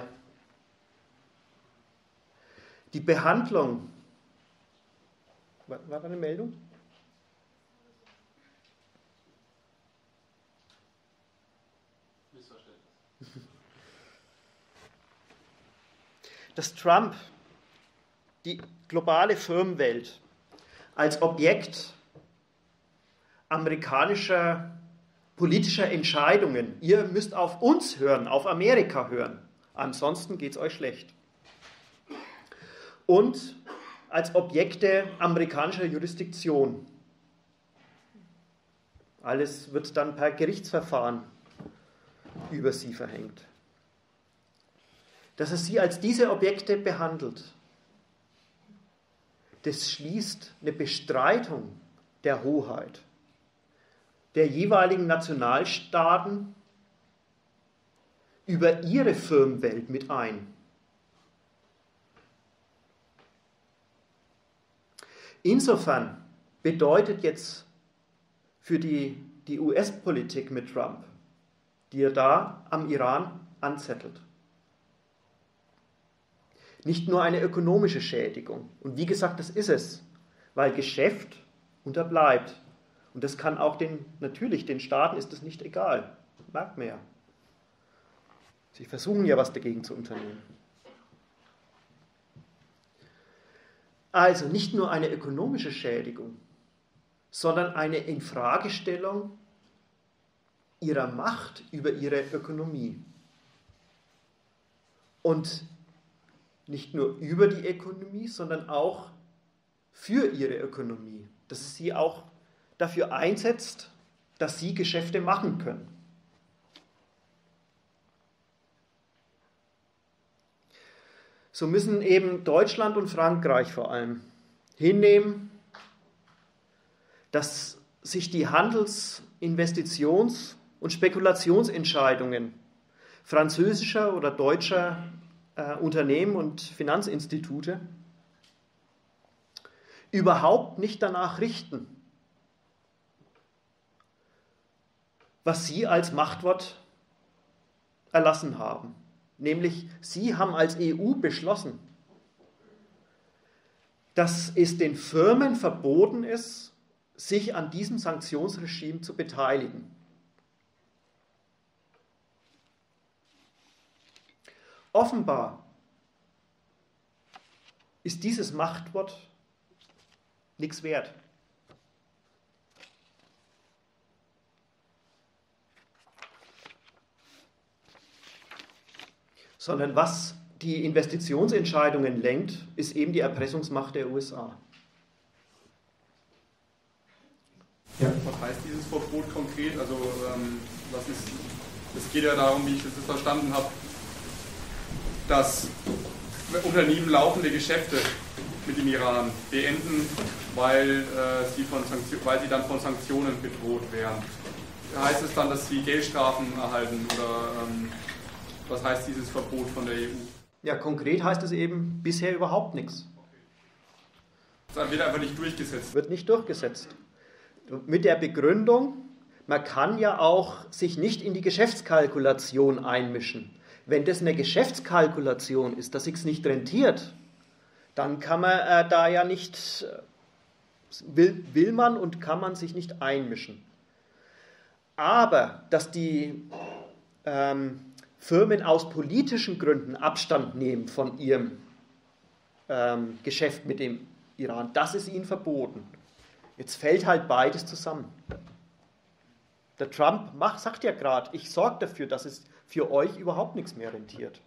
Die Behandlung, war da eine Meldung? Dass Trump die globale Firmenwelt als Objekt amerikanischer politischer Entscheidungen, ihr müsst auf uns hören, auf Amerika hören, ansonsten geht es euch schlecht. Und als Objekte amerikanischer Jurisdiktion. Alles wird dann per Gerichtsverfahren über sie verhängt. Dass er sie als diese Objekte behandelt, das schließt eine Bestreitung der Hoheit der jeweiligen Nationalstaaten über ihre Firmenwelt mit ein. Insofern bedeutet jetzt für die US-Politik mit Trump, die er da am Iran anzettelt, nicht nur eine ökonomische Schädigung. Und wie gesagt, das ist es, weil Geschäft unterbleibt. Und das kann auch natürlich den Staaten ist das nicht egal. Merkt man ja. Sie versuchen ja was dagegen zu unternehmen. Also nicht nur eine ökonomische Schädigung, sondern eine Infragestellung ihrer Macht über ihre Ökonomie. Und nicht nur über die Ökonomie, sondern auch für ihre Ökonomie. Dass es sie auch dafür einsetzt, dass sie Geschäfte machen können. So müssen eben Deutschland und Frankreich vor allem hinnehmen, dass sich die Handels-, Investitions- und Spekulationsentscheidungen französischer oder deutscher Unternehmen und Finanzinstitute überhaupt nicht danach richten, was sie als Machtwort erlassen haben. Nämlich, sie haben als EU beschlossen, dass es den Firmen verboten ist, sich an diesem Sanktionsregime zu beteiligen. Offenbar ist dieses Machtwort nichts wert. Sondern was die Investitionsentscheidungen lenkt, ist eben die Erpressungsmacht der USA. Ja. Was heißt dieses Verbot konkret? Also es geht ja darum, wie ich das verstanden habe, dass Unternehmen laufende Geschäfte mit dem Iran beenden, weil sie dann von Sanktionen bedroht werden. Heißt es dann, dass sie Geldstrafen erhalten oder was heißt dieses Verbot von der EU? Ja, konkret heißt es eben bisher überhaupt nichts. Es wird einfach nicht durchgesetzt. Wird nicht durchgesetzt. Mit der Begründung, man kann ja auch sich nicht in die Geschäftskalkulation einmischen. Wenn das eine Geschäftskalkulation ist, dass sich's nicht rentiert, dann kann man da ja nicht, will man und kann man sich nicht einmischen. Aber dass die Firmen aus politischen Gründen Abstand nehmen von ihrem Geschäft mit dem Iran, das ist ihnen verboten. Jetzt fällt halt beides zusammen. Der Trump sagt ja gerade, ich sorge dafür, dass es für euch überhaupt nichts mehr rentiert.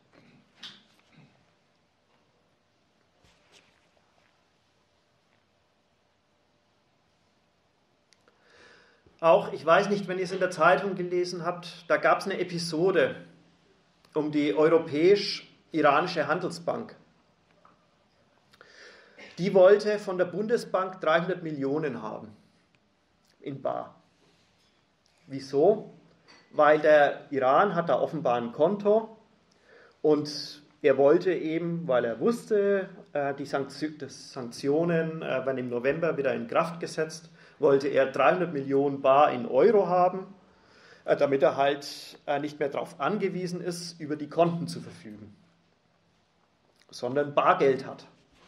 Auch, ich weiß nicht, wenn ihr es in der Zeitung gelesen habt, da gab es eine Episode um die Europäisch-Iranische Handelsbank. Die wollte von der Bundesbank 300 Millionen haben, in bar. Wieso? Weil der Iran hat da offenbar ein Konto und er wollte eben, weil er wusste, die Sanktionen werden im November wieder in Kraft gesetzt, wollte er 300 Millionen Bar in Euro haben, damit er halt nicht mehr darauf angewiesen ist, über die Konten zu verfügen, sondern Bargeld hat.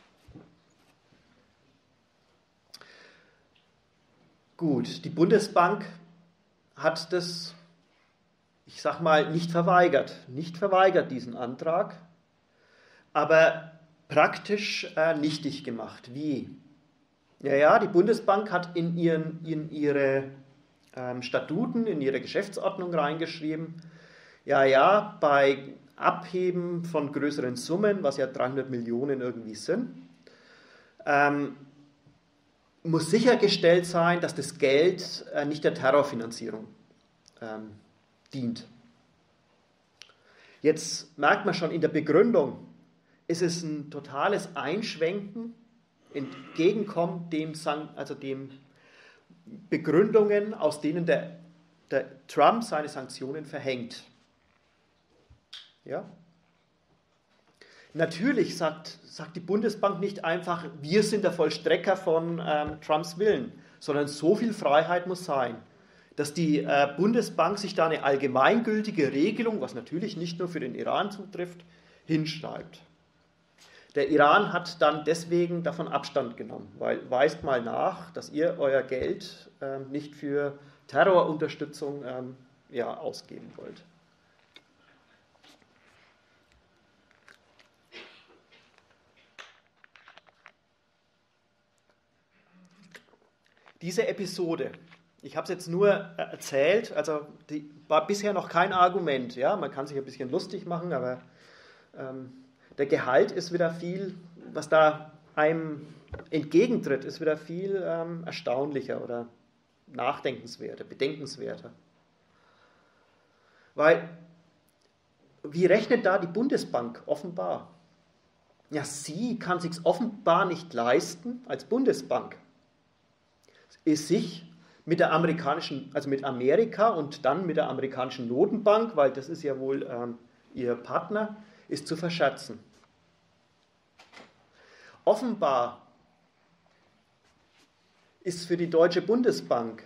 Gut, die Bundesbank hat das, ich sag mal, nicht verweigert diesen Antrag, aber praktisch nichtig gemacht. Wie? Ja, die Bundesbank hat in ihre Statuten, in ihre Geschäftsordnung reingeschrieben, bei Abheben von größeren Summen, was ja 300 Millionen irgendwie sind, muss sichergestellt sein, dass das Geld nicht der Terrorfinanzierung dient. Jetzt merkt man schon in der Begründung, ist es ein totales Einschwenken, Entgegenkommen dem Begründungen, aus denen der Trump seine Sanktionen verhängt. Ja? Natürlich sagt die Bundesbank nicht einfach, wir sind der Vollstrecker von Trumps Willen, sondern so viel Freiheit muss sein, dass die Bundesbank sich da eine allgemeingültige Regelung, was natürlich nicht nur für den Iran zutrifft, hinschreibt. Der Iran hat dann deswegen davon Abstand genommen, weil weist mal nach, dass ihr euer Geld nicht für Terrorunterstützung ausgeben wollt. Diese Episode, ich habe es jetzt nur erzählt, also die war bisher noch kein Argument. Ja? Man kann sich ein bisschen lustig machen, aber der Gehalt ist wieder viel, was da einem entgegentritt, ist wieder viel erstaunlicher oder nachdenkenswerter, bedenkenswerter. Weil, wie rechnet da die Bundesbank offenbar? Ja, sie kann es sich offenbar nicht leisten, als Bundesbank, ist sich mit der amerikanischen, also mit Amerika und dann mit der amerikanischen Notenbank, weil das ist ja wohl ihr Partner, ist zu verscherzen. Offenbar ist für die Deutsche Bundesbank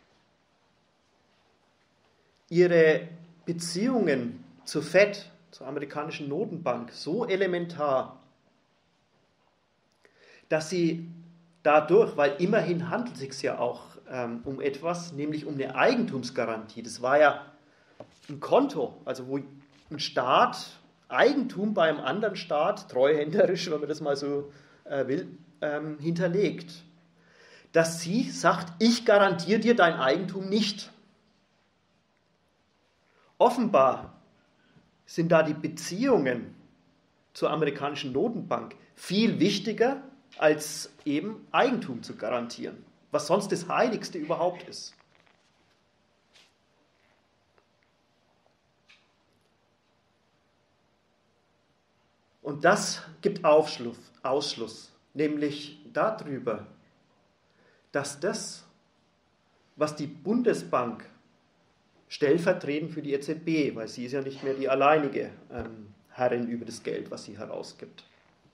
ihre Beziehungen zur FED, zur amerikanischen Notenbank, so elementar, dass sie dadurch, weil immerhin handelt es sich ja auch um etwas, nämlich um eine Eigentumsgarantie. Das war ja ein Konto, also wo ein Staat Eigentum bei einem anderen Staat, treuhänderisch, wenn man das mal so will, hinterlegt. Dass sie sagt, ich garantiere dir dein Eigentum nicht. Offenbar sind da die Beziehungen zur amerikanischen Notenbank viel wichtiger, als eben Eigentum zu garantieren, was sonst das Heiligste überhaupt ist. Und das gibt Ausschluss, nämlich darüber, dass das, was die Bundesbank stellvertretend für die EZB, weil sie ist ja nicht mehr die alleinige Herrin über das Geld, was sie herausgibt.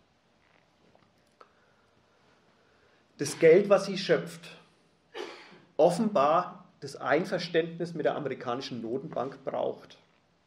Das Geld, was sie schöpft, offenbar das Einverständnis mit der amerikanischen Notenbank braucht.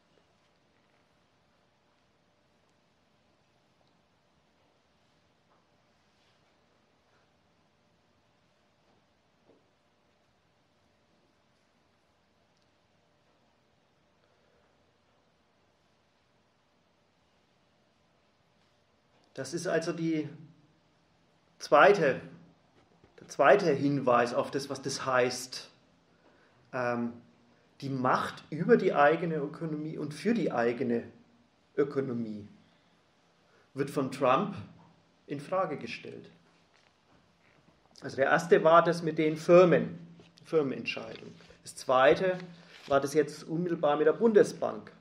Das ist also der zweite Hinweis auf das, was das heißt. Die Macht über die eigene Ökonomie und für die eigene Ökonomie wird von Trump in Frage gestellt. Also der erste war das mit den Firmenentscheidungen. Das zweite war das jetzt unmittelbar mit der Bundesbank.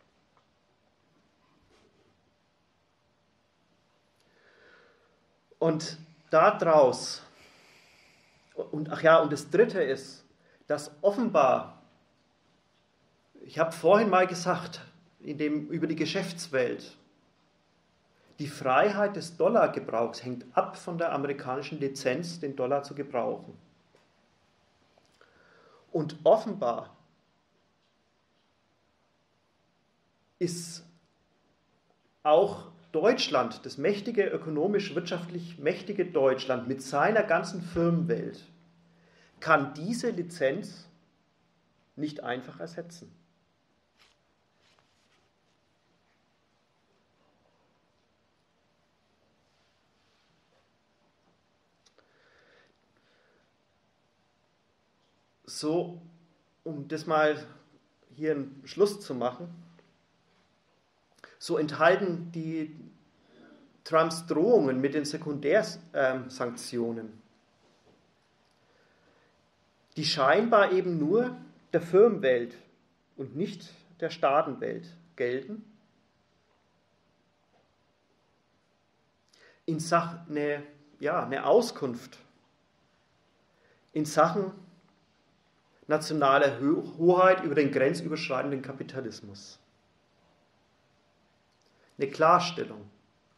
Und daraus, und das dritte ist, dass offenbar, ich habe vorhin mal gesagt, über die Geschäftswelt, Die Freiheit des Dollargebrauchs hängt ab von der amerikanischen Lizenz, den Dollar zu gebrauchen. Und offenbar ist auch Deutschland, das mächtige, ökonomisch-wirtschaftlich mächtige Deutschland mit seiner ganzen Firmenwelt, kann diese Lizenz nicht einfach ersetzen. So, um das mal hier einen Schluss zu machen, so enthalten die Trumps Drohungen mit den Sekundärsanktionen, die scheinbar eben nur der Firmenwelt und nicht der Staatenwelt gelten, in Sachen eine Auskunft in Sachen nationale Hoheit über den grenzüberschreitenden Kapitalismus. Eine Klarstellung.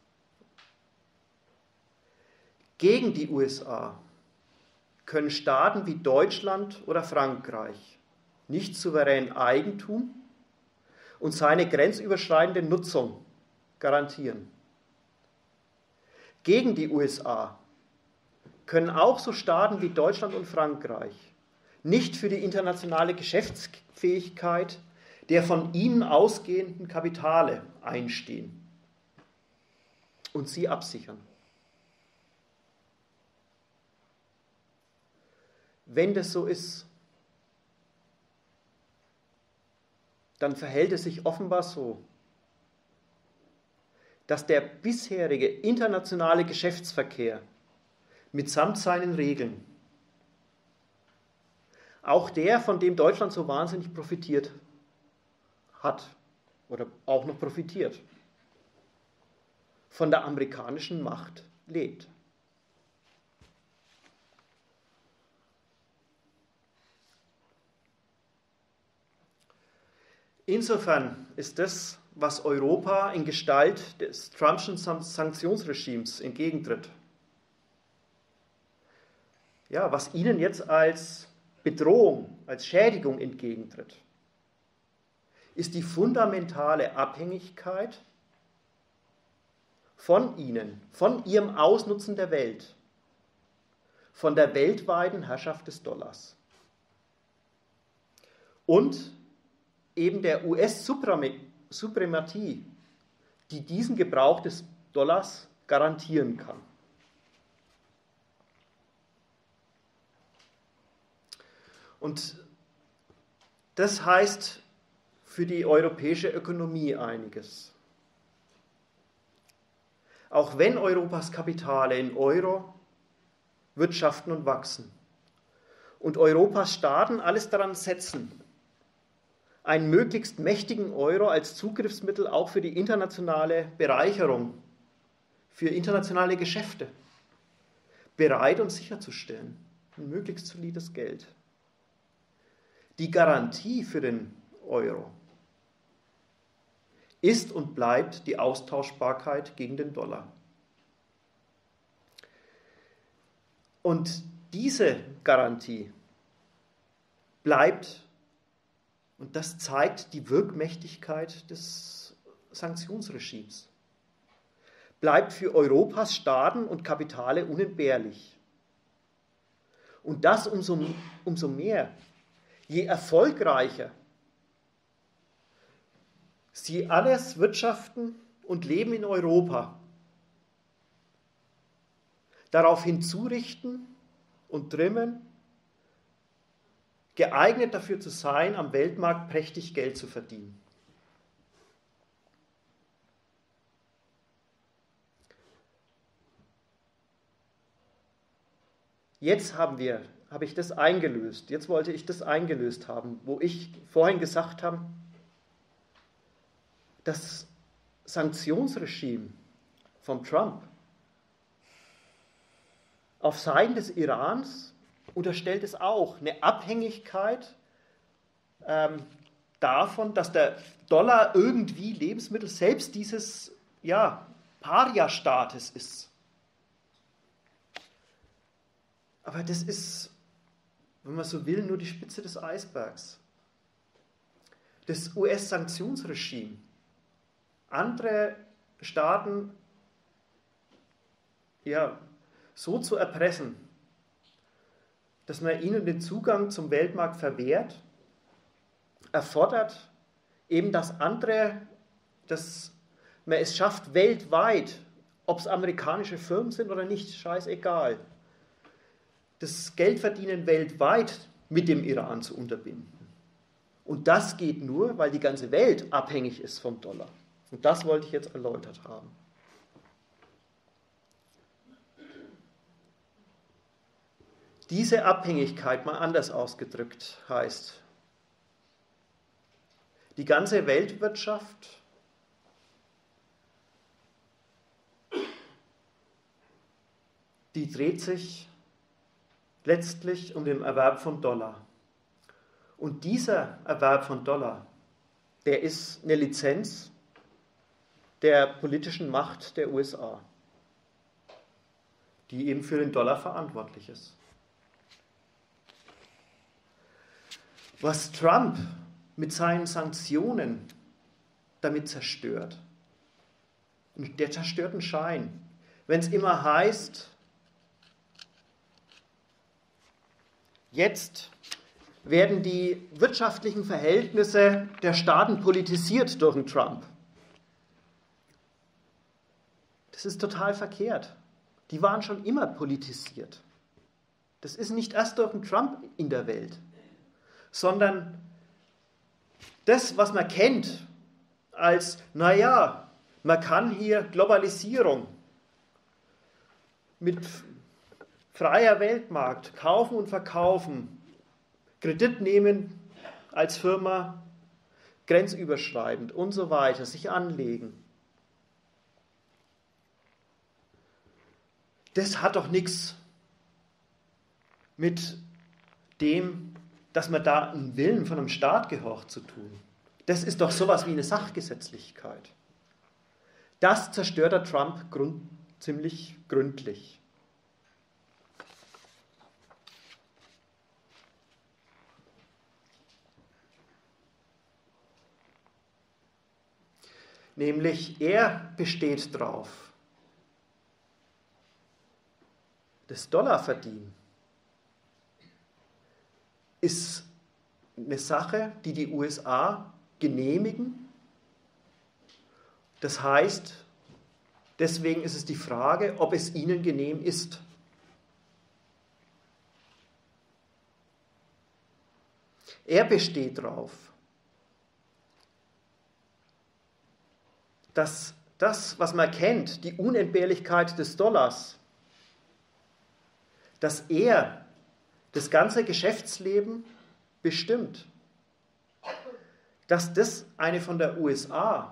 Gegen die USA können Staaten wie Deutschland oder Frankreich nicht souverän Eigentum und seine grenzüberschreitende Nutzung garantieren. Gegen die USA können auch so Staaten wie Deutschland und Frankreich nicht für die internationale Geschäftsfähigkeit der von ihnen ausgehenden Kapitale einstehen und sie absichern. Wenn das so ist, dann verhält es sich offenbar so, dass der bisherige internationale Geschäftsverkehr mitsamt seinen Regeln, auch der, von dem Deutschland so wahnsinnig profitiert hat oder auch noch profitiert, von der amerikanischen Macht lebt. Insofern ist das, was Europa in Gestalt des Trumpschen Sanktionsregimes entgegentritt, ja, was ihnen jetzt als Bedrohung, als Schädigung entgegentritt, ist die fundamentale Abhängigkeit von ihnen, von ihrem Ausnutzen der Welt, von der weltweiten Herrschaft des Dollars und eben der US-Suprematie, die diesen Gebrauch des Dollars garantieren kann. Und das heißt für die europäische Ökonomie einiges. Auch wenn Europas Kapitale in Euro wirtschaften und wachsen und Europas Staaten alles daran setzen, einen möglichst mächtigen Euro als Zugriffsmittel auch für die internationale Bereicherung, für internationale Geschäfte bereit und sicherzustellen. Ein möglichst solides Geld. Die Garantie für den Euro ist und bleibt die Austauschbarkeit gegen den Dollar. Und diese Garantie bleibt, und das zeigt die Wirkmächtigkeit des Sanktionsregimes, bleibt für Europas Staaten und Kapitale unentbehrlich. Und das umso mehr, je erfolgreicher sie alles wirtschaften und leben in Europa, darauf hinzurichten und trimmen, geeignet dafür zu sein, am Weltmarkt prächtig Geld zu verdienen. Jetzt habe ich das eingelöst. Jetzt wollte ich das eingelöst haben, wo ich vorhin gesagt habe, das Sanktionsregime von Trump auf Seiten des Irans unterstellt es auch eine Abhängigkeit davon, dass der Dollar irgendwie Lebensmittel, selbst dieses Paria-Staates ist. Aber das ist, wenn man so will, nur die Spitze des Eisbergs. Das US-Sanktionsregime, andere Staaten so zu erpressen, dass man ihnen den Zugang zum Weltmarkt verwehrt, erfordert eben, dass man es schafft, weltweit, ob es amerikanische Firmen sind oder nicht, scheißegal, das Geldverdienen weltweit mit dem Iran zu unterbinden. Und das geht nur, weil die ganze Welt abhängig ist vom Dollar. Und das wollte ich jetzt erläutert haben. Diese Abhängigkeit, mal anders ausgedrückt, heißt, die ganze Weltwirtschaft die dreht sich letztlich um den Erwerb von Dollar. Und dieser Erwerb von Dollar, der ist eine Lizenz der politischen Macht der USA, die eben für den Dollar verantwortlich ist. Was Trump mit seinen Sanktionen damit zerstört, der zerstört einen Schein. Wenn es immer heißt, jetzt werden die wirtschaftlichen Verhältnisse der Staaten politisiert durch den Trump. Das ist total verkehrt. Die waren schon immer politisiert. Das ist nicht erst durch den Trump in der Welt, sondern das, was man kennt als, man kann hier Globalisierung mit freier Weltmarkt, kaufen und verkaufen, Kredit nehmen als Firma, grenzüberschreitend und so weiter, sich anlegen. Das hat doch nichts mit dem, dass man da einen Willen von einem Staat gehorcht, zu tun. Das ist doch sowas wie eine Sachgesetzlichkeit. Das zerstört der Trump ziemlich gründlich. Nämlich er besteht drauf, das Dollarverdienen ist eine Sache, die die USA genehmigen. Das heißt, deswegen ist es die Frage, ob es ihnen genehm ist. Er besteht darauf, dass das, was man kennt, die Unentbehrlichkeit des Dollars, dass er das ganze Geschäftsleben bestimmt, dass das eine von der USA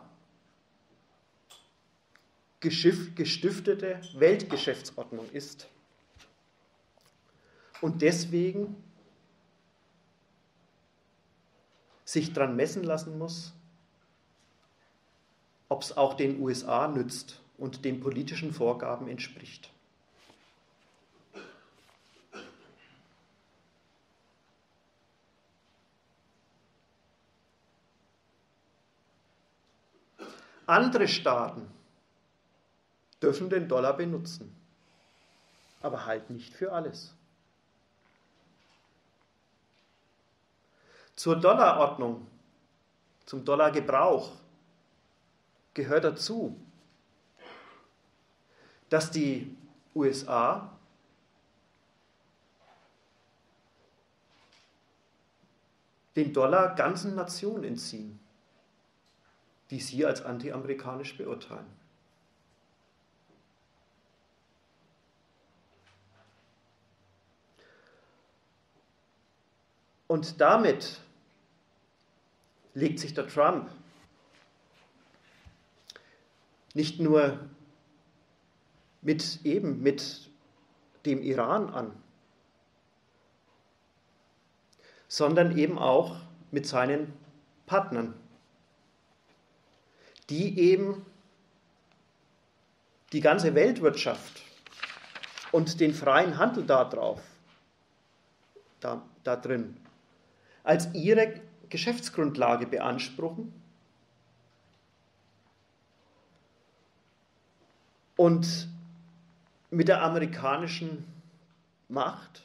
gestiftete Weltgeschäftsordnung ist. Und deswegen sich dran messen lassen muss, ob es auch den USA nützt und den politischen Vorgaben entspricht. Andere Staaten dürfen den Dollar benutzen, aber halt nicht für alles. Zur Dollarordnung, zum Dollargebrauch gehört dazu, dass die USA den Dollar ganzen Nationen entziehen, die sie als anti-amerikanisch beurteilen. Und damit legt sich der Trump nicht nur mit dem Iran an, sondern eben auch mit seinen Partnern, die eben die ganze Weltwirtschaft und den freien Handel da drin als ihre Geschäftsgrundlage beanspruchen und mit der amerikanischen Macht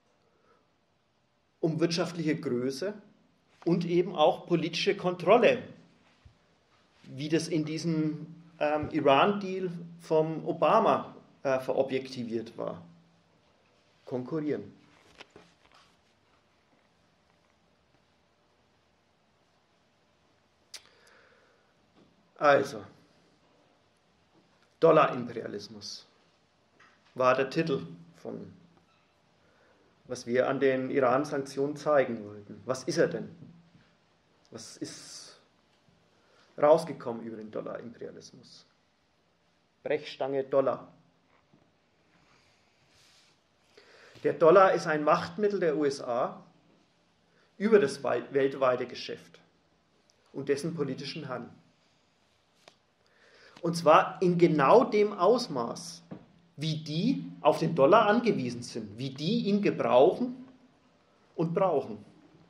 um wirtschaftliche Größe und eben auch politische Kontrolle, wie das in diesem Iran-Deal vom Obama verobjektiviert war, konkurrieren. Also, Dollarimperialismus war der Titel von, was wir an den Iran-Sanktionen zeigen wollten. Was ist er denn? Was ist rausgekommen über den Dollarimperialismus? Brechstange Dollar. Der Dollar ist ein Machtmittel der USA über das weltweite Geschäft und dessen politischen Herrn. Und zwar in genau dem Ausmaß, wie die auf den Dollar angewiesen sind, wie die ihn gebrauchen und brauchen.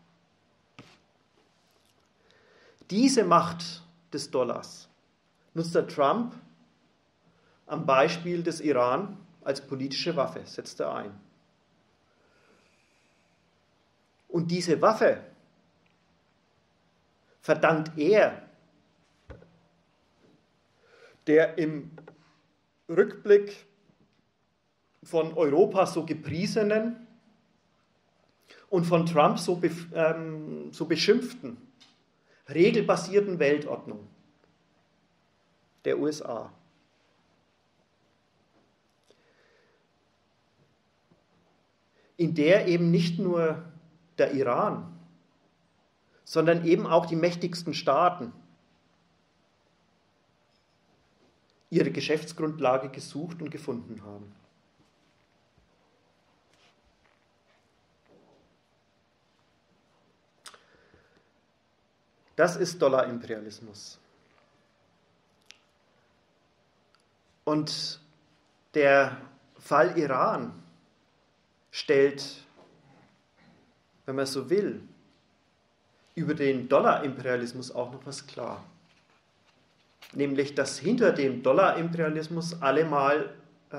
Diese Macht des Dollars nutzt der Trump am Beispiel des Iran als politische Waffe, setzt er ein. Und diese Waffe verdankt er der im Rückblick von Europa so gepriesenen und von Trump so beschimpften, regelbasierten Weltordnung der USA. In der eben nicht nur der Iran, sondern eben auch die mächtigsten Staaten ihre Geschäftsgrundlage gesucht und gefunden haben. Das ist Dollarimperialismus. Und der Fall Iran stellt, wenn man so will, über den Dollarimperialismus auch noch was klar. Nämlich, dass hinter dem Dollarimperialismus allemal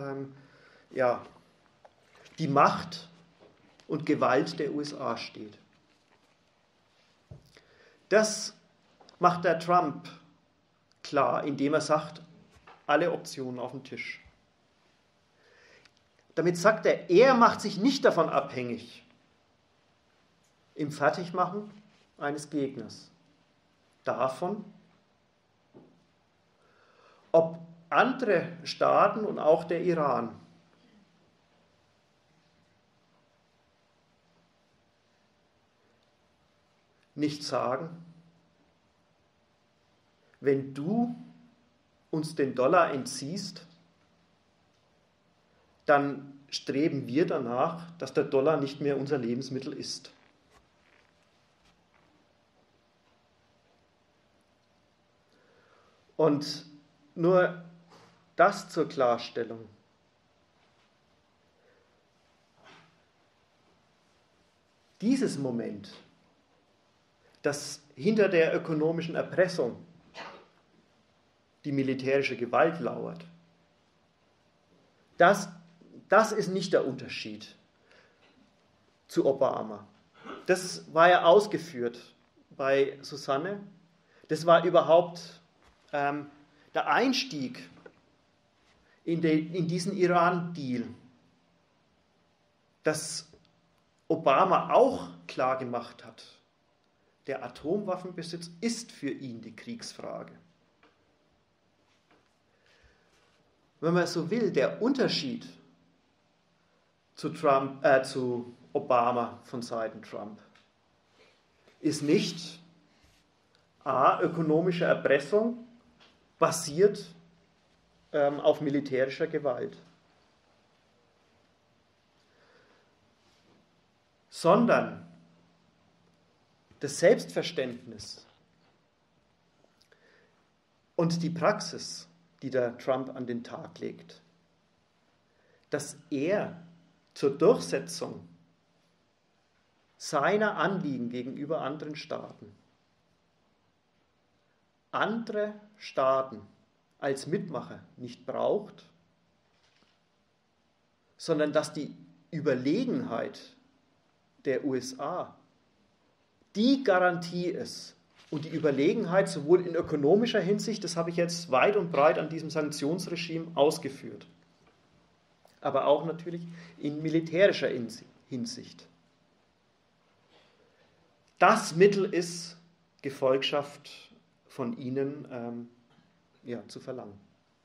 die Macht und Gewalt der USA steht. Das macht der Trump klar, indem er sagt, alle Optionen auf den Tisch. Damit sagt er macht sich nicht davon abhängig im Fertigmachen eines Gegners. Davon, ob andere Staaten und auch der Iran nicht sagen, wenn du uns den Dollar entziehst, dann streben wir danach, dass der Dollar nicht mehr unser Lebensmittel ist. Und nur das zur Klarstellung. Dieses Moment, das hinter der ökonomischen Erpressung die militärische Gewalt lauert, das ist nicht der Unterschied zu Obama. Das war ja ausgeführt bei Susanne. Das war überhaupt der Einstieg in diesen Iran-Deal, dass Obama auch klar gemacht hat, der Atomwaffenbesitz ist für ihn die Kriegsfrage. Wenn man so will, der Unterschied zu Obama von Seiten Trump ist nicht ökonomische Erpressung basiert auf militärischer Gewalt, sondern das Selbstverständnis und die Praxis, die der Trump an den Tag legt, dass er zur Durchsetzung seiner Anliegen gegenüber anderen Staaten andere Staaten als Mitmacher nicht braucht, sondern dass die Überlegenheit der USA die Garantie ist und die Überlegenheit sowohl in ökonomischer Hinsicht, das habe ich jetzt weit und breit an diesem Sanktionsregime ausgeführt, aber auch natürlich in militärischer Hinsicht. Das Mittel ist, Gefolgschaft von ihnen zu verlangen.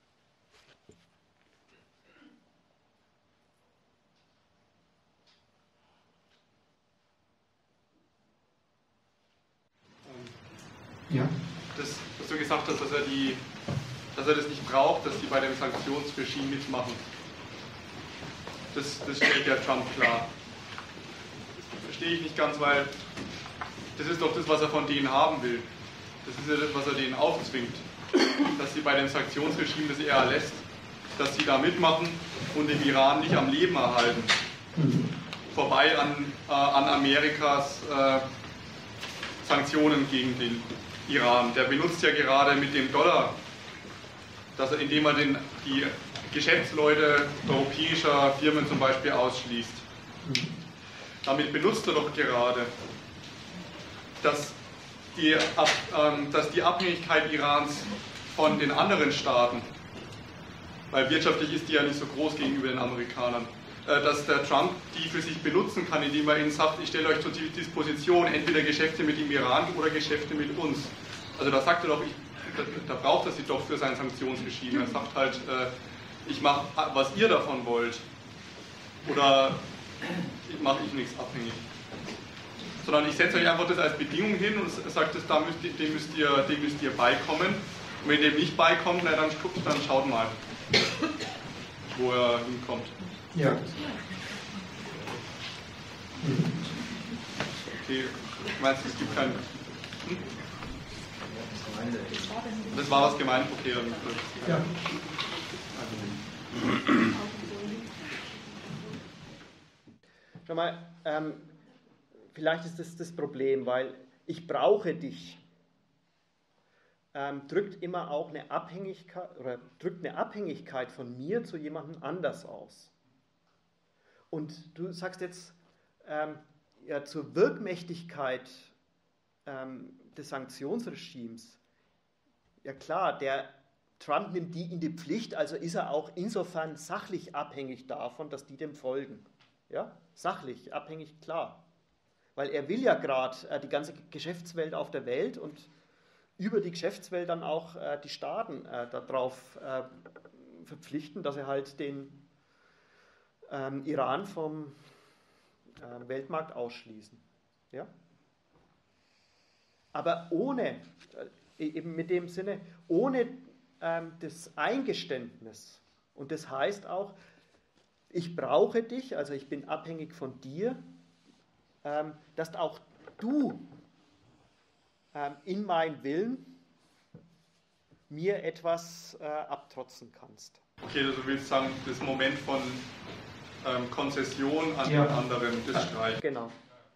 Ja. Das, was du gesagt hast, dass er das nicht braucht, dass die bei dem Sanktionsregime mitmachen. Das stellt ja Trump klar. Das verstehe ich nicht ganz, weil das ist doch das, was er von denen haben will. Das ist ja das, was er denen aufzwingt. Dass sie bei dem Sanktionsregime das eher lässt, dass sie da mitmachen und den Iran nicht am Leben erhalten. Vorbei an Amerikas Sanktionen gegen den Iran. Der benutzt ja gerade mit dem Dollar, indem er die Geschäftsleute europäischer Firmen zum Beispiel ausschließt. Damit benutzt er doch gerade, dass die Abhängigkeit Irans von den anderen Staaten, weil wirtschaftlich ist die ja nicht so groß gegenüber den Amerikanern, dass der Trump die für sich benutzen kann, indem er ihnen sagt, ich stelle euch zur Disposition entweder Geschäfte mit dem Iran oder Geschäfte mit uns. Also da sagt er doch, da braucht er sie doch für sein Sanktionsregime. Er sagt halt, ich mache, was ihr davon wollt, oder mache ich nichts abhängig. Sondern ich setze euch einfach das als Bedingung hin und sage, dem müsst ihr beikommen. Und wenn dem nicht beikommt, na, dann schaut mal, wo er hinkommt. Ja. Okay, ich meine, es gibt keinen... Das war was gemeint, okay, dann... Ja. Schau mal, vielleicht ist das Problem, weil ich brauche dich, drückt immer auch eine Abhängigkeit oder drückt eine Abhängigkeit von mir zu jemandem anders aus. Und du sagst jetzt, zur Wirkmächtigkeit des Sanktionsregimes, ja klar, der Trump nimmt die in die Pflicht, also ist er auch insofern sachlich abhängig davon, dass die dem folgen. Ja, sachlich abhängig, klar. Weil er will ja gerade die ganze Geschäftswelt auf der Welt und über die Geschäftswelt dann auch die Staaten darauf verpflichten, dass er halt den Iran vom Weltmarkt ausschließen. Ja? Aber ohne, eben mit dem Sinne, ohne das Eingeständnis, und das heißt auch, ich brauche dich, also ich bin abhängig von dir, dass auch du in meinen Willen mir etwas abtrotzen kannst. Okay, also du willst sagen, das Moment von Konzession an den anderen, das streicht. Genau.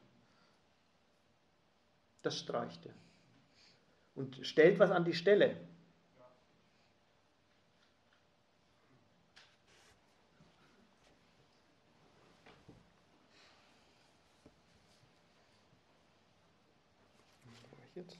Das streicht er. Und stellt was an die Stelle. Jetzt.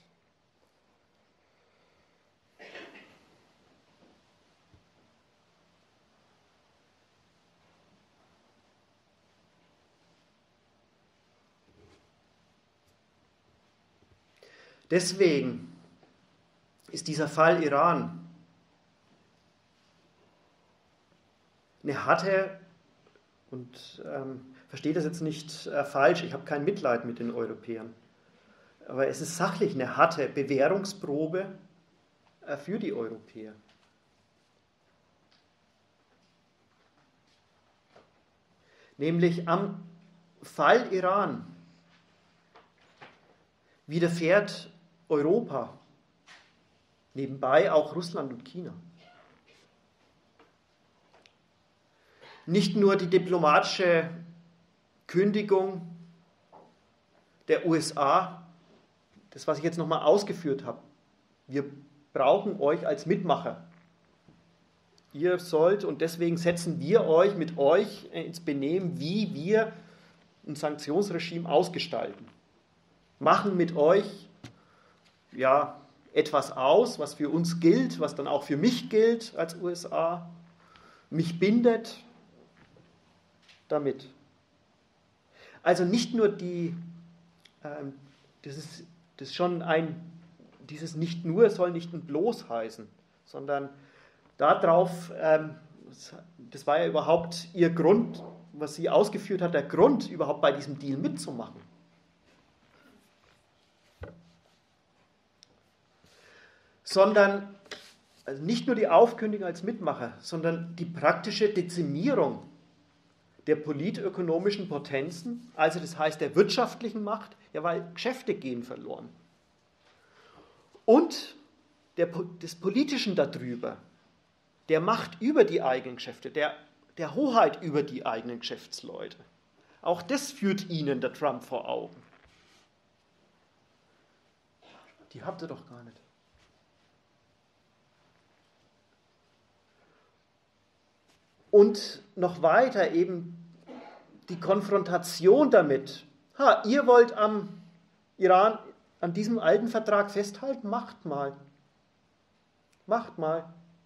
Deswegen ist dieser Fall Iran eine harte, und versteht das jetzt nicht falsch, ich habe kein Mitleid mit den Europäern, aber es ist sachlich eine harte Bewährungsprobe für die Europäer. Nämlich am Fall Iran widerfährt Europa, nebenbei auch Russland und China, nicht nur die diplomatische Kündigung der USA, das, was ich jetzt nochmal ausgeführt habe. Wir brauchen euch als Mitmacher. Ihr sollt, und deswegen setzen wir euch mit euch ins Benehmen, wie wir ein Sanktionsregime ausgestalten. Machen mit euch ja, etwas aus, was für uns gilt, was dann auch für mich gilt als USA, mich bindet damit. Also nicht nur dieses nicht nur soll nicht ein bloß heißen, sondern darauf, das war ja überhaupt ihr Grund, was sie ausgeführt hat, der Grund, überhaupt bei diesem Deal mitzumachen. Sondern also nicht nur die Aufkündigung als Mitmacher, sondern die praktische Dezimierung der politökonomischen Potenzen, also das heißt der wirtschaftlichen Macht, ja, weil Geschäfte gehen verloren. Und des Politischen darüber, der Macht über die eigenen Geschäfte, der Hoheit über die eigenen Geschäftsleute. Auch das führt Ihnen der Trump vor Augen. Die habt ihr doch gar nicht. Und noch weiter eben die Konfrontation damit. Ihr wollt am Iran, an diesem alten Vertrag festhalten? Macht mal. Macht mal.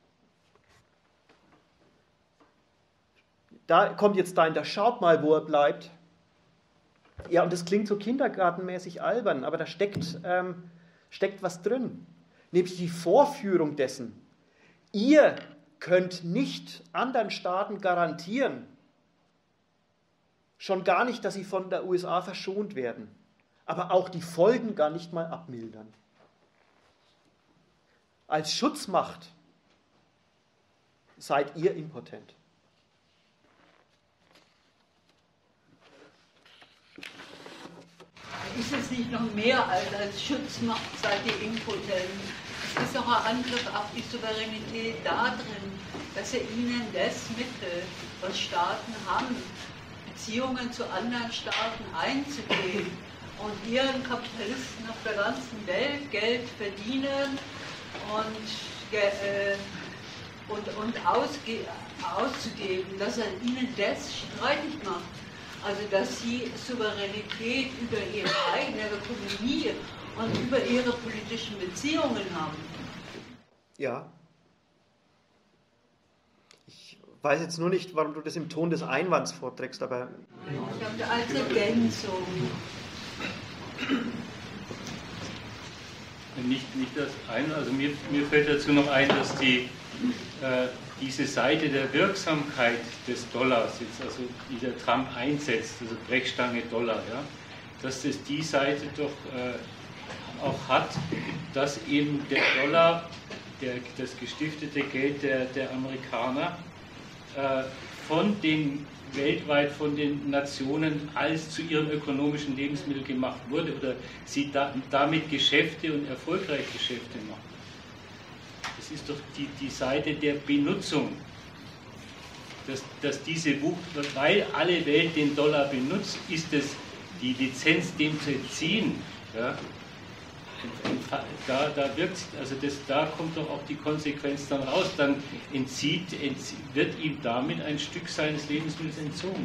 Da kommt jetzt dahinter, schaut mal, wo er bleibt. Ja, und das klingt so kindergartenmäßig albern, aber da steckt was drin. Nämlich die Vorführung dessen. Ihr könnt nicht anderen Staaten garantieren, schon gar nicht, dass sie von der USA verschont werden, aber auch die Folgen gar nicht mal abmildern. Als Schutzmacht seid ihr impotent. Ist es nicht noch mehr als Schutzmacht seid ihr impotent? Es ist auch ein Angriff auf die Souveränität darin, dass er ihnen das Mittel, was Staaten haben, Beziehungen zu anderen Staaten einzugehen und ihren Kapitalisten auf der ganzen Welt Geld verdienen und auszugeben, dass er ihnen das streitig macht. Also dass sie Souveränität über ihre eigene Ökonomie und über ihre politischen Beziehungen haben. Ja. Ich weiß jetzt nur nicht, warum du das im Ton des Einwands vorträgst, aber... Ich habe als Ergänzung. Nicht das eine, also mir fällt dazu noch ein, dass diese Seite der Wirksamkeit des Dollars, jetzt also die der Trump einsetzt, also Brechstange Dollar, ja, dass das die Seite doch auch hat, dass eben der Dollar, das gestiftete Geld der Amerikaner, weltweit von den Nationen als zu ihrem ökonomischen Lebensmittel gemacht wurde oder sie damit Geschäfte und erfolgreich Geschäfte machen. Das ist doch die Seite der Benutzung, dass diese Wucht, weil alle Welt den Dollar benutzt, ist es die Lizenz, dem zu entziehen. Ja? Da wirkt, also da kommt doch auch die Konsequenz dann raus. Dann wird ihm damit ein Stück seines Lebensmittels entzogen.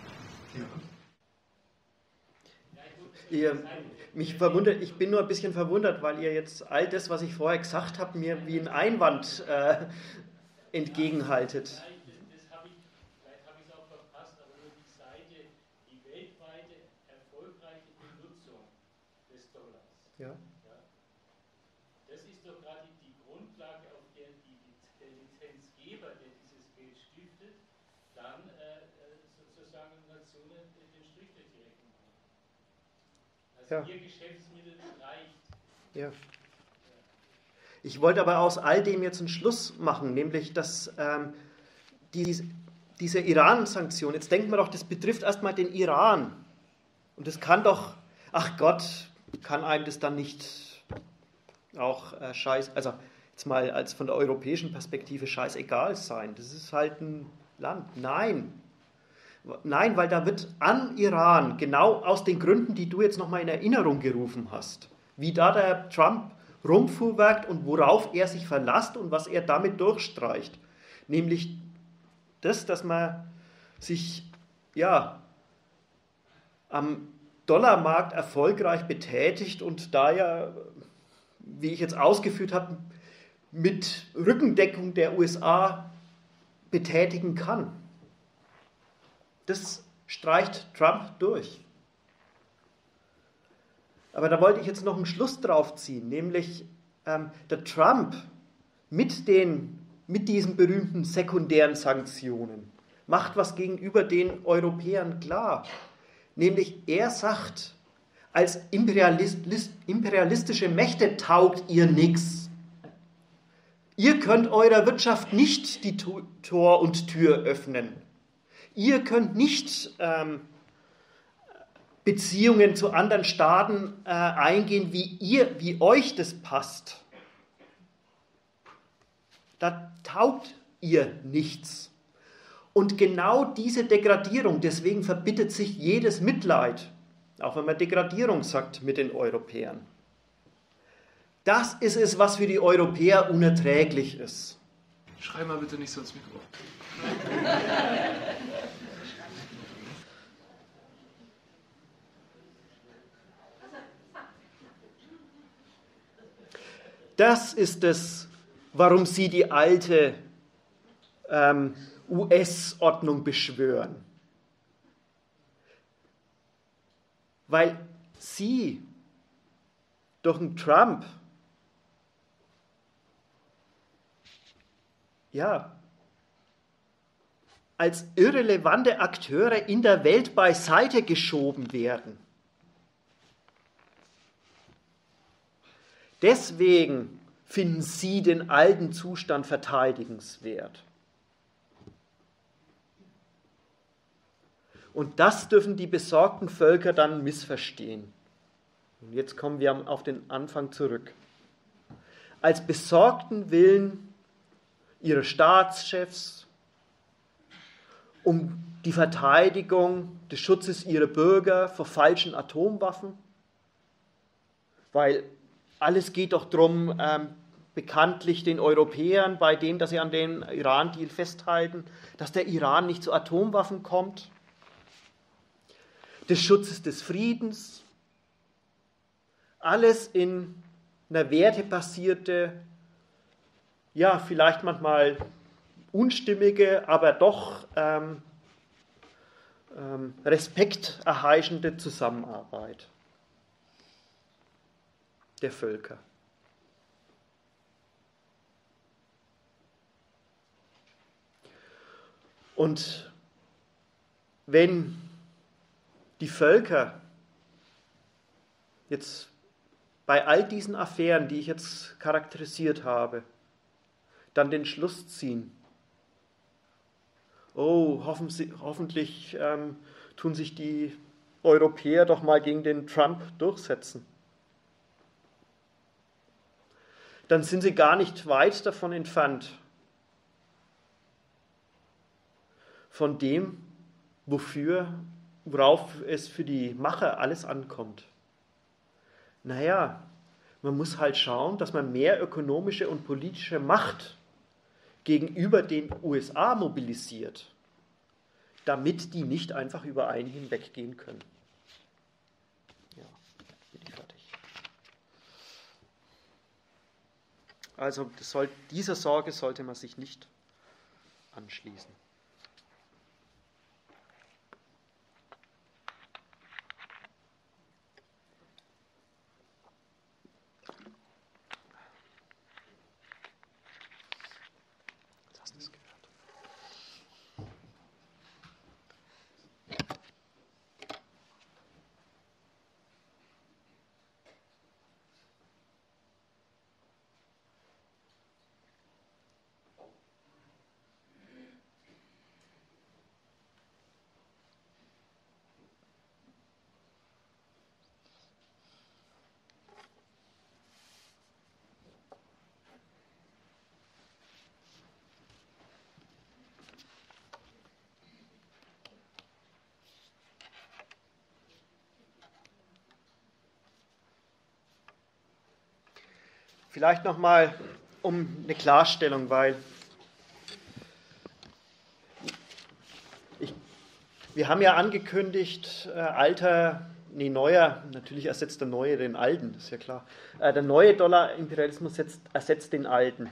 Mich verwundert, ich bin nur ein bisschen verwundert, weil ihr jetzt all das, was ich vorher gesagt habe, mir wie ein Einwand entgegenhaltet. Vielleicht habe ich es auch verpasst, aber nur die Seite, die weltweite erfolgreiche Benutzung des Dollars. Ja. Das ist doch gerade die Grundlage, auf der der Lizenzgeber, der dieses Geld stiftet, dann sozusagen Nationen den Strich durch die Rechnung machen. Also ihr Geschäftsmittel reicht. Ja. Ich wollte aber aus all dem jetzt einen Schluss machen, nämlich, dass diese Iran-Sanktion, jetzt denkt man doch, das betrifft erstmal den Iran. Und das kann doch, ach Gott, kann einem das dann nicht auch also jetzt mal als von der europäischen Perspektive scheißegal sein. Das ist halt ein Land. Nein, Nein, weil da wird an Iran, genau aus den Gründen, die du jetzt nochmal in Erinnerung gerufen hast, wie da der Trump rumfuhrwerkt und worauf er sich verlasst und was er damit durchstreicht. Nämlich das, dass man sich am Dollarmarkt erfolgreich betätigt und da ja, wie ich jetzt ausgeführt habe, mit Rückendeckung der USA betätigen kann. Das streicht Trump durch. Aber da wollte ich jetzt noch einen Schluss drauf ziehen, nämlich der Trump mit diesen berühmten sekundären Sanktionen macht was gegenüber den Europäern klar. Nämlich er sagt, als imperialistische Mächte taugt ihr nichts. Ihr könnt eurer Wirtschaft nicht die Tor und Tür öffnen. Ihr könnt nicht Beziehungen zu anderen Staaten eingehen, wie euch das passt. Da taugt ihr nichts. Und genau diese Degradierung, deswegen verbittet sich jedes Mitleid, auch wenn man Degradierung sagt, mit den Europäern. Das ist es, was für die Europäer unerträglich ist. Schrei mal bitte nicht so ins Mikro. Das ist es, warum sie die alte US-Ordnung beschwören. Weil sie durch den Trump als irrelevante Akteure in der Welt beiseite geschoben werden. Deswegen finden sie den alten Zustand verteidigenswert. Und das dürfen die besorgten Völker dann missverstehen. Und jetzt kommen wir auf den Anfang zurück. Als besorgten Willen ihrer Staatschefs um die Verteidigung des Schutzes ihrer Bürger vor falschen Atomwaffen, weil alles geht doch darum, bekanntlich den Europäern, bei dem, dass sie an dem Iran-Deal festhalten, dass der Iran nicht zu Atomwaffen kommt, des Schutzes des Friedens, alles in einer wertebasierte, vielleicht manchmal unstimmige, aber doch respekterheischende Zusammenarbeit der Völker. Und wenn die Völker jetzt bei all diesen Affären, die ich jetzt charakterisiert habe, dann den Schluss ziehen, hoffentlich tun sich die Europäer doch mal gegen den Trump durchsetzen, dann sind sie gar nicht weit davon entfernt, von dem, worauf es für die Macher alles ankommt. Man muss halt schauen, dass man mehr ökonomische und politische Macht gegenüber den USA mobilisiert, damit die nicht einfach über einen hinweggehen können. Ja, bin ich fertig. Also dieser Sorge sollte man sich nicht anschließen. vielleicht nochmal um eine Klarstellung, weil wir haben ja angekündigt, neuer, natürlich ersetzt der neue den alten, ist ja klar. Der neue Dollar-Imperialismus ersetzt den alten.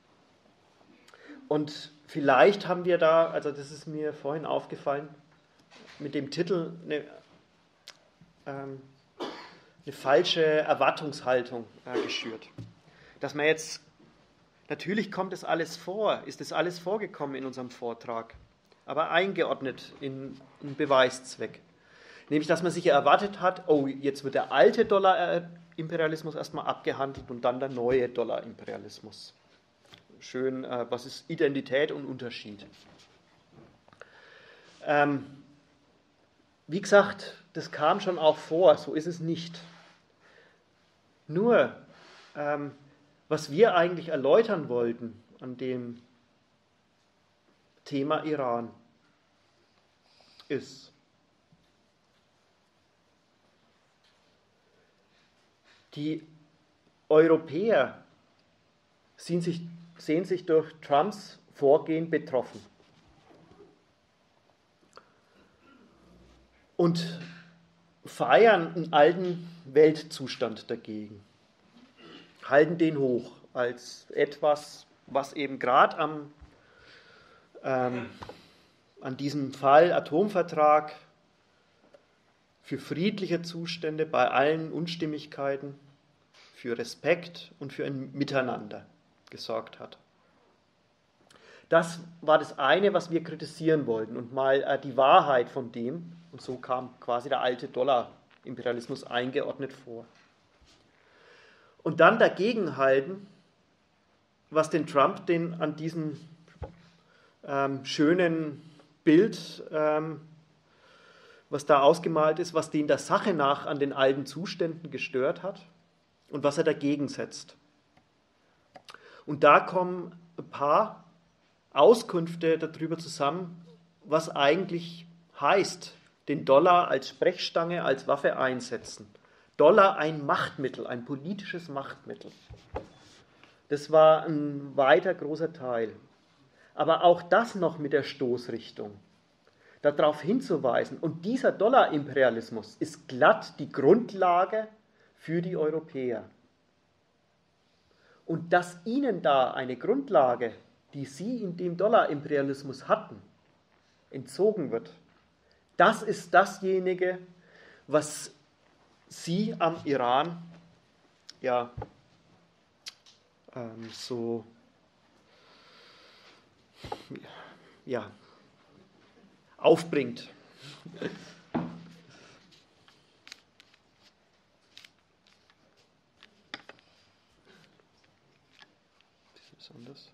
Und vielleicht haben wir da, also das ist mir vorhin aufgefallen, mit dem Titel eine falsche Erwartungshaltung geschürt. Dass man jetzt, natürlich kommt das alles vor, ist das alles vorgekommen in unserem Vortrag, aber eingeordnet in Beweiszweck. Nämlich, dass man sich erwartet hat, oh, jetzt wird der alte Dollar-Imperialismus erstmal abgehandelt und dann der neue Dollar-Imperialismus. Schön, was ist Identität und Unterschied? Wie gesagt, das kam schon auch vor, so ist es nicht. Nur, was wir eigentlich erläutern wollten an dem Thema Iran, ist, die Europäer sehen sich durch Trumps Vorgehen betroffen. Und feiern einen alten Weltzustand dagegen. Halten den hoch als etwas, was eben gerade an diesem Fall Atomvertrag für friedliche Zustände bei allen Unstimmigkeiten, für Respekt und für ein Miteinander gesorgt hat. Das war das eine, was wir kritisieren wollten und mal die Wahrheit von dem, und so kam quasi der alte Dollar-Imperialismus eingeordnet vor. Und dann dagegen halten, was den Trump an diesem schönen Bild, was da ausgemalt ist, was den der Sache nach an den alten Zuständen gestört hat und was er dagegen setzt. Und da kommen ein paar Auskünfte darüber zusammen, was eigentlich heißt, den Dollar als Sprechstange, als Waffe einsetzen. Dollar ein Machtmittel, ein politisches Machtmittel. Das war ein weiter großer Teil. Aber auch das noch mit der Stoßrichtung, darauf hinzuweisen. Und dieser Dollar-Imperialismus ist glatt die Grundlage für die Europäer. Und dass ihnen da eine Grundlage, die sie in dem Dollar-Imperialismus hatten, entzogen wird, das ist dasjenige, was sie am Iran aufbringt. Das ist anders.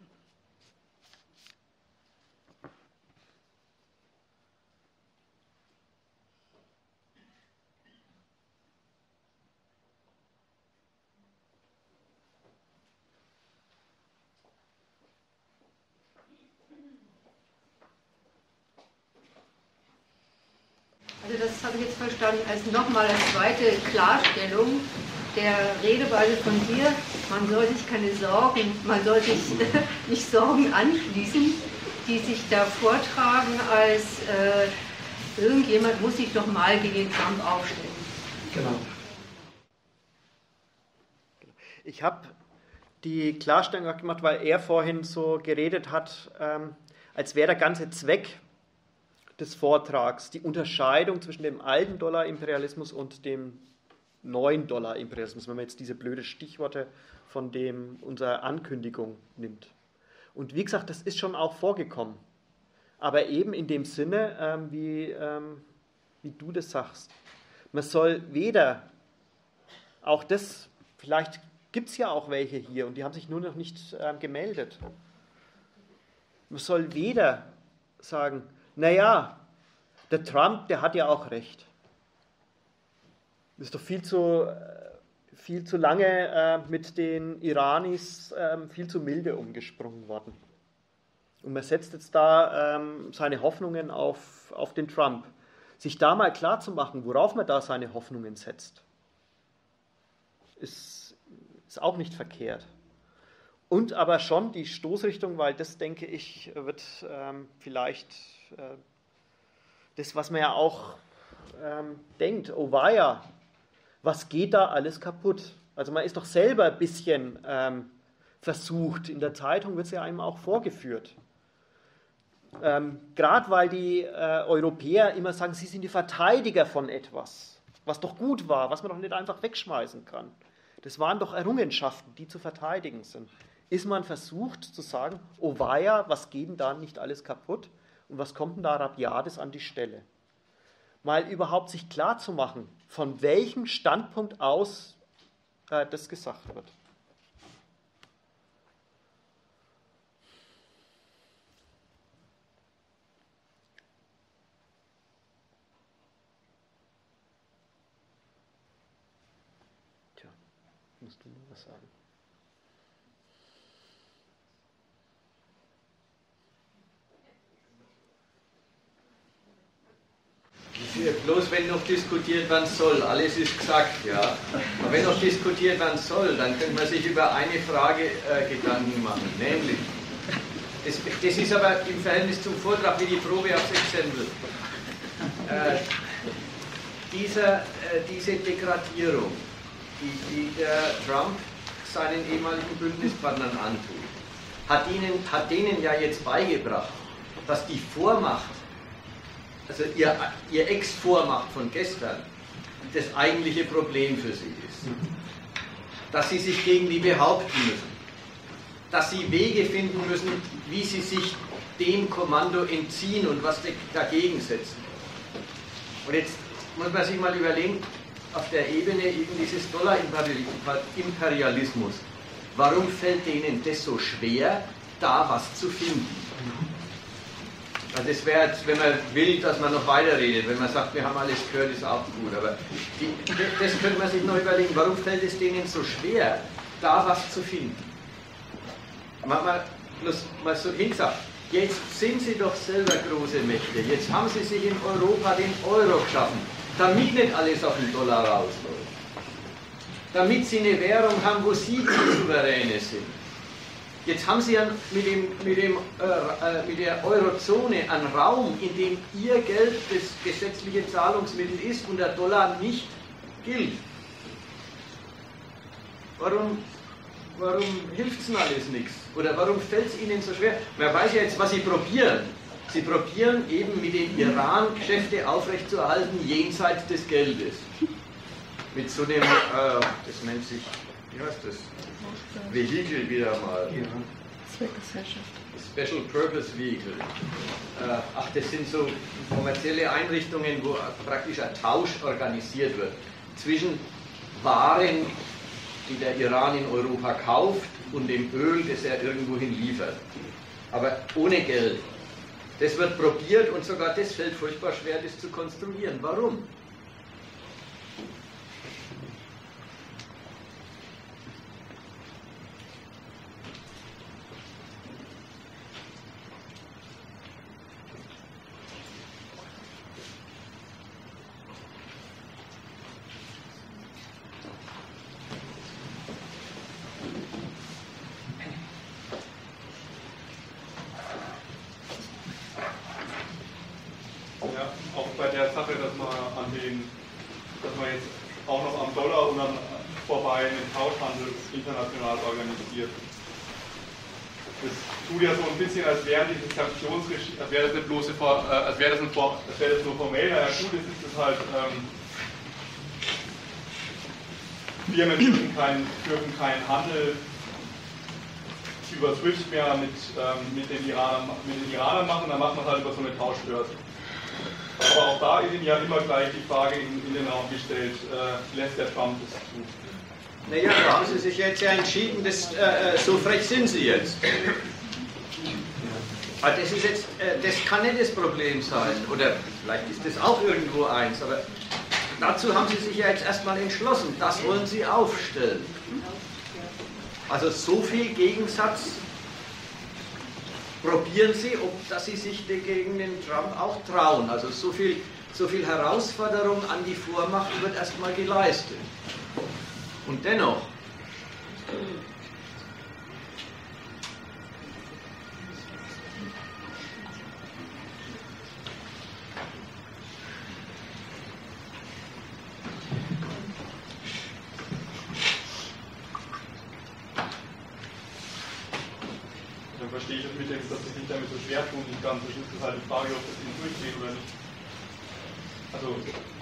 Also das habe ich jetzt verstanden als nochmal eine zweite Klarstellung der Redeweise von dir. Man soll sich keine Sorgen, man soll sich nicht Sorgen anschließen, die sich da vortragen, als irgendjemand muss sich doch mal gegen den Trump aufstellen. Genau. Ich habe die Klarstellung gemacht, weil er vorhin so geredet hat, als wäre der ganze Zweck des Vortrags die Unterscheidung zwischen dem alten Dollar-Imperialismus und dem neuen Dollar-Imperialismus, wenn man jetzt diese blöden Stichworte von dem unserer Ankündigung nimmt. Und wie gesagt, das ist schon auch vorgekommen, aber eben in dem Sinne, wie du das sagst. Man soll weder, auch das, vielleicht gibt es ja auch welche hier und die haben sich nur noch nicht gemeldet. Man soll weder sagen, naja, der Trump, der hat ja auch recht. Das ist doch viel zu lange mit den Iranis viel zu milde umgesprungen worden. Und man setzt jetzt da seine Hoffnungen auf den Trump. Sich da mal klar zu machen, worauf man da seine Hoffnungen setzt, ist Ist auch nicht verkehrt. Und aber schon die Stoßrichtung, weil das, denke ich, wird vielleicht das, was man ja auch denkt, oh weia, was geht da alles kaputt? Also man ist doch selber ein bisschen versucht, in der Zeitung wird es ja einem auch vorgeführt. Gerade weil die Europäer immer sagen, sie sind die Verteidiger von etwas, was doch gut war, was man doch nicht einfach wegschmeißen kann. Das waren doch Errungenschaften, die zu verteidigen sind. Ist man versucht zu sagen, oh weia, was geht denn da nicht alles kaputt und was kommt denn da Rabiades an die Stelle? Mal überhaupt sich klar zu machen, von welchem Standpunkt aus das gesagt wird. Tja, musst du nur was sagen? Bloß wenn noch diskutiert werden soll, alles ist gesagt, ja. Aber wenn noch diskutiert werden soll, dann könnte man sich über eine Frage Gedanken machen, nämlich, das ist aber im Verhältnis zum Vortrag wie die Probe auf 16 wird. Diese Degradierung, die der Trump seinen ehemaligen Bündnispartnern antut, hat denen ja jetzt beigebracht, dass die Vormacht, also ihr Ex-Vormacht von gestern, das eigentliche Problem für sie ist. Dass sie sich gegen die behaupten müssen. Dass sie Wege finden müssen, wie sie sich dem Kommando entziehen und was dagegen setzen. Und jetzt muss man sich mal überlegen, auf der Ebene eben dieses Dollarimperialismus, warum fällt denen das so schwer, da was zu finden? Also das wäre jetzt, wenn man will, dass man noch weiterredet, wenn man sagt, wir haben alles gehört, ist auch gut, aber das könnte man sich noch überlegen, warum fällt es denen so schwer, da was zu finden? Mal so hingesagt, jetzt sind sie doch selber große Mächte, jetzt haben sie sich in Europa den Euro geschaffen, damit nicht alles auf den Dollar rausläuft, damit sie eine Währung haben, wo sie die Souveräne sind. Jetzt haben sie mit der Eurozone einen Raum, in dem ihr Geld das gesetzliche Zahlungsmittel ist und der Dollar nicht gilt. Warum hilft es denn alles nichts? Oder warum fällt es ihnen so schwer? Man weiß ja jetzt, was sie probieren. Sie probieren eben mit dem Iran Geschäfte aufrechtzuerhalten jenseits des Geldes. Mit so einem, das nennt sich, wie heißt das? Vehikel wieder mal. Special Purpose Vehicle. Das sind so kommerzielle Einrichtungen, wo praktisch ein Tausch organisiert wird zwischen Waren, die der Iran in Europa kauft, und dem Öl, das er irgendwohin liefert. Aber ohne Geld. Das wird probiert und sogar das fällt furchtbar schwer, das zu konstruieren. Warum? international organisiert. Das tut ja so ein bisschen, als wären diese Sanktionsregime, als wäre das eine bloße, als wäre das nur formell. Naja, gut, es ist es halt. Firmen dürfen keinen Handel über SWIFT mehr mit den Iranern machen, dann macht man es halt über so eine Tauschbörse. Aber auch da ist Ihnen ja immer gleich die Frage in den Raum gestellt, lässt der Trump das zu? Naja, da haben Sie sich jetzt ja entschieden, so frech sind Sie jetzt. Aber das kann nicht das Problem sein, oder vielleicht ist das auch irgendwo eins, aber dazu haben Sie sich ja jetzt erstmal entschlossen, das wollen Sie aufstellen. Also so viel Gegensatz probieren Sie, dass Sie sich gegen den Trump auch trauen. Also so viel Herausforderung an die Vormacht wird erstmal geleistet. Und dennoch verstehe ich das mit dem, dass sie sich damit so schwer tun, nicht ganz. Das ist halt die Frage, ob das ihnen durchgeht oder nicht. Also,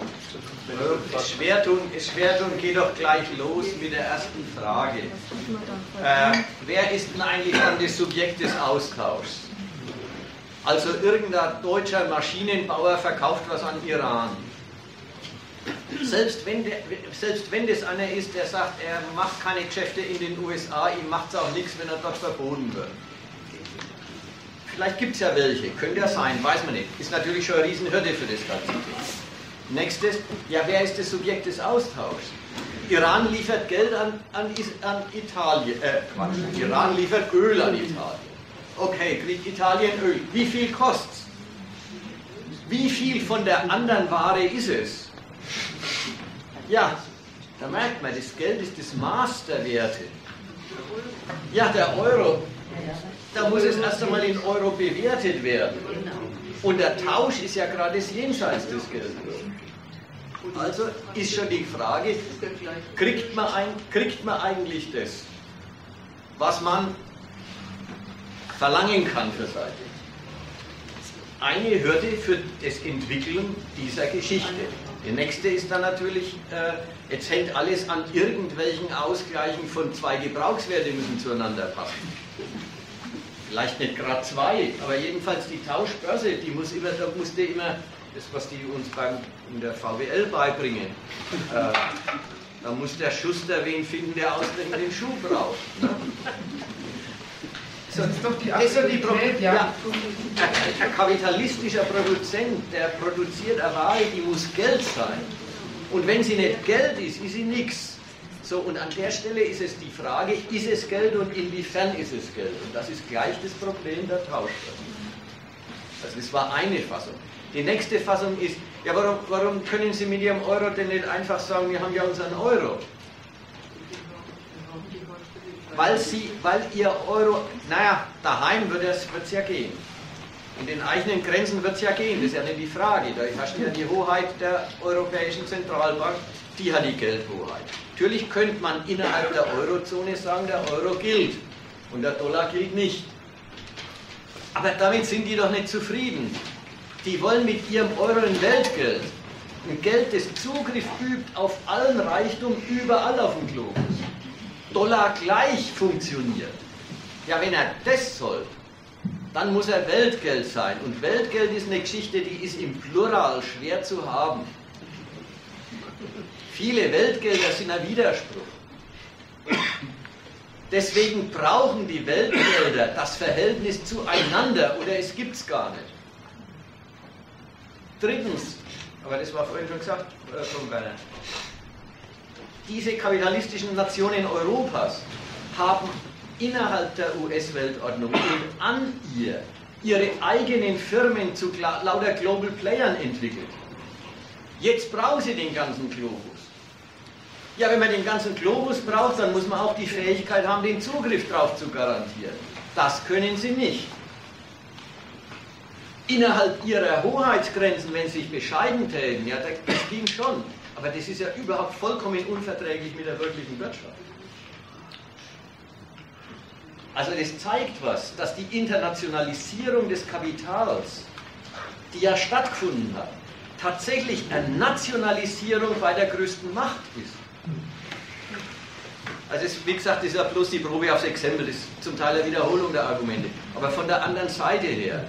Schwertun geht doch gleich los mit der ersten Frage. Wer ist denn eigentlich dann das Subjekt des Austauschs? Also irgendein deutscher Maschinenbauer verkauft was an Iran. Selbst wenn das einer ist, der sagt, er macht keine Geschäfte in den USA, ihm macht es auch nichts, wenn er dort verboten wird. Vielleicht gibt es ja welche, könnte ja sein, weiß man nicht. Ist natürlich schon eine Riesenhürde für das Ganze. Nächstes, ja, wer ist das Subjekt des Austauschs? Iran liefert Geld an Italien, Iran liefert Öl an Italien. Okay, kriegt Italien Öl. Wie viel kostet's? Wie viel von der anderen Ware ist es? Ja, da merkt man, das Geld ist das Maß der Werte. Ja, der Euro, da muss es erst einmal in Euro bewertet werden. Und der Tausch ist ja gerade das Jenseits des Geldes. Also ist schon die Frage, kriegt man eigentlich das, was man verlangen kann für Seite? Eine Hürde für das Entwickeln dieser Geschichte. Die nächste ist dann natürlich, jetzt hängt alles an irgendwelchen Ausgleichen von zwei Gebrauchswerte müssen zueinander passen. Vielleicht nicht gerade zwei, aber jedenfalls die Tauschbörse, da musste immer, das was die uns in der VWL beibringen, da muss der Schuster wen finden, der ausgerechnet den Schuh braucht. Ne? Das ist doch die Aktualität, ja. Ein kapitalistischer Produzent, der produziert eine Ware, die muss Geld sein. Und wenn sie nicht Geld ist sie nichts. So, und an der Stelle ist es die Frage, ist es Geld und inwiefern ist es Geld? Und das ist gleich das Problem der Tauschbörse. Also das war eine Fassung. Die nächste Fassung ist, ja, warum können Sie mit Ihrem Euro denn nicht einfach sagen, wir haben ja unseren Euro? Weil Ihr Euro, naja, daheim wird es ja gehen. In den eigenen Grenzen wird es ja gehen, das ist ja nicht die Frage. Da herrscht ja die Hoheit der Europäischen Zentralbank, die hat die Geldhoheit. Natürlich könnte man innerhalb der Eurozone sagen, der Euro gilt und der Dollar gilt nicht. Aber damit sind die doch nicht zufrieden. Die wollen mit ihrem Euro ein Weltgeld. Ein Geld, das Zugriff übt auf allen Reichtum überall auf dem Globus. Dollar gleich funktioniert. Ja, wenn er das soll, dann muss er Weltgeld sein. Und Weltgeld ist eine Geschichte, die ist im Plural schwer zu haben. Viele Weltgelder sind ein Widerspruch. Deswegen brauchen die Weltgelder das Verhältnis zueinander oder es gibt es gar nicht. Drittens, aber das war vorhin schon gesagt, von Werner, diese kapitalistischen Nationen Europas haben innerhalb der US-Weltordnung und an ihre eigenen Firmen zu lauter Global Playern entwickelt. Jetzt brauchen sie den ganzen Globus. Ja, wenn man den ganzen Globus braucht, dann muss man auch die Fähigkeit haben, den Zugriff darauf zu garantieren. Das können sie nicht. Innerhalb ihrer Hoheitsgrenzen, wenn sie sich bescheiden täten, ja, das ging schon. Aber das ist ja überhaupt vollkommen unverträglich mit der wirklichen Wirtschaft. Also das zeigt was, dass die Internationalisierung des Kapitals, die ja stattgefunden hat, tatsächlich eine Nationalisierung bei der größten Macht ist. Also es, wie gesagt, das ist ja bloß die Probe aufs Exempel, das ist zum Teil eine Wiederholung der Argumente. Aber von der anderen Seite her,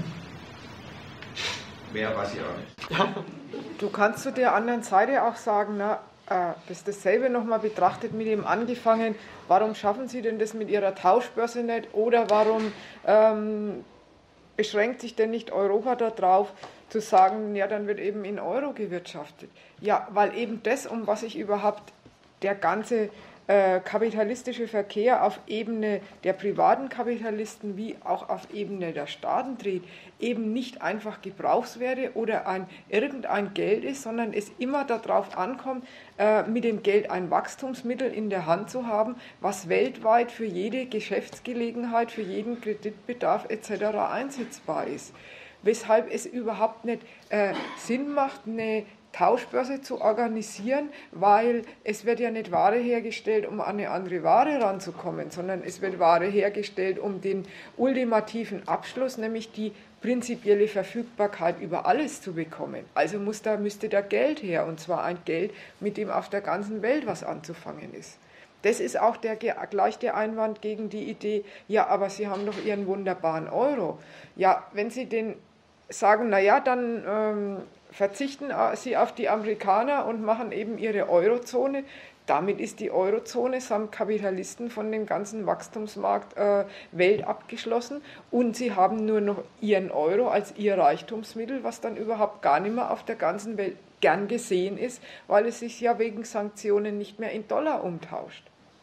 mehr weiß ich auch nicht. Du kannst zu der anderen Seite auch sagen, na, das ist dasselbe nochmal betrachtet mit dem angefangen, warum schaffen Sie denn das mit Ihrer Tauschbörse nicht oder warum beschränkt sich denn nicht Europa darauf, zu sagen, ja, dann wird eben in Euro gewirtschaftet. Ja, weil eben das, um was sich überhaupt der ganze kapitalistische Verkehr auf Ebene der privaten Kapitalisten wie auch auf Ebene der Staaten dreht, eben nicht einfach Gebrauchswerte oder irgendein Geld ist, sondern es immer darauf ankommt, mit dem Geld ein Wachstumsmittel in der Hand zu haben, was weltweit für jede Geschäftsgelegenheit, für jeden Kreditbedarf etc. einsetzbar ist. Weshalb es überhaupt nicht Sinn macht, eine Tauschbörse zu organisieren, weil es wird ja nicht Ware hergestellt, um an eine andere Ware ranzukommen, sondern es wird Ware hergestellt, um den ultimativen Abschluss, nämlich die prinzipielle Verfügbarkeit über alles zu bekommen. Also müsste da Geld her, und zwar ein Geld, mit dem auf der ganzen Welt was anzufangen ist. Das ist auch gleich der Einwand gegen die Idee, ja, aber Sie haben doch Ihren wunderbaren Euro. Ja, wenn Sie den sagen, naja, dann verzichten Sie auf die Amerikaner und machen eben Ihre Eurozone. Damit ist die Eurozone samt Kapitalisten von dem ganzen Wachstumsmarkt Welt abgeschlossen und Sie haben nur noch Ihren Euro als Ihr Reichtumsmittel, was dann überhaupt gar nicht mehr auf der ganzen Welt gern gesehen ist, weil es sich ja wegen Sanktionen nicht mehr in Dollar umtauscht.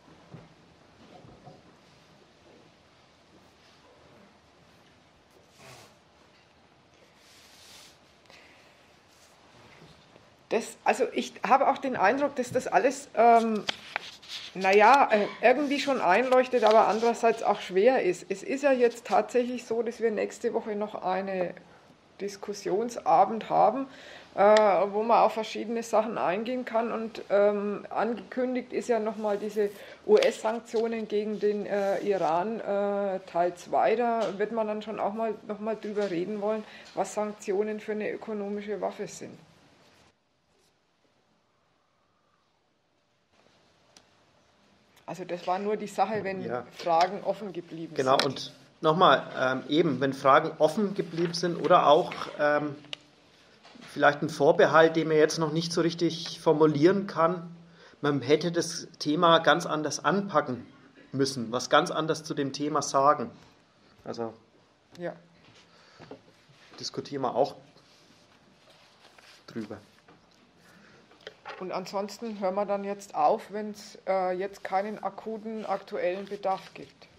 Also ich habe auch den Eindruck, dass das alles, irgendwie schon einleuchtet, aber andererseits auch schwer ist. Es ist ja jetzt tatsächlich so, dass wir nächste Woche noch einen Diskussionsabend haben, wo man auf verschiedene Sachen eingehen kann. Und angekündigt ist ja nochmal diese US-Sanktionen gegen den Iran Teil 2. Da wird man dann schon auch nochmal drüber reden wollen, was Sanktionen für eine ökonomische Waffe sind. Also das war nur die Sache, wenn Fragen offen geblieben sind. Genau, und nochmal, wenn Fragen offen geblieben sind oder auch vielleicht ein Vorbehalt, den man jetzt noch nicht so richtig formulieren kann, man hätte das Thema ganz anders anpacken müssen, was ganz anders zu dem Thema sagen. Also diskutieren wir auch drüber. Und ansonsten hören wir dann jetzt auf, wenn es jetzt keinen akuten, aktuellen Bedarf gibt.